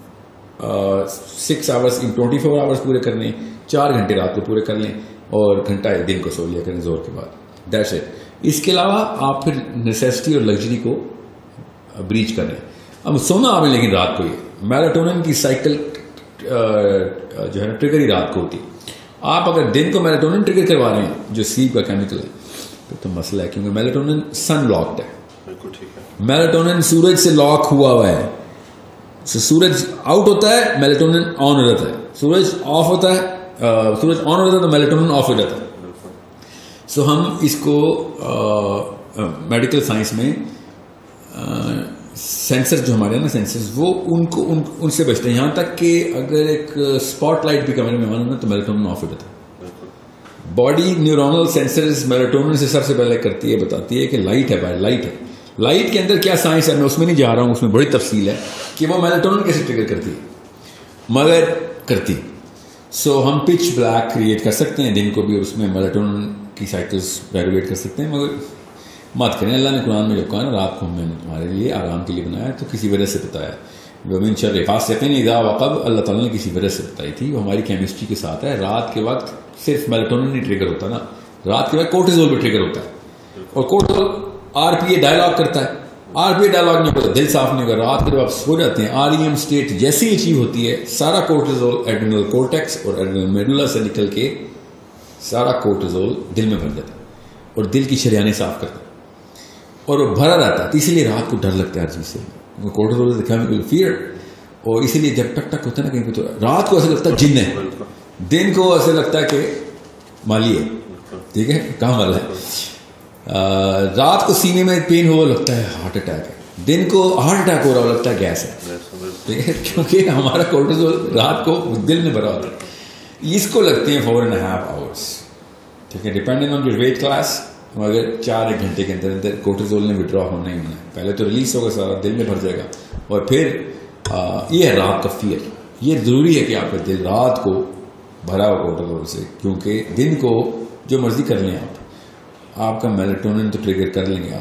[SPEAKER 1] six hours in twenty four hours پورے کرنے, چار گھنٹے رات کو پورے کر لیں اور گھنٹہ ایک دن کو سو لیا کریں زور کے بعد. That's it. اس کے علاوہ آپ پھر نیسیسٹی اور لگژری کو بریچ کر رہے ہیں. اب سونا آپ نے لیکن رات کو یہ میلاٹونن کی سائیکل جو ہے نا ٹریگر ہی رات کو ہوتی ہے. آپ اگر دن کو میلاٹونن ٹریگر کروا رہے ہیں جو سلیپ کا کیمیکل ہے پھر تو مسئلہ ہے, کیونکہ میلاٹونن سن لاکڈ ہے. میلاٹونن سورج سے لاک ہوا ہوا ہے. سورج آؤٹ ہوتا ہے میلاٹونن آن ہو جاتا ہے, سورج آف ہوتا ہے سورج آن ہو جاتا ہے تو میلاٹونن آف ہو جاتا ہے. سو ہم اس کو میڈیکل سائنس میں سینسر جو ہمارے ہیں نا سینسرز, وہ ان کو ان, ان سے بچتے ہیں. یہاں تک کہ اگر ایک اسپاٹ لائٹ بھی کمرے میں آن ہونا تو میلاٹونن آف ہو جاتا ہے. باڈی نیورونل سینسرز میلاٹونن سے سب سے پہلے کرتی ہے, بتاتی ہے کہ لائٹ ہے, باہر لائٹ ہے. لائٹ کے اندر کیا سائنس ہے میں اس میں نہیں جا رہا ہوں, اس میں بڑی تفصیل ہے کہ وہ میلاٹونن کیسے ٹریگر کرتی ہے, مگر کرتی. سو ہم پچ بلیک کریٹ کر سکتے ہیں دن کو بھی, اور اس میں میلاٹونن کی سائیکلز ریگولیٹ کر سکتے ہیں, مگر مت کریں. اللہ نے قرآن میں جو کہا نا رات کو ہم نے ہمارے لیے آرام کے لیے بنایا تو کسی وجہ سے بتایا. ومن شر غاسق اذا وقب, اللہ تعالیٰ نے کسی وجہ سے بتائی تھی, وہ ہماری کیمسٹری کے ساتھ ہے. رات کے وقت صرف میلاٹونن نہیں ٹریگر ہوتا نا, رات کے وقت کورٹیزول بھی ٹریگر ہوتا ہے, اور کورٹیزول آر پی اے ڈائلاگ کرتا ہے. آر پی اے ڈائلاگ نہیں ہوتا, دل صاف نہیں ہوگا. رات کے جب آپ سو جاتے ہیں آر ای ایم اسٹیٹ جیسے ہی اچیو ہوتی ہے, سارا کورٹیزول ایڈرینل کورٹیکس اور ایڈرینل میڈولا سے نکل کے سارا کورٹیزول دل میں بھر جاتا ہے اور دل کی شریانیں صاف کرتا ہے, اور وہ بھرا رہتا ہے. تو اسی لیے رات کو ڈر لگتا ہے ہر چیز سے, کورٹیزول دکھا میں کوئی فیئر, اور اسی لیے جب ٹک ٹک ہوتا ہے نا کہیں پہ تو رات کو ایسا لگتا ہے جن ہے, دن کو ایسا لگتا ہے کہ مالی ہے, ٹھیک ہے کام والا ہے. رات کو سینے میں پین ہوا لگتا ہے ہارٹ اٹیک ہے, دن کو ہارٹ اٹیک ہو رہا لگتا ہے گیس ہے, ٹھیک ہے, کیونکہ ہمارا کورٹیزول رات کو دل میں بھرا ہوتا ہے. اس کو لگتے ہیں فور اینڈ ہاف آورس, ٹھیک ہے, depending on your weight class. مگر چار ایک گھنٹے کے اندر اندر کورٹیزول نے وڈرا ہونا ہی ہونا ہے. پہلے تو ریلیز ہوگا سارا, دل میں بھر جائے گا, اور پھر یہ ہے رات کا فیئر. یہ ضروری ہے کہ آپ کا دل رات کو بھرا ہوا کورٹیزول سے, کیونکہ دن کو جو مرضی کر لیں آپ, آپ کا میلاٹونن تو ٹریگر کر لیں گے آپ,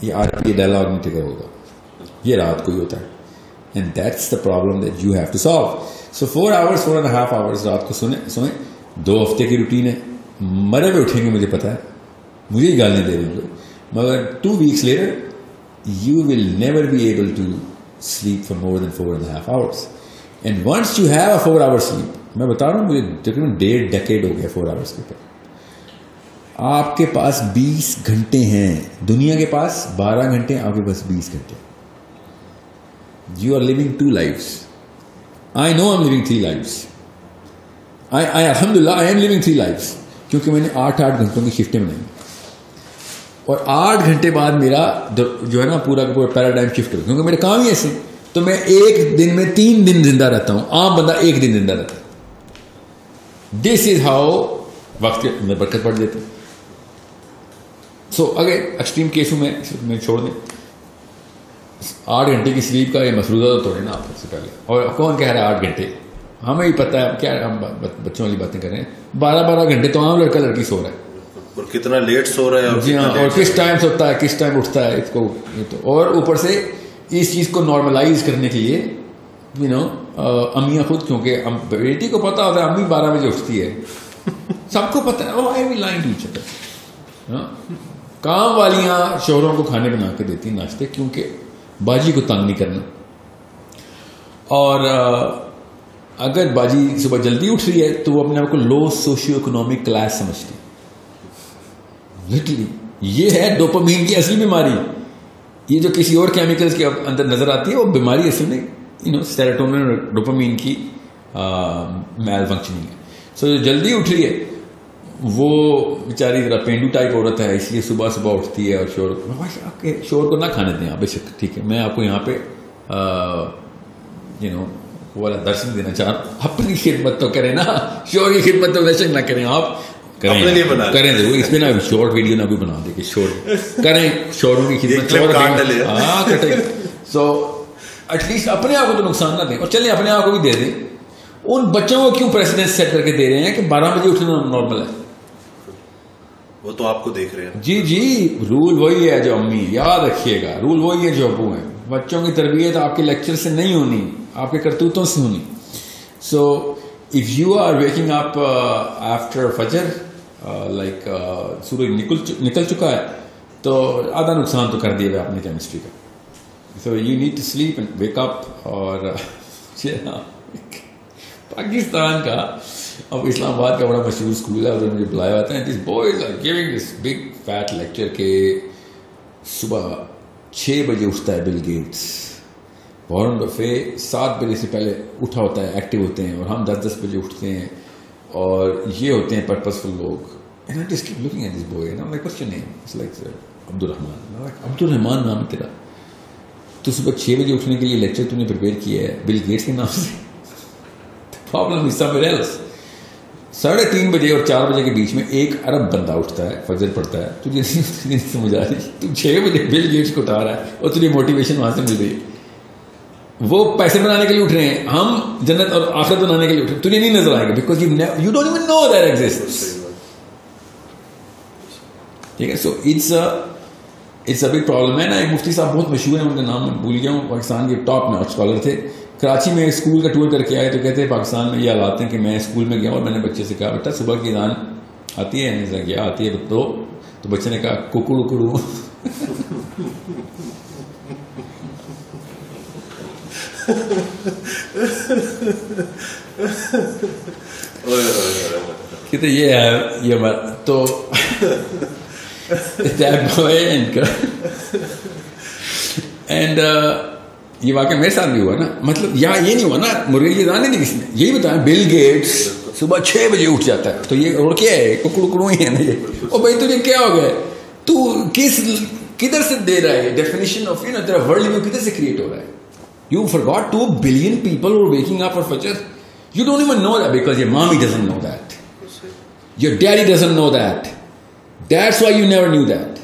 [SPEAKER 1] یہ آر پی ڈائلاگ نہیں ٹگر ہوگا, یہ رات کو ہی ہوتا ہے. And that's the problem that you have to solve. So four hours four and half hours رات کو سوئیں سوئیں دو ہفتے کی روٹین ہے. مرے ہوئے اٹھیں گے مجھے پتا ہے, مجھے ہی گال نہیں دے رہے لوگ, مگر two weeks later you will never be able to sleep for more than four and a half hours. And once you have a four hour sleep, میں بتا رہا ہوں مجھے تقریباً ڈیڑھ ڈیکیڈ ہو گیا فور آورس کے اوپر. آپ کے پاس بیس گھنٹے ہیں, دنیا کے پاس بارہ گھنٹے, آپ کے پاس بیس گھنٹے. You are living two lives. I know I'm living three lives. I, I alhamdulillah I am living three lives, کیونکہ میں نے آٹھ آٹھ گھنٹوں کی شفٹیں بنائی, اور آٹھ گھنٹے بعد میرا جو ہے نا پورا کا پورا پیراڈائم شفٹ ہو, کیونکہ میرے کام ہی ایسے, تو میں ایک دن میں تین دن زندہ رہتا ہوں, عام بندہ ایک دن زندہ رہتا ہے. دس از ہاؤ وقت میں برکت پڑ دیتا. سو اگر ایکسٹریم کیسوں میں میں چھوڑ دیں, آٹھ گھنٹے کی سلیپ کا یہ مسودہ تو ہے نا آپ سے پہلے, اور کون کہہ رہا ہے آٹھ گھنٹے, ہمیں ہی پتہ ہے کیا, ہم بچوں والی باتیں کر رہے ہیں. بارہ بارہ گھنٹے تو عام لڑکا لڑکی سو رہا ہے,
[SPEAKER 2] اور کتنا لیٹ سو رہا ہے,
[SPEAKER 1] جی ہاں, اور کس ٹائم سوتا ہے, کس ٹائم اٹھتا ہے, اس کو یہ تو. اور اوپر سے اس چیز کو نارملائز کرنے کے لیے یو نو امیاں خود, کیونکہ بیٹی کو پتا ہوتا ہے امی بارہ بجے اٹھتی ہے, سب کو پتا ہے. کام والیاں شوہروں کو کھانے بنا کے دیتی ناشتے, کیونکہ باجی کو تنگ نہیں کرنا. اور اگر باجی صبح جلدی اٹھ رہی ہے تو وہ اپنے آپ کو لو سوشیو اکنامک کلاس سمجھتی. لٹرلی یہ ہے ڈوپامین کی اصلی بیماری. یہ جو کسی اور کیمیکلز کے اندر نظر آتی ہے وہ بیماری اصل میں یو نو سیروٹونن اور ڈوپامین کی میل فنکشننگ ہے. سو جو جلدی اٹھ رہی ہے وہ بیچاری ذرا پینڈو ٹائپ عورت ہے, اس لیے صبح صبح اٹھتی ہے, اور شور آپ کے شور کو نہ کھانے دیں آپ, بے شک ٹھیک ہے, میں آپ کو یہاں پہ یو نو وہ والا درشن دینا چاہ رہا ہوں. اپنی خدمت تو کریں نا, شور کی خدمت تو بے شک نہ کریں آپ, کریں ضرور. اس میں نا شارٹ ویڈیو نہ بھی بنا دے کہ شور کریں, شوروں کی خدمت ہاں کٹے. سو ایٹ لیسٹ اپنے آپ کو تو نقصان نہ دیں, اور چلیں اپنے آپ کو بھی دے دیں. ان بچوں کو کیوں پریسیڈنس سیٹ کر کے دے رہے ہیں کہ بارہ بجے اٹھنا نارمل ہے؟
[SPEAKER 2] وہ تو آپ کو دیکھ رہے ہیں.
[SPEAKER 1] جی جی, رول وہی ہے جو امی, یاد رکھیے گا, رول وہی ہے جو ابو ہیں. بچوں کی تربیت آپ کے لیکچر سے نہیں ہونی, آپ کے کرتوتوں سے ہونی. So if you are waking up after فجر, لائک سورج نکل نکل چکا ہے, تو آدھا نقصان تو کر دیا آپ نے کیمسٹری کا. So you need to sleep and wake up. اور پاکستان کا اب اسلام آباد کا بڑا مشہور اسکول ہے, ادھر مجھے بلایا جاتا ہے. دس boys are giving this big fat lecture کہ صبح چھ بجے اٹھتا ہے بل گیٹس, وارن بفے سات بجے سے پہلے اٹھا ہوتا ہے, ایکٹیو ہوتے ہیں, اور ہم دس دس بجے اٹھتے ہیں, اور یہ ہوتے ہیں پرپزفل لوگ. And I just keep looking at this boy and I'm like, what's your name? It's like Abdul Rahman. I'm like, عبد الرحمان نام تیرا, تو صبح چھ بجے اٹھنے کے لیے لیکچر تو نے پریپیئر کیا ہے بل گیٹس کے نام سے. Problem is somewhere else. ساڑھے تین بجے اور چار بجے کے بیچ میں ایک ارب بندہ اٹھتا ہے, فجر پڑتا ہے, تجھے نہیں سمجھ آ رہی, تو چھ بجے بل گیٹس کو اٹھا رہا ہے, اور تجھے موٹیویشن وہاں سے مل رہی ہے. وہ پیسے بنانے کے لیے اٹھ رہے ہیں, ہم جنت اور آخرت بنانے کے لیے اٹھ رہے ہیں. تجھے نہیں نظر آئے گا because you don't even know that exists. ٹھیک ہے, so it's it's a big problem ہے نا. ایک مفتی صاحب بہت مشہور ہیں, ان کا نام میں بھول گیا ہوں, پاکستان کے ٹاپ ناچ اسکالر تھے, کراچی میں اسکول کا ٹور کر کے آئے, تو کہتے ہیں پاکستان میں یہ حالات ہیں کہ میں اسکول میں گیا اور میں نے بچے سے کہا بیٹا صبح کی اذان آتی ہے, کیا آتی ہے تو تو بچے نے کہا ککڑو کڑو. کہتے یہ ہے یہ ہمارا تو اینڈ یہ واقعہ میرے ساتھ بھی ہوا نا. مطلب یہاں یہ نہیں ہوا نا مرغی کی دان نہیں کسی نے, یہی بتایا بل گیٹس صبح چھ بجے اٹھ جاتا ہے, تو یہ اور کیا ہے ککڑو کڑو ہی ہے نا یہ. اور بھائی تجھے کیا ہو گیا, تو کس کدھر سے دے رہا ہے ڈیفینیشن آف یو نو تیرا ورلڈ ویو کدھر سے کریٹ ہو رہا ہے. You forgot two billion people who are waking up for Fajr. You don't even know that because your mommy doesn't know that. Your daddy doesn't know that. That's why you never knew that.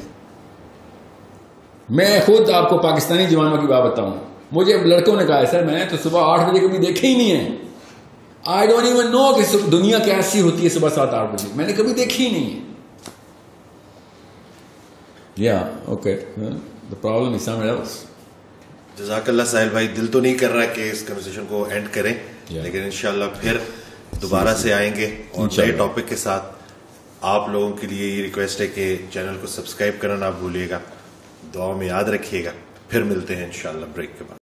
[SPEAKER 1] میں خود آپ کو پاکستانی جوانوں کی بات بتاؤں, مجھے لڑکوں نے کہا سر میں نے تو صبح آٹھ بجے کبھی دیکھے ہی نہیں ہے. I don't even know کہ دنیا کیسی ہوتی ہے صبح سات آٹھ بجے, میں نے کبھی دیکھی ہی نہیں ہے. Yeah, okay. The problem is somewhere else.
[SPEAKER 2] جزاک اللہ ساحل بھائی. دل تو نہیں کر رہا کہ اس کنورسیشن کو اینڈ کریں, لیکن انشاءاللہ پھر دوبارہ سے آئیں گے اور نئے ٹاپک کے ساتھ. آپ لوگوں کے لیے یہ ریکویسٹ ہے کہ چینل کو سبسکرائب کرنا نہ بھولیے گا, دعاؤں میں یاد رکھیے گا. پھر ملتے ہیں انشاءاللہ بریک کے بعد.